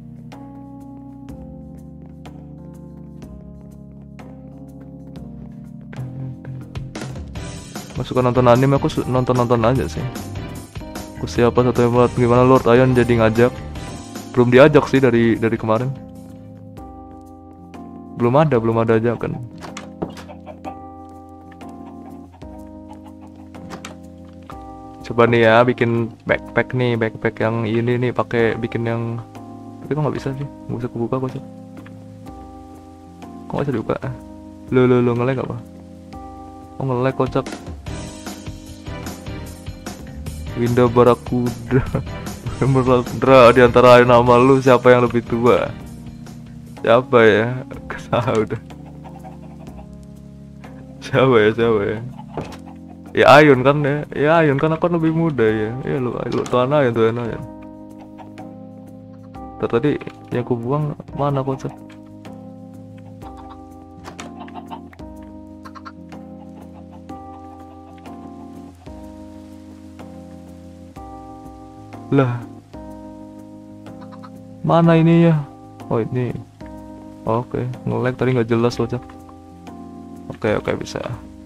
Masukkan nonton anime, aku nonton-nonton aja sih. Aku siapa satu yang buat gimana Lord Ayon jadi ngajak. Belum diajak sih dari dari kemarin. Belum ada, belum ada ajakan. Coba nih ya bikin backpack nih, backpack yang ini nih pakai bikin yang, tapi kok nggak bisa sih, nggak bisa kebuka kok sih. Kok nggak bisa dibuka? Lo lo lo nge-lag apa? Oh nge-lag kocak. Winda Barakuda. Barakuda di antara nama lu siapa yang lebih tua? Siapa ya? Kesah udah. Siapa ya siapa ya? Ya Ayun kan ya, ya Ayun kan aku kan lebih muda ya. Ya lu lu tuan Ayun tuan Ayun. Tadi yang aku buang mana kocak? Lah. Mana ini ya? Oh ini. Oke, nge-lag tadi nggak jelas loh, Cak. Oke, oke bisa.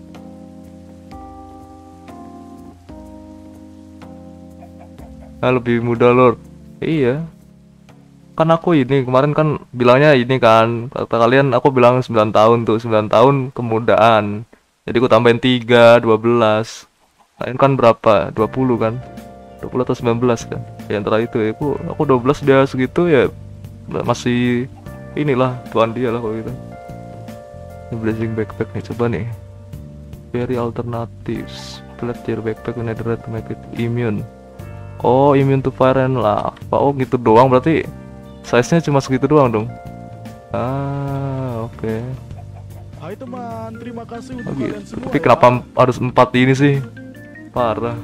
Nah, lebih muda Lord. Iya. Kan aku ini kemarin kan bilangnya ini kan, kata kalian aku bilang sembilan tahun tuh, sembilan tahun kemudaan. Jadi aku tambahin tiga, dua belas. Kalian kan berapa? dua puluh kan? dua puluh atau sembilan belas kan? Ya antara itu ya. Aku aku dua belas dia segitu ya masih inilah tuan dia lah kalau gitu. Ini blazing backpack nih, coba nih. Very alternatives. Select your backpack with netherite to make it immune. Oh, immune to fire and lava. Oh, gitu doang berarti. Size-nya cuma segitu doang dong. Ah, oke. Okay. Hai teman, terima kasih untuk Oh, gitu. kalian semua Tapi ya. kenapa harus empat ini sih? Parah.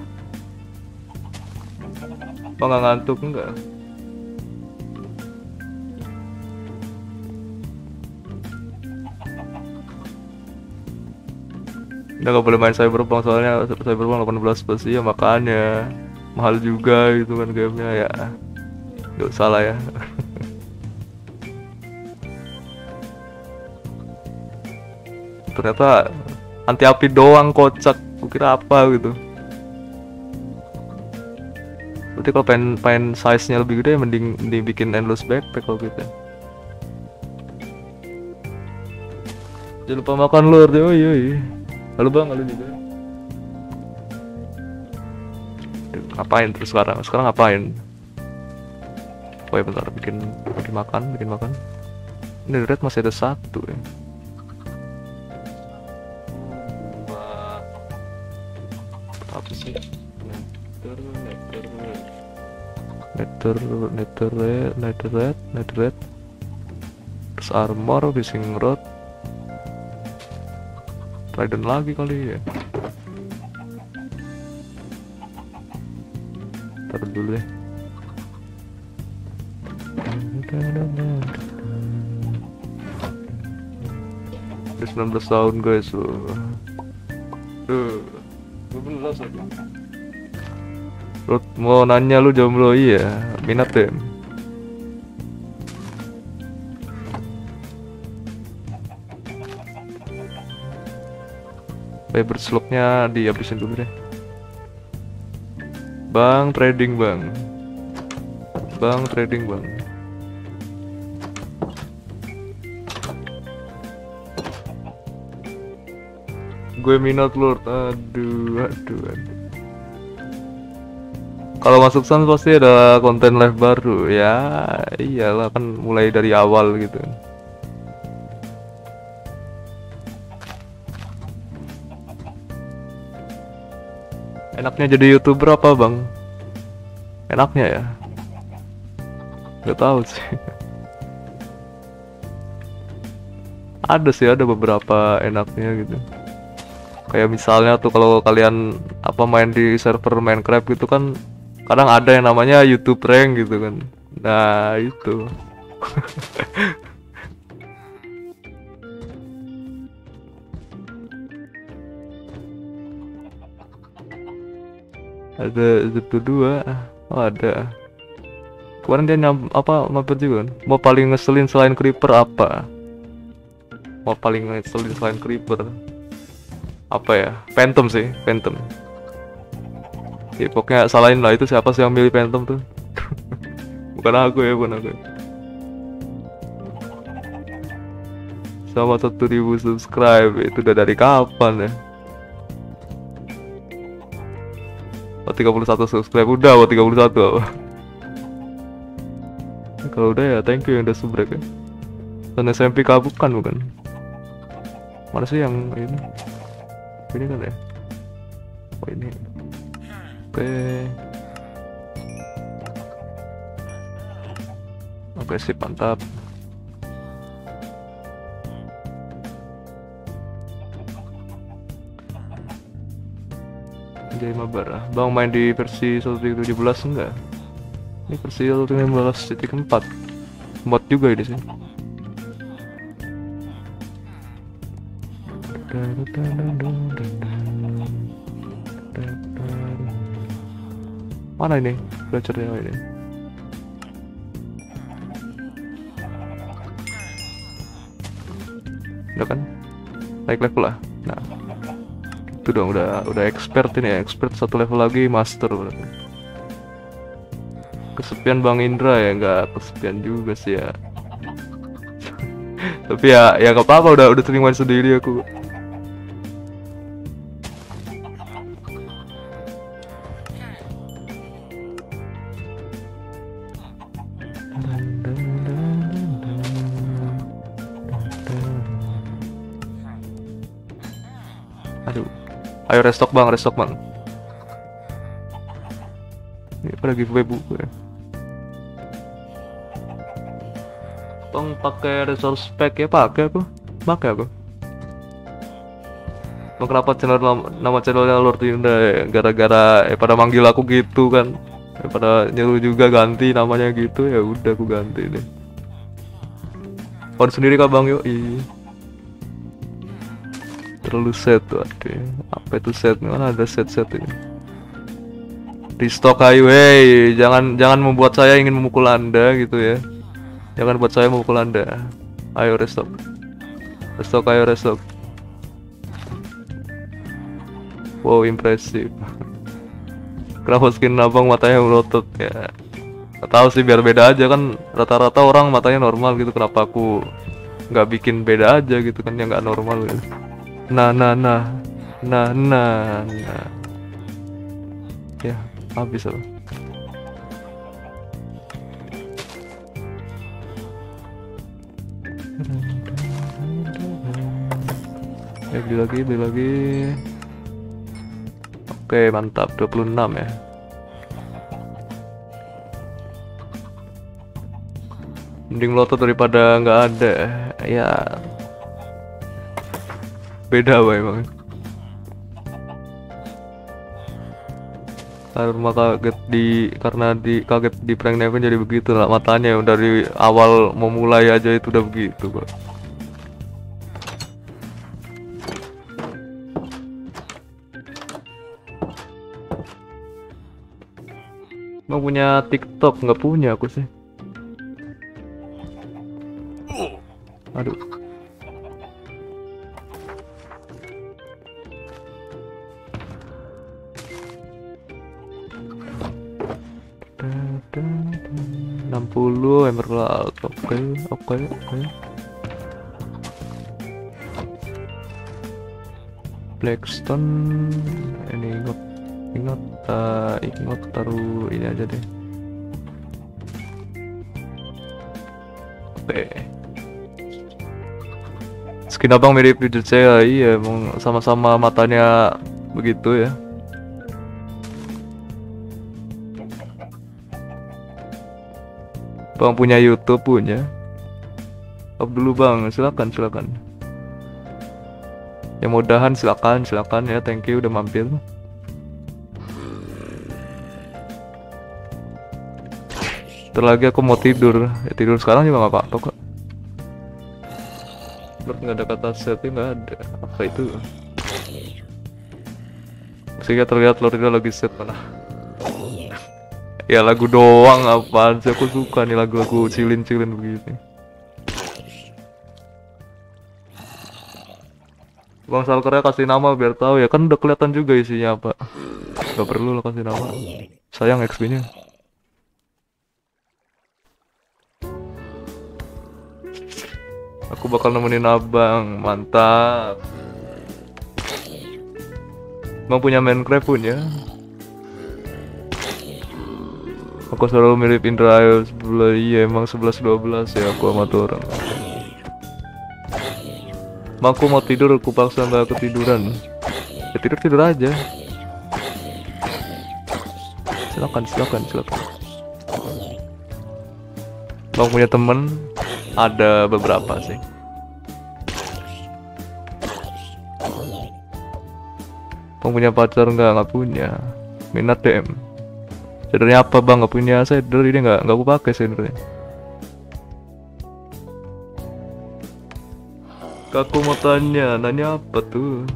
Apa nggak ngantuk enggak? Udah gak boleh main Cyberpunk soalnya Cyberpunk delapan belas plus ya, makanya mahal juga gitu kan gamenya ya. Gak usah lah ya. Ternyata anti api doang, kocak. Kukira apa gitu. Berarti kalau pengen pengen size-nya lebih gede mending dibikin endless backpack kalau gitu. Jangan lupa makan lur, oh iya iya. Halo bang, halo juga. Aduh, ngapain terus sekarang? Sekarang ngapain? Oh ya bentar, bikin bikin makan, bikin makan. Ini red masih ada satu ya. Apa sih? Nether, nether, nether red, nether red, nether red. Terus armor, fishing rod. Trident lagi kali ya. Taruh dulu deh. Udah sembilan belas tahun guys. Duh, dua belas aja. Lu mau nanya lu jomblo? Iya, minat deh. Paper slopnya dihabisin dulu deh. Bang trading bang. Bang trading bang. Gue minat lord. Aduh, aduh, aduh. Kalau masuk Suns pasti ada konten live baru ya. Iyalah kan mulai dari awal gitu. Enaknya jadi YouTuber apa bang? Enaknya ya? Gak tahu sih. Ada sih, ada beberapa enaknya gitu. Kayak misalnya tuh kalau kalian apa main di server Minecraft gitu kan, kadang ada yang namanya YouTube rank gitu kan. Nah itu. Ada itu dua. Oh ada. Kemarin dia nyam apa mampir juga kan. Mau paling ngeselin selain creeper apa? Mau paling ngeselin selain creeper apa ya? Phantom sih, Phantom. Ya pokoknya salahin lah, itu siapa sih yang milih Phantom tuh? Bukan aku ya, bukan aku. Sama satu ribu subscribe itu udah dari kapan ya? Oh, tiga puluh satu subscribe udah, oh tiga puluh satu apa? Nah, kalau udah ya thank you yang udah subrek ya. Dan S M P K bukan bukan. Mana sih yang ini? Ini kan ya? Oh ini. Oke. Oke sih, mantap. Jadi mabar. Bang main di versi satu titik tujuh belas enggak? Ini versi satu titik lima belas titik empat. Mod juga ini sih. Mana ini? Belajarnya ini. Udah kan? Naik level lah. Nah. Itu dong udah udah expert ini ya, expert satu level lagi master berarti. Kesepian Bang Indra ya, nggak kesepian juga sih ya. Tapi ya ya nggak apa-apa, udah udah sering main sendiri aku. Aduh. Ayo restock bang, restock bang. Ini pada giveaway buku ya. Bang pakai resource pack ya, pakai aku, pakai aku. Emang kenapa channel nama channelnya Lord Yunda ya? Gara-gara eh, pada manggil aku gitu kan. Eh, pada nyuruh juga ganti namanya gitu, ya udah aku ganti deh. Kau sendiri kah Bang Yoi? Terlalu set tuh, aduh. Apa itu set? Mana ada set-set ini? Restock ayo, hey, jangan jangan membuat saya ingin memukul Anda gitu ya. Jangan buat saya memukul Anda. Ayo restock. Restock ayo restock. Wow, impresif. Kenapa skin abang matanya melotot ya? Gak tahu sih, biar beda aja kan. Rata-rata orang matanya normal gitu. Kenapa aku nggak bikin beda aja gitu kan, yang nggak normal gitu. Nah, nah, nah, nah, nah, nah. Ya, habis apa? Ya, beli lagi, beli lagi. Oke, mantap, dua puluh enam ya. Mending lotot daripada nggak ada. Ya, beda apa emang. Karena kaget di karena di kaget di prank Nevin jadi begitu lah matanya. Dari awal mau mulai aja itu udah begitu kok. Mau punya TikTok? Nggak punya aku sih. Aduh. enam puluh emerald. Oke, oke, oke. Blackstone ini ingat ingat uh, ingat taruh ini aja deh. Oke. Skin abang mirip Jujutsu saya, iya emang sama-sama matanya begitu ya. Bang punya YouTube punya. Up dulu bang, silakan silakan. Yang mudahan silakan silakan ya, thank you udah mampir. Ntar lagi aku mau tidur, ya tidur sekarang juga nggak apa-apa kok. Nggak ada kata setting, nggak ada. Apa itu? Sehingga terlihat Lord Yunda lagi set mana? Ya lagu doang apaan sih, aku suka nih lagu-lagu cilin-cilin begini. Bang Salkernya kasih nama biar tahu ya, kan udah kelihatan juga isinya apa. Gak perlu lo kasih nama. Sayang X P-nya. Aku bakal nemenin abang, mantap. Bang punya Minecraft punya. Aku selalu mirip Indra Ayo sebelah, iya emang sebelas dua belas ya aku sama tuh orang. Mak aku mau tidur, aku paksa nggak ketiduran. Ya tidur tidur aja. Silakan silakan silakan. Bang punya temen, ada beberapa sih. Bang punya pacar nggak? Nggak punya. Minat D M. Shadernya apa bang? Nggak punya shader, ini nggak nggak aku pakai shadernya. Aku mau tanya, nanya apa tuh?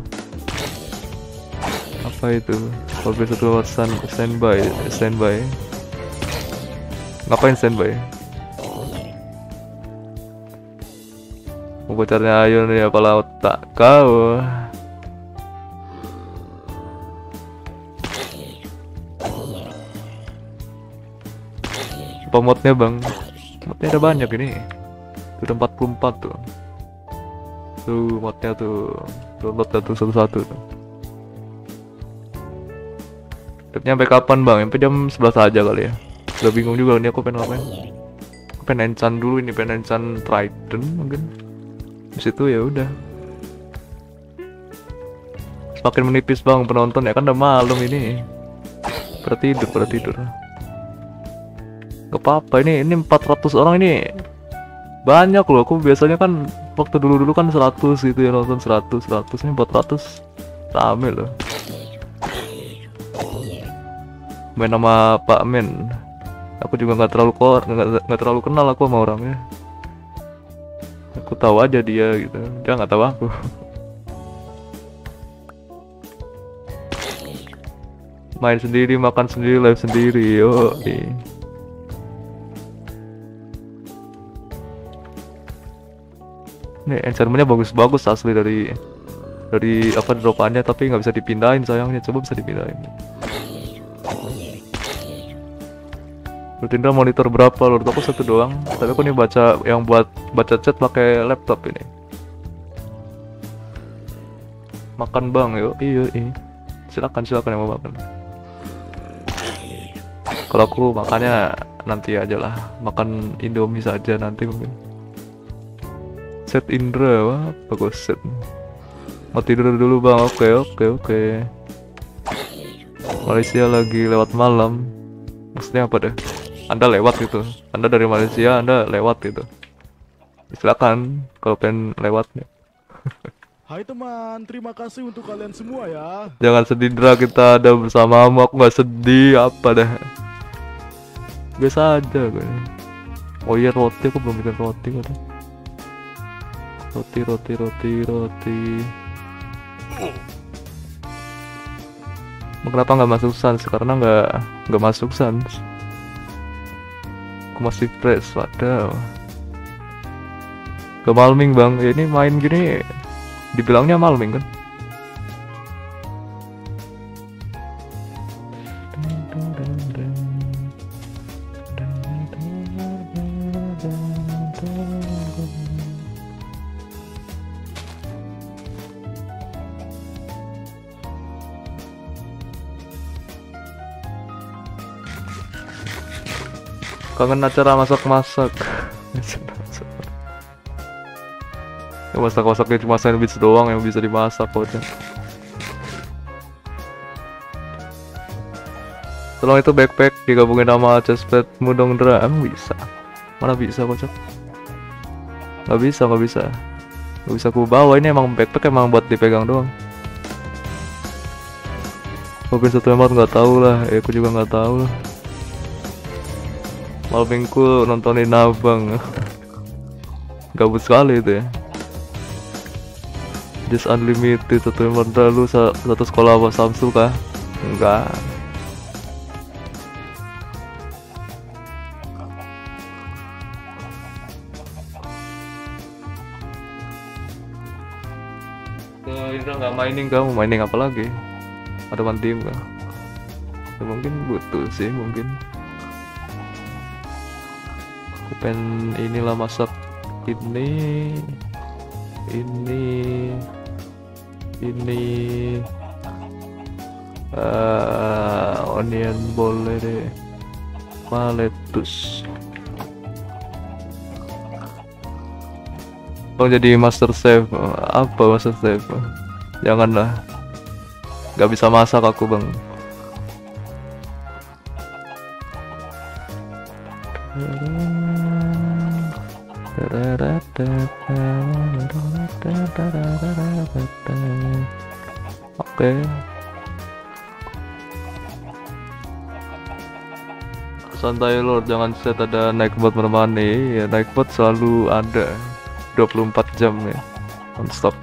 Apa itu? Kalau bisa tuh stand standby, standby. Ngapain standby? Mau pacarnya Ayo nih, apalah otak kau. Apa modnya bang? Modnya ada banyak ini. Sudah empat puluh empat tuh. Tuh modnya tuh. Download satu satu tuh. Nyampe kapan bang? Sampai jam sebelas aja kali ya. Udah bingung juga nih aku pengen ngapain. Aku pengen enchant dulu ini, pengen enchant Trident mungkin. Habis itu ya udah. Semakin menipis bang penonton ya, kan udah malam ini. Pada tidur, pada tidur. Gak apa-apa, ini ini empat ratus orang ini banyak loh. Aku biasanya kan waktu dulu-dulu kan seratus gitu ya, nonton seratus, seratus, ini empat ratus Rame loh. Main sama Pak Men. Aku juga nggak terlalu kor, nggak nggak terlalu kenal aku sama orangnya. Aku tahu aja dia gitu. Dia nggak tahu aku. Main sendiri, makan sendiri, live sendiri. Yo. Nih enchantmentnya bagus-bagus asli dari dari apa dropannya, tapi nggak bisa dipindahin sayangnya. Coba bisa dipindahin. Rutindra monitor berapa? Lord aku satu doang. Tapi aku nih baca yang buat baca chat pakai laptop ini. Makan bang, yo. Iya, iya. Silakan, silakan yang mau makan. Kalau aku makannya nanti aja lah. Makan Indomie saja nanti mungkin. Set Indra, wah bagus set. Mau tidur dulu bang, oke oke oke. Malaysia lagi lewat malam. Maksudnya apa deh? Anda lewat gitu. Anda dari Malaysia, Anda lewat gitu. Silakan kalau pengen lewatnya. Hai teman, terima kasih untuk kalian semua ya. Jangan sedih Dra, kita ada bersamamu. Aku nggak sedih apa dah. Biasa aja gue. Oh iya roti, aku belum bikin roti kok. Roti roti roti roti. Kenapa nggak masuk sans? Karena nggak nggak masuk sans. Aku masih fresh, waduh. Gak malming bang, ya, ini main gini dibilangnya malming kan? Kangen acara masak-masak. Ya masak-masaknya cuma sandwich doang yang bisa dimasak kok. Tolong itu backpack digabungin sama chestplate-mu dong Dra. Emang bisa? Mana bisa kocak? Gak bisa, gak bisa. Gak bisa ku bawa, ini emang backpack emang buat dipegang doang. Mungkin satu emot nggak tahu lah, ya aku juga nggak tahu lah. Malmingku nontonin abang. Gabut sekali itu ya. Just unlimited satu emot lu satu sekolah apa Samsul kah? Enggak. Tuh Indra nggak mining, kamu mining apa lagi? Ada one team kah? Ya, mungkin butuh sih mungkin. Aku pengen inilah masak ini ini ini uh, onion boleh deh, maletus. Bang jadi master chef. Apa master chef? Janganlah, nggak bisa masak aku bang. Oke. Santai Lord, jangan set ada naik bot menemani. Ya naik bot selalu ada dua puluh empat jam ya, non-stop.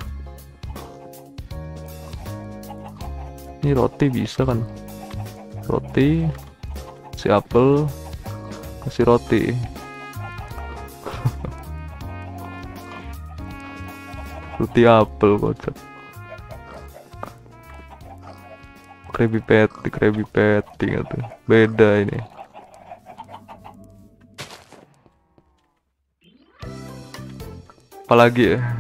Ini roti bisa kan? Roti, si apel, kasih roti. Roti apel kocak. Krabby Patty, Krabby Patty gitu. Beda ini. Apalagi ya?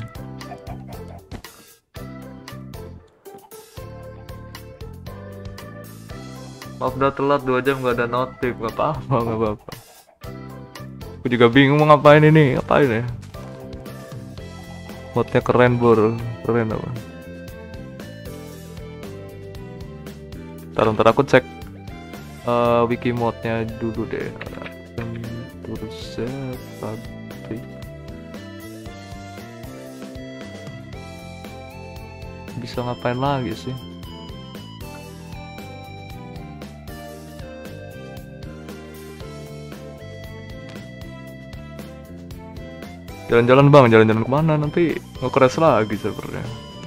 Maaf udah telat dua jam gak ada notif, gak apa-apa, gak apa-apa. Aku juga bingung mau ngapain ini, ngapain ya? Modnya keren bro, keren apa? Ntar, ntar aku cek uh, wiki modnya dulu deh. Terus pabrik bisa ngapain lagi sih? Jalan-jalan bang, jalan-jalan kemana? Nanti nge-crash lagi servernya.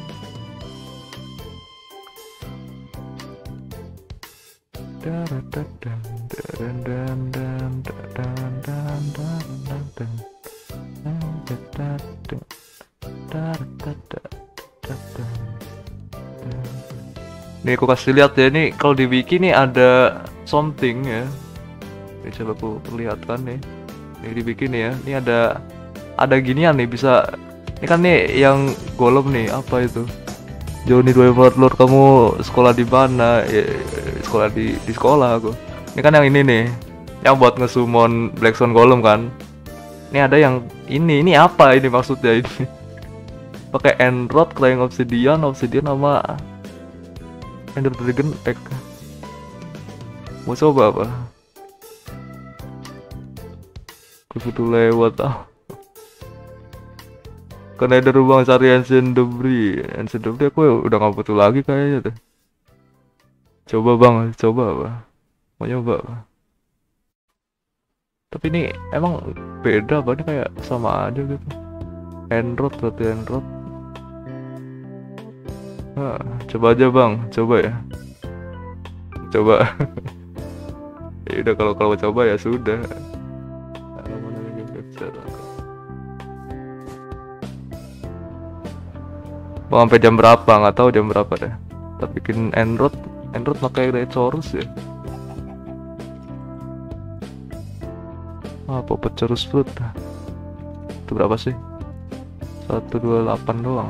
Nih aku kasih lihat ya, nih kalau di wiki nih ada something ya. Ini coba aku perlihatkan nih. Nih di wiki nih ya, ini ada ada ginian nih, bisa ini kan nih yang golem nih, apa itu? Johnny dua Lord, kamu sekolah di mana? Ya, sekolah di di sekolah aku. Ini kan yang ini nih, yang buat nge-summon Blackstone Golem kan. Ini ada yang ini, ini apa ini maksudnya ini? Pakai Enrod, Crying Obsidian, Obsidian sama Ender Dragon Egg. Mau coba apa? Aku butuh lewat ah. Karena ada ruang cari Ancient Debris. Ancient Debris aku udah gak butuh lagi kayaknya deh. Coba bang, coba apa? Mau nyoba apa? Tapi ini emang beda apa? Ini kayak sama aja gitu. Enrod berarti Enrod. Nah, coba aja bang, coba ya. Coba. Ya udah, kalau kalau coba ya sudah. Bang, sampai jam berapa? Nggak tahu jam berapa deh. Kita bikin Enrod, Enrod pakai Recorus ya. Ah, Popecorus Fruit. Itu berapa sih? seratus dua puluh delapan doang.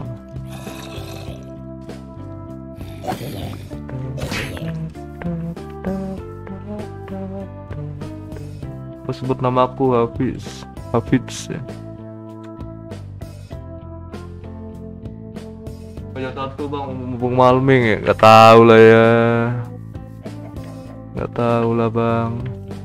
Apa sebut nama aku Hafiz? Hafiz ya. Banyak satu bang, mumpung malming ya. Gak tahu lah ya. Gak tahu lah bang.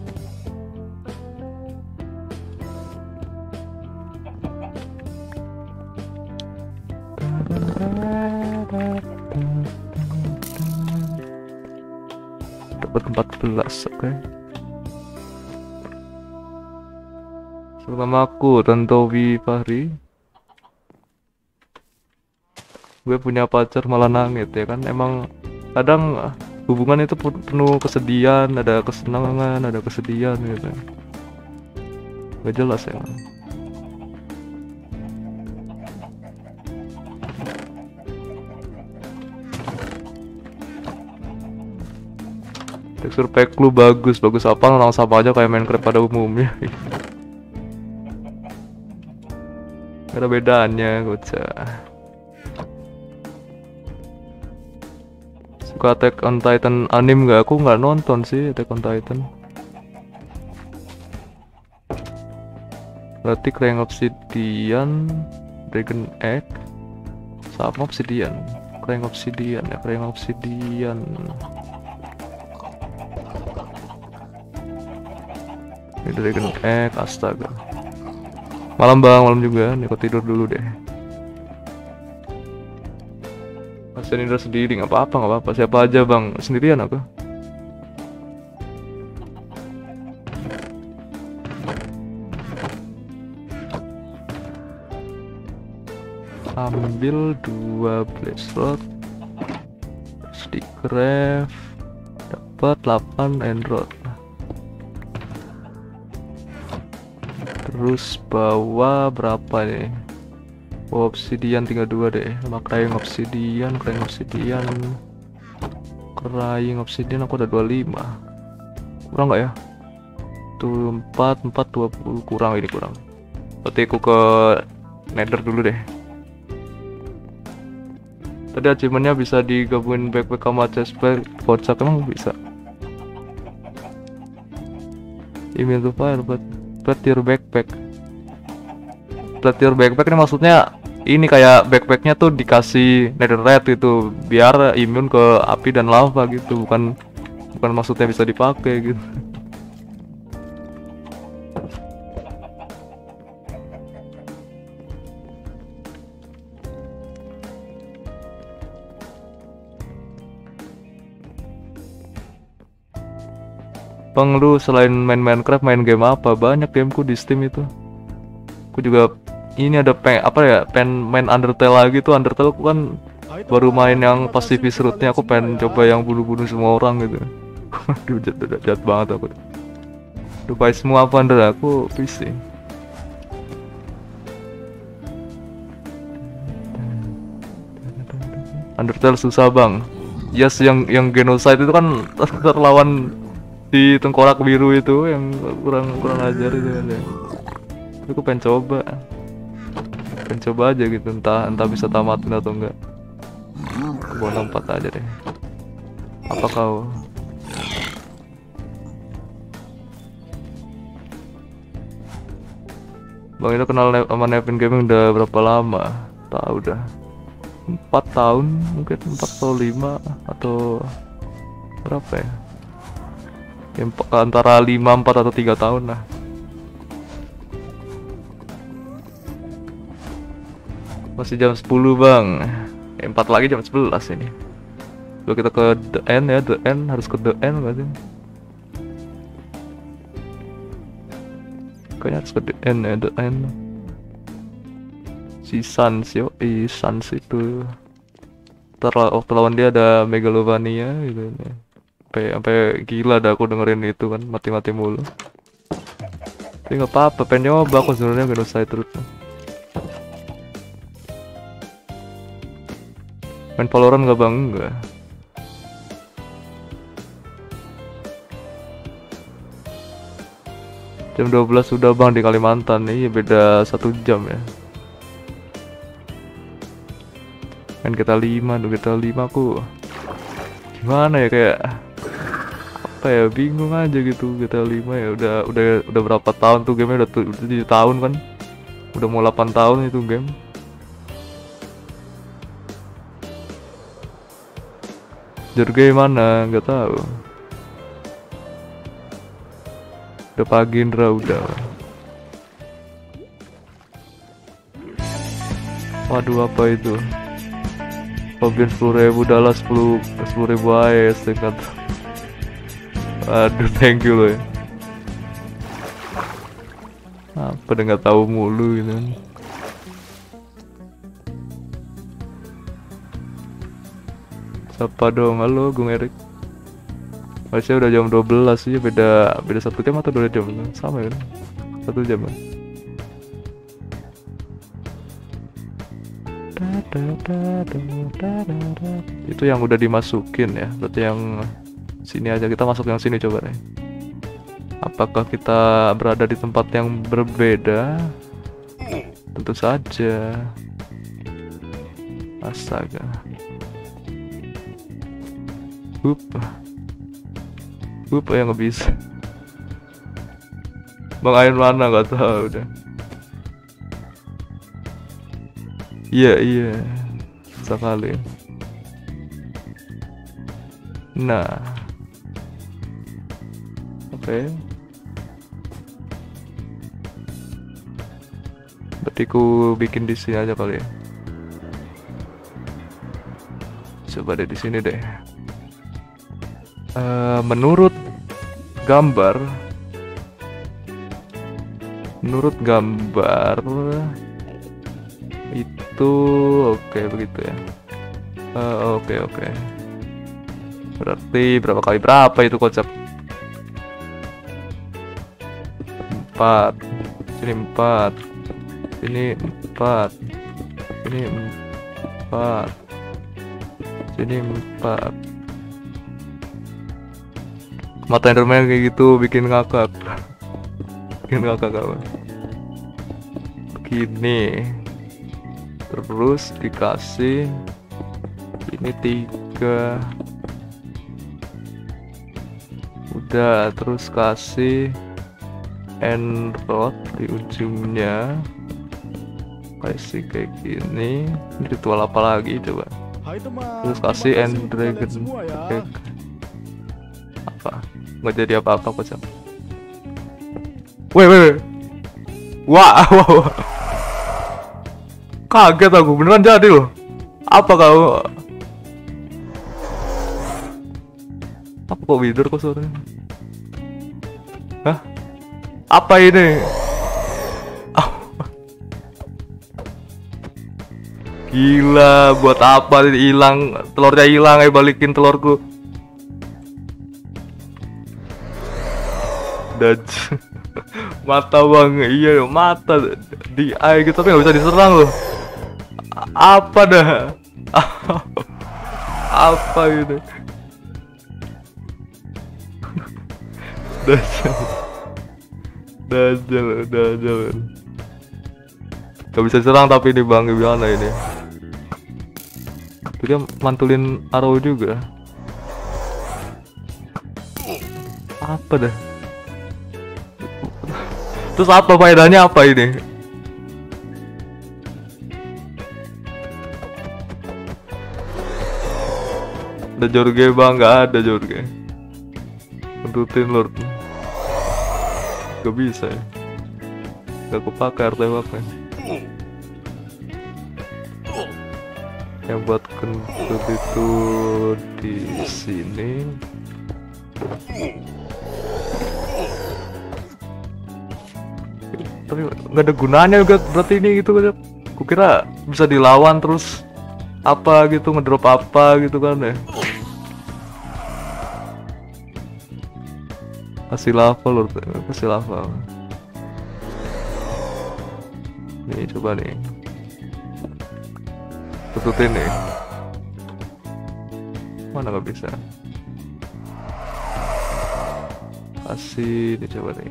Dapat empat belas, oke. Okay. Nama aku Tantowi Fahri. Gue punya pacar malah nangis ya kan. Emang kadang hubungan itu penuh kesedihan, ada kesenangan, ada kesedihan gitu. Gak jelas ya. Tekstur pack lu bagus, bagus apa? Orang sama aja kayak Minecraft pada umumnya. Gak ada bedanya, gocah. Suka Attack on Titan anime gak? Aku nggak nonton sih Attack on Titan. Berarti Crying Obsidian, Dragon Egg, sama Obsidian. Crying Obsidian ya, Crying Obsidian. Ini Dragon Egg, astaga. Malam bang, malam juga. Nih aku tidur dulu deh. Kasian Indra sendiri, nggak apa-apa, nggak apa-apa. Siapa aja bang, sendirian aku. Ambil dua blaze rod, stick craft, dapat delapan enrod. Terus bawa berapa nih? Oh, obsidian tinggal dua deh. Sama crying obsidian, crying obsidian, crying obsidian aku ada dua puluh lima. Kurang nggak ya? Tuh empat, empat, dua puluh. Kurang ini, kurang. Berarti aku ke nether dulu deh. Tadi achievementnya bisa digabungin backpack sama chestplate. Kocak, emang bisa. Email to fire, but Plate your backpack. Plate your backpack ini maksudnya ini kayak backpacknya tuh dikasih netherite itu biar imun ke api dan lava gitu, bukan bukan maksudnya bisa dipakai gitu. Bang, lu selain main Minecraft main game apa? Banyak gameku di Steam itu. Aku juga ini ada peng apa ya, pengen main Undertale lagi tuh. Undertale aku kan Hai teman, baru main yang terima kasih pacifist untuk route-nya, kalian aku semua pengen ya. coba yang bunuh-bunuh semua orang gitu. Aduh, jahat, jahat, jahat banget aku. Dupai semua apa Andre? Aku P C. Undertale susah bang. Yes, yang yang genocide itu kan terlawan di tengkorak biru itu yang kurang kurang ajar itu kan ya. Tapi aku pengen coba, pengen coba aja gitu, entah entah bisa tamatin atau enggak. Bola empat aja deh. Apa kau? Bang itu kenal ne sama Nevin Gaming udah berapa lama? Tahu dah. Empat tahun mungkin, empat atau lima atau berapa ya? Yang antara lima, empat atau tiga tahun lah. Masih jam sepuluh bang. Eh, empat lagi jam sebelas ini. Kalau kita ke The End ya, The End harus ke The End nggak sih? Kayaknya harus ke The End ya, The End. Si Sans yo, i Sans itu terlalu waktu lawan dia ada Megalovania gitu ya. Sampai sampai gila dah aku dengerin itu kan, mati-mati mulu. Tapi nggak apa-apa, pengen nyoba aku sebenarnya genocide terus. Main Valorant nggak bang? Enggak. Jam dua belas sudah bang di Kalimantan nih, beda satu jam ya. Main G T A lima, G T A lima aku gimana ya, kayak apa ya, bingung aja gitu. G T A lima ya udah udah udah berapa tahun tuh game-nya, udah tujuh tahun kan, udah mau delapan tahun itu game. Jorge mana nggak tahu. Udah pagi Indra udah. Waduh apa itu? Fabian sepuluh ribu, Dallas sepuluh ribu A E S tingkat. Aduh, thank you loh ya. Apa udah nggak tahu mulu gitu kan. Siapa dong? Halo, Gung Erik. Masih udah jam dua belas sih, beda beda satu jam atau dua jam? Sama kan? Satu jam kan? Itu yang udah dimasukin ya, berarti yang sini aja. Kita masuk yang sini coba deh. Apakah kita berada di tempat yang berbeda? Tentu saja. Astaga. Hup. Hup ya nggak bisa. Bang Ain mana nggak tahu udah. Iya iya sekali. Nah, oke. Okay. Berarti ku bikin di sini aja kali ya. Coba deh di sini deh. Uh, menurut gambar, menurut gambar. Itu oke okay, begitu ya. Uh, oke okay, oke. Okay. Berarti berapa kali berapa itu konsep? Empat. Sini empat. Sini empat. Sini empat. Sini empat. Mata Enderman kayak gitu bikin ngakak. Bikin ngakak kawan. Begini. Terus dikasih ini tiga, udah, terus kasih end rod di ujungnya, kasih kayak gini. Ini ritual apa lagi coba? Hai teman, Terus kasih terima end untuk dragon kalian semua ya. pakai apa? Nggak jadi apa-apa kocak. Weh weh weh. Wah wah wah. Kaget aku, beneran jadi loh. Apa kau? Apa kok wither kok suaranya? Hah? Apa ini? Ah. Gila, buat apa ini hilang? Telurnya hilang, ayo balikin telurku. Dodge. Mata bang, iya mata di eye gitu tapi nggak bisa diserang loh. Apa dah? Apa gitu? Dajjal, Dajjal, Dajjal. Gak bisa serang tapi ini bang, gimana ini? Dia mantulin arrow juga. Apa dah? Terus apa faedahnya apa ini? Ada Jorge bang, nggak ada Jorge. Pentutin Lord. Gak bisa ya. Gak kepake artefaknya. Yang buat kentut itu di sini. Tapi nggak ada gunanya juga berarti ini gitu kan. Kukira bisa dilawan terus apa gitu, ngedrop apa gitu kan ya. Kasih lava lor, kasih lava. Nih coba nih. Tututin nih. Mana nggak bisa. Kasih, nih coba nih.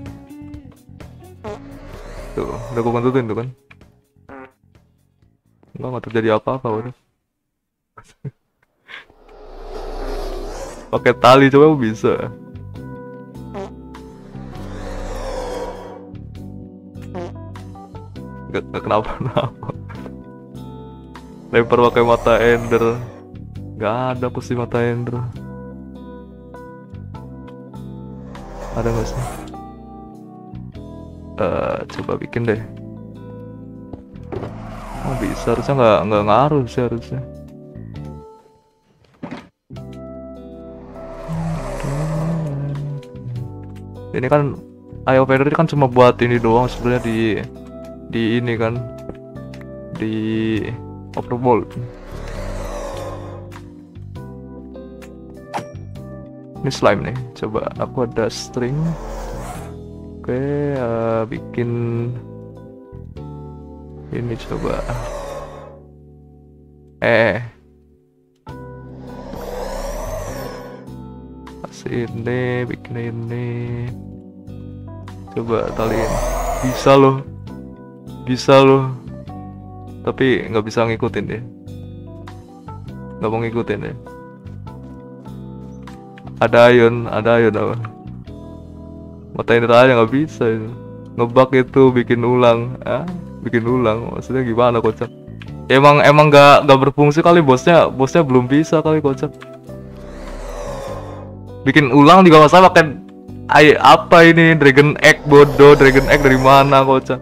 Tuh, udah gue bantuin tuh kan. Enggak, nggak terjadi apa-apa udah. Pakai tali coba bisa. Gak, gak kenapa-napa. Lempar pakai mata ender. Gak ada aku sih mata ender. Ada nggak sih? Uh, coba bikin deh. Oh bisa, harusnya nggak nggak ngaruh sih harusnya. Ini kan Eye of Ender kan cuma buat ini doang sebenarnya di di ini kan di Overworld. Ini slime nih, coba aku ada string. Oke, uh, bikin ini coba. Eh, kasih ini, bikin ini. Coba taliin. Bisa loh, bisa loh. Tapi nggak bisa ngikutin deh. Nggak mau ngikutin deh. Ada ion, ada ion apa? Mata ender aja nggak bisa itu. Ngebug itu bikin ulang, ah, bikin ulang. Maksudnya gimana kocak? Emang emang nggak nggak berfungsi kali bosnya, bosnya belum bisa kali kocak. Bikin ulang juga nggak salah kan? Ay, apa ini Dragon Egg bodoh? Dragon Egg dari mana kocak?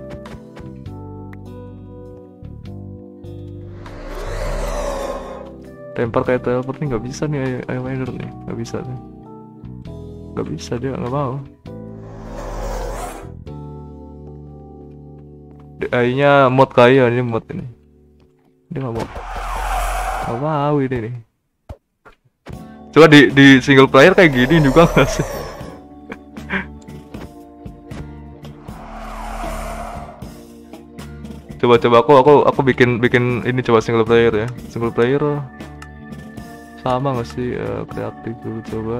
Lempar kayak teleport nih nggak bisa nih, ayo ender nih nggak bisa nih, nggak bisa dia nggak mau. Kayaknya mod kaya ini mod ini. Dia nggak mau. Nggak mau ini nih. Coba di di single player kayak gini juga nggak sih? Coba coba aku aku aku bikin bikin ini coba single player ya. Single player sama nggak sih uh, kreatif dulu coba.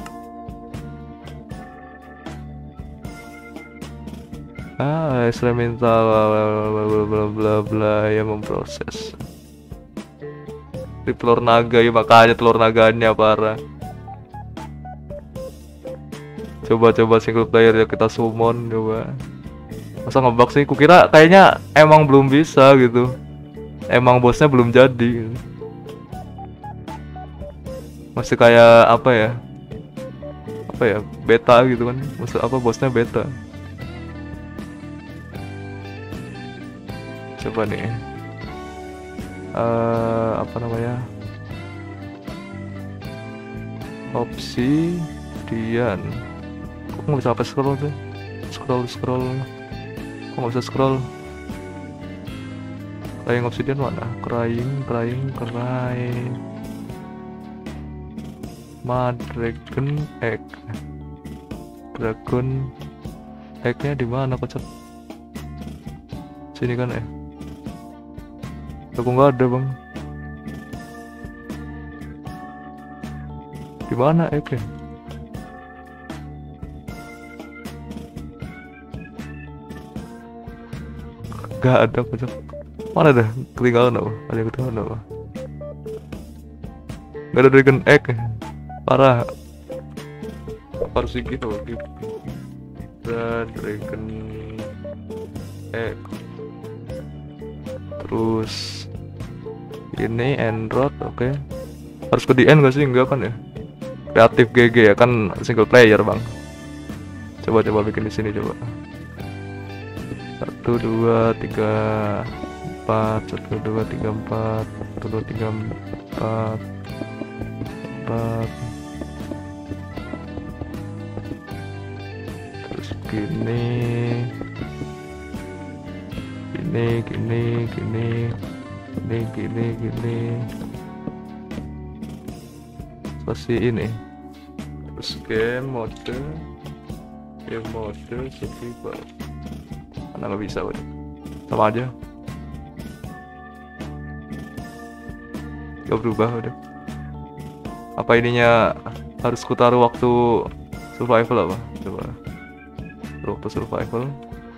Ah, eksperimental bla bla bla bla bla yang memproses. Di telur naga ya, makanya telur naganya parah. Coba-coba single player ya kita summon coba. Masa ngebug sih? Kukira kayaknya emang belum bisa gitu. Emang bosnya belum jadi. Masih kayak apa ya? Apa ya? Beta gitu kan. Maksud apa bosnya beta. Coba nih uh, apa namanya obsidian nggak bisa apa scroll tuh. Scroll scroll. Kok nggak bisa scroll? Crying obsidian mana? Crying, crying, crying. Ma dragon egg. Dragon egg-nya di mana kocak? Sini kan ya? Aku nggak ada bang. Di mana egg-nya? Gak ada kocak. Mana dah? Ketinggalan apa? Ada yang ketinggalan apa? Gak ada dragon egg. Parah. Apa harus gitu? Dan dragon egg. Terus ini Android, oke. Okay. Harus ke D N gak sih? Enggak kan ya? Kreatif G G ya kan single player bang. Coba coba bikin di sini coba. Satu dua tiga empat, satu dua tiga empat, satu dua tiga empat, empat. Terus gini, gini, gini, gini, gini, gini, gini. Seperti ini. Terus game mode, game mode survival. Mana nggak bisa udah sama aja, nggak berubah udah. Apa ininya harus ku taruh waktu survival apa? Coba taruh waktu survival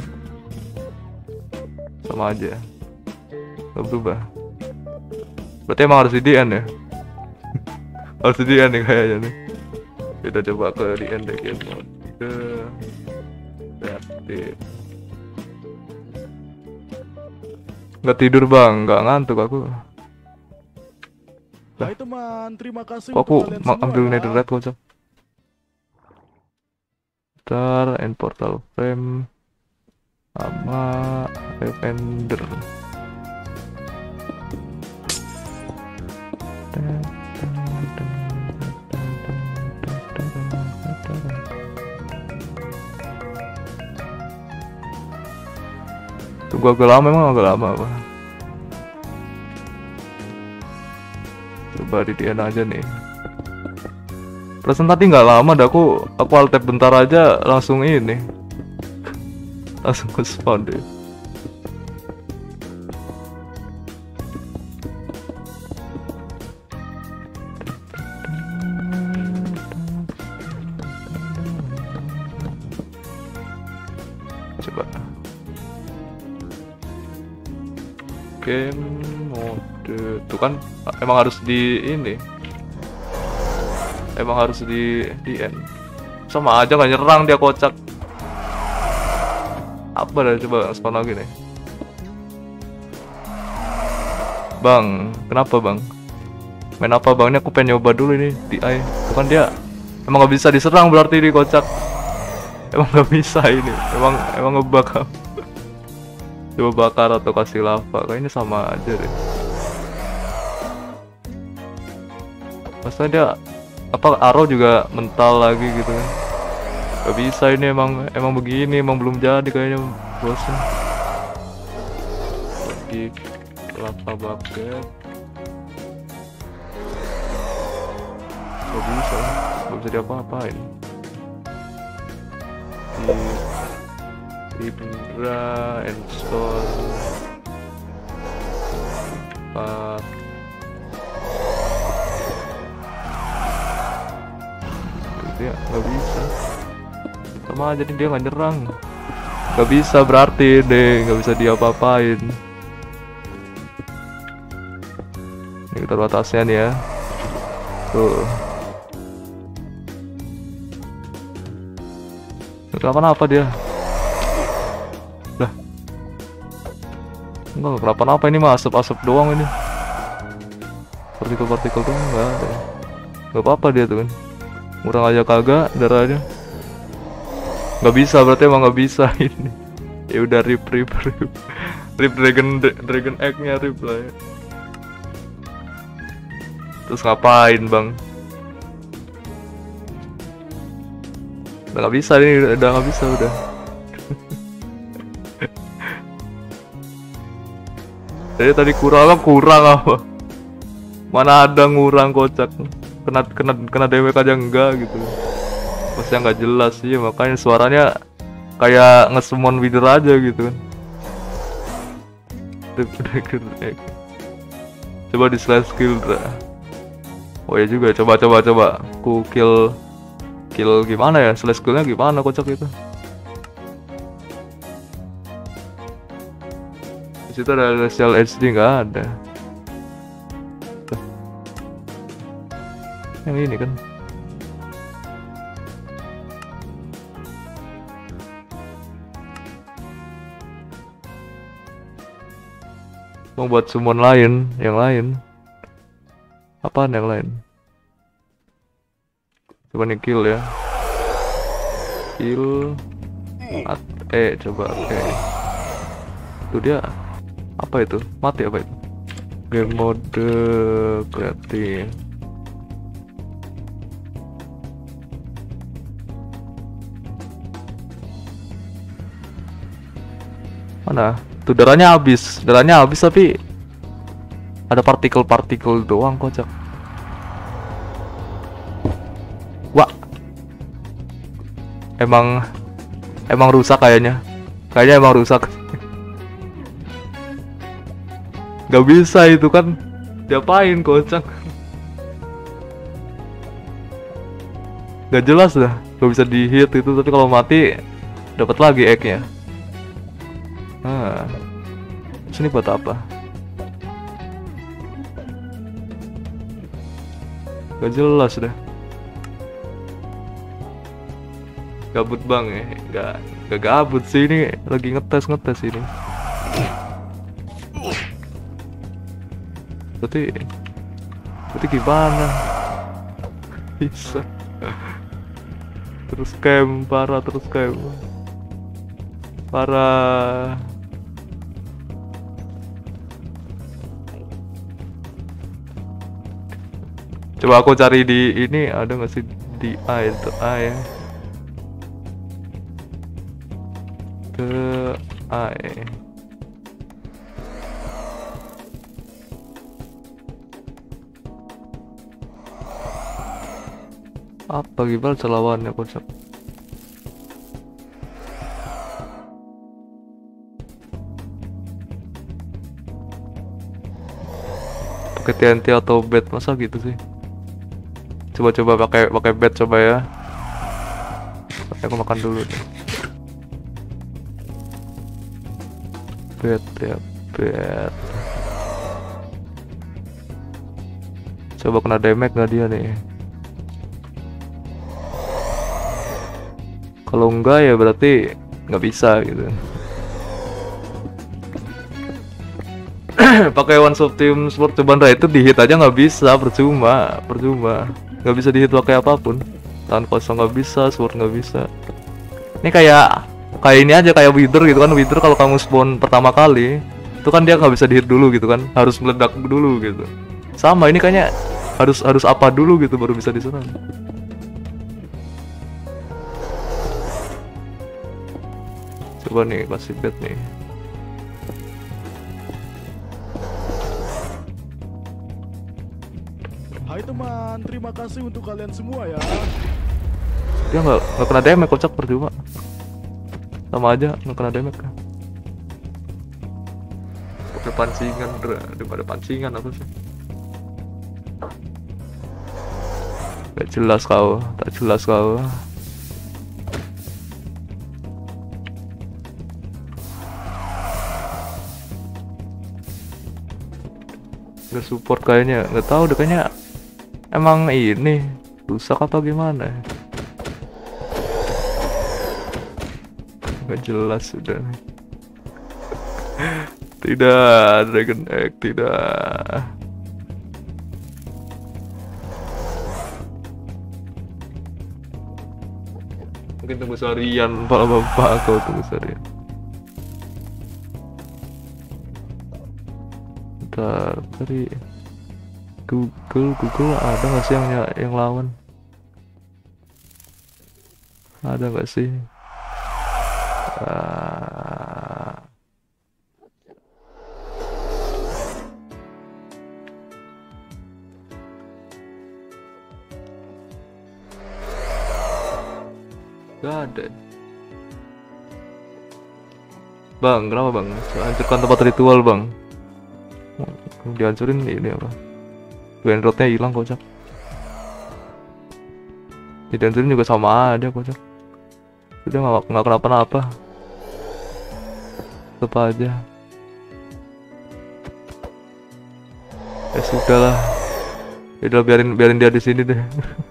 sama aja, nggak berubah. Berarti emang harus di D N ya? Harus di D N nih kayaknya nih. Kita coba ke D N deh, game mode kreatif. Nggak tidur bang, nggak ngantuk aku. Hai teman, terima kasih Kok aku untuk kalian ma- semua ambil ya. netherite kocak. Ntar and portal frame sama ender. Tunggu agak lama, emang agak lama apa? Coba di D N aja nih. Perasaan tadi nggak lama dah, aku aku alt tab bentar aja langsung ini, langsung ke spawn deh. Coba game mode tuh kan emang harus di ini, emang harus di D N. Sama aja nggak nyerang dia kocak. Apa dah, coba spawn lagi nih. Bang, kenapa bang? Main apa bang? Ini aku pengen nyoba dulu ini di I. Bukan dia emang nggak bisa diserang berarti di kocak. Emang nggak bisa ini. Emang emang ngebug. Coba bakar atau kasih lava, kayaknya sama aja deh. Masa dia apa arrow juga mental lagi gitu kan? Gak bisa ini, emang emang begini, emang belum jadi kayaknya bosan. Lagi lava bucket. Gak bisa, gak bisa diapa-apain. Di Libra install empat. Dia nggak bisa, sama aja nih, dia nggak nyerang, nggak bisa berarti deh, nggak bisa diapa-apain. Ini kita atasnya nih ya, tuh. Kenapa-napa dia? Lah, enggak kenapa-napa, ini mah asap-asap doang ini. Partikel-partikel doang nggak ada. Nggak apa-apa dia tuh kan. Murang aja kagak darahnya. Nggak bisa, berarti emang nggak bisa ini. Ya udah, rip rip rip. Rip dragon dragon egg-nya, rip lah ya. Terus ngapain bang? Udah nggak bisa nih, udah nggak bisa udah. Jadi tadi kurang apa kurang apa? Mana ada ngurang kocak. Kena kena kena D W aja enggak gitu. Maksudnya nggak jelas sih, makanya suaranya kayak nge-summon Wither aja gitu kan. Coba di slash skill. Oh ya juga, coba coba coba. Ku kill kill gimana ya? Slash skillnya gimana kocak itu? Di situ ada Celestial H D nggak ada. Tuh. Yang ini kan. Mau buat summon lain, yang lain. Apaan yang lain? Coba nih kill ya. Kill. At eh coba oke. Okay. Itu dia. Apa itu? Mati apa itu? Game mode kreatif. Mana? Tuh darahnya habis, darahnya habis tapi ada partikel-partikel doang kocak. Wah, emang emang rusak kayaknya, kayaknya emang rusak. Gak bisa itu kan, diapain kocak? Gak jelas dah, gak bisa di hit itu, tapi kalau mati dapat lagi egg-nya. Nah, sini buat apa? Gak jelas dah. Gabut bang ya, gak, gak gabut sih ini, lagi ngetes ngetes ini. Berarti, berarti gimana? Bisa. Terus camp, parah terus camp. Parah. Coba aku cari di ini, ada nggak sih di A itu A ya? Ke A ya. Apa gimana lawannya konsep? Pakai T N T atau bed masa gitu sih? Coba-coba pakai pakai bed coba ya. Aku makan dulu nih. Bed ya, bed. Coba kena damage nggak dia nih? Kalau enggak ya berarti nggak bisa gitu. Pakai one shot team sport coba itu di hit aja nggak bisa, percuma, percuma. Nggak bisa di hit pakai apapun. Tangan kosong nggak bisa, sword nggak bisa. Ini kayak kayak ini aja kayak Wither gitu kan. Wither kalau kamu spawn pertama kali itu kan dia nggak bisa di hit dulu gitu kan, harus meledak dulu gitu. Sama ini kayaknya harus harus apa dulu gitu baru bisa diserang. Coba nih kasih bed nih. Hai teman, terima kasih untuk kalian semua ya. Dia nggak nggak kena damage kocak, percuma. Sama aja nggak kena damage kan. Pakai pancingan daripada pancingan apa sih? Gak jelas kau, tak jelas kau. Gak support kayaknya, nggak tahu deh kayaknya emang ini rusak atau gimana? Gak jelas sudah. Tidak, Dragon Egg tidak. Mungkin tunggu seharian, bapak-bapak kau tunggu seharian. Bentar, dari Google, Google ada nggak sih yang yang lawan? Ada nggak sih? Ah, nggak ada. Bang, kenapa bang? Hancurkan tempat ritual bang. Dihancurin ini apa? Grand Roadnya hilang kocak. Dihancurin juga sama aja kocak. Udah nggak nggak kenapa-napa. Tetap aja. Ya sudahlah. Ya udah biarin biarin dia di sini deh.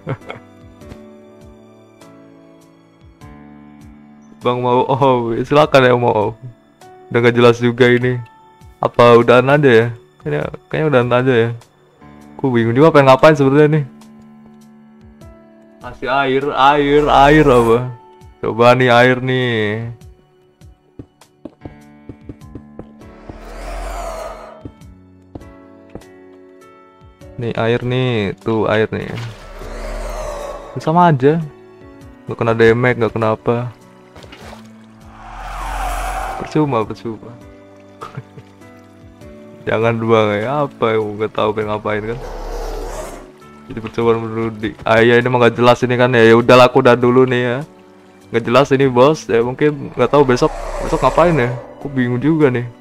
Bang mau oh silakan ya mau. Udah gak jelas juga ini. Apa udahan aja ya? Kayaknya kayaknya udahan aja ya. Aku bingung juga pengen ngapain sebenarnya nih. Kasih air, air, air apa? Coba nih air nih. Nih air nih, tuh air nih. Sama aja. Gak kena damage, gak kenapa. Percuma, percuma. Jangan doang ya, apa yang nggak tahu pengen ngapain kan? Jadi percobaan menurut ah ya ini mah nggak jelas ini kan ya. Ya udah aku udah dulu nih ya. Nggak jelas ini bos. Ya mungkin nggak tahu besok besok ngapain ya. Aku bingung juga nih.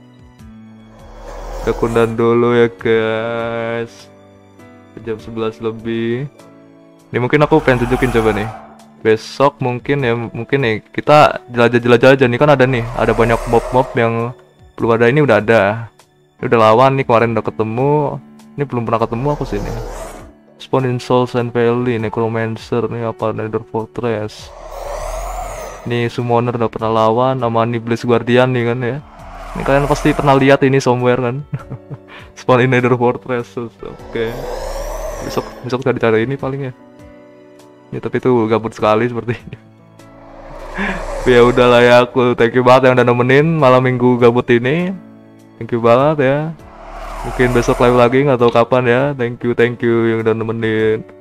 Kita kundan dulu ya guys. Jam sebelas lebih. Ini mungkin aku pengen tunjukin coba nih. Besok mungkin ya mungkin nih kita jelajah-jelajah aja nih kan ada nih ada banyak mob-mob yang belum ada ini udah ada. Ini udah lawan nih kemarin udah ketemu. Ini belum pernah ketemu aku sini. Spawn in Souls and Valley, Necromancer nih apa Nether Fortress. Nih Summoner udah pernah lawan sama nih Blaze Guardian nih kan ya. Ini kalian pasti pernah lihat ini somewhere kan. Spawn in Nether Fortress. Oke. Okay. Besok besok cari cara ini paling ya. Ya tapi itu gabut sekali seperti ini. Ya udahlah ya aku thank you banget yang udah nemenin malam minggu gabut ini. Thank you banget ya. Mungkin besok live lagi nggak tahu kapan ya. Thank you thank you yang udah nemenin.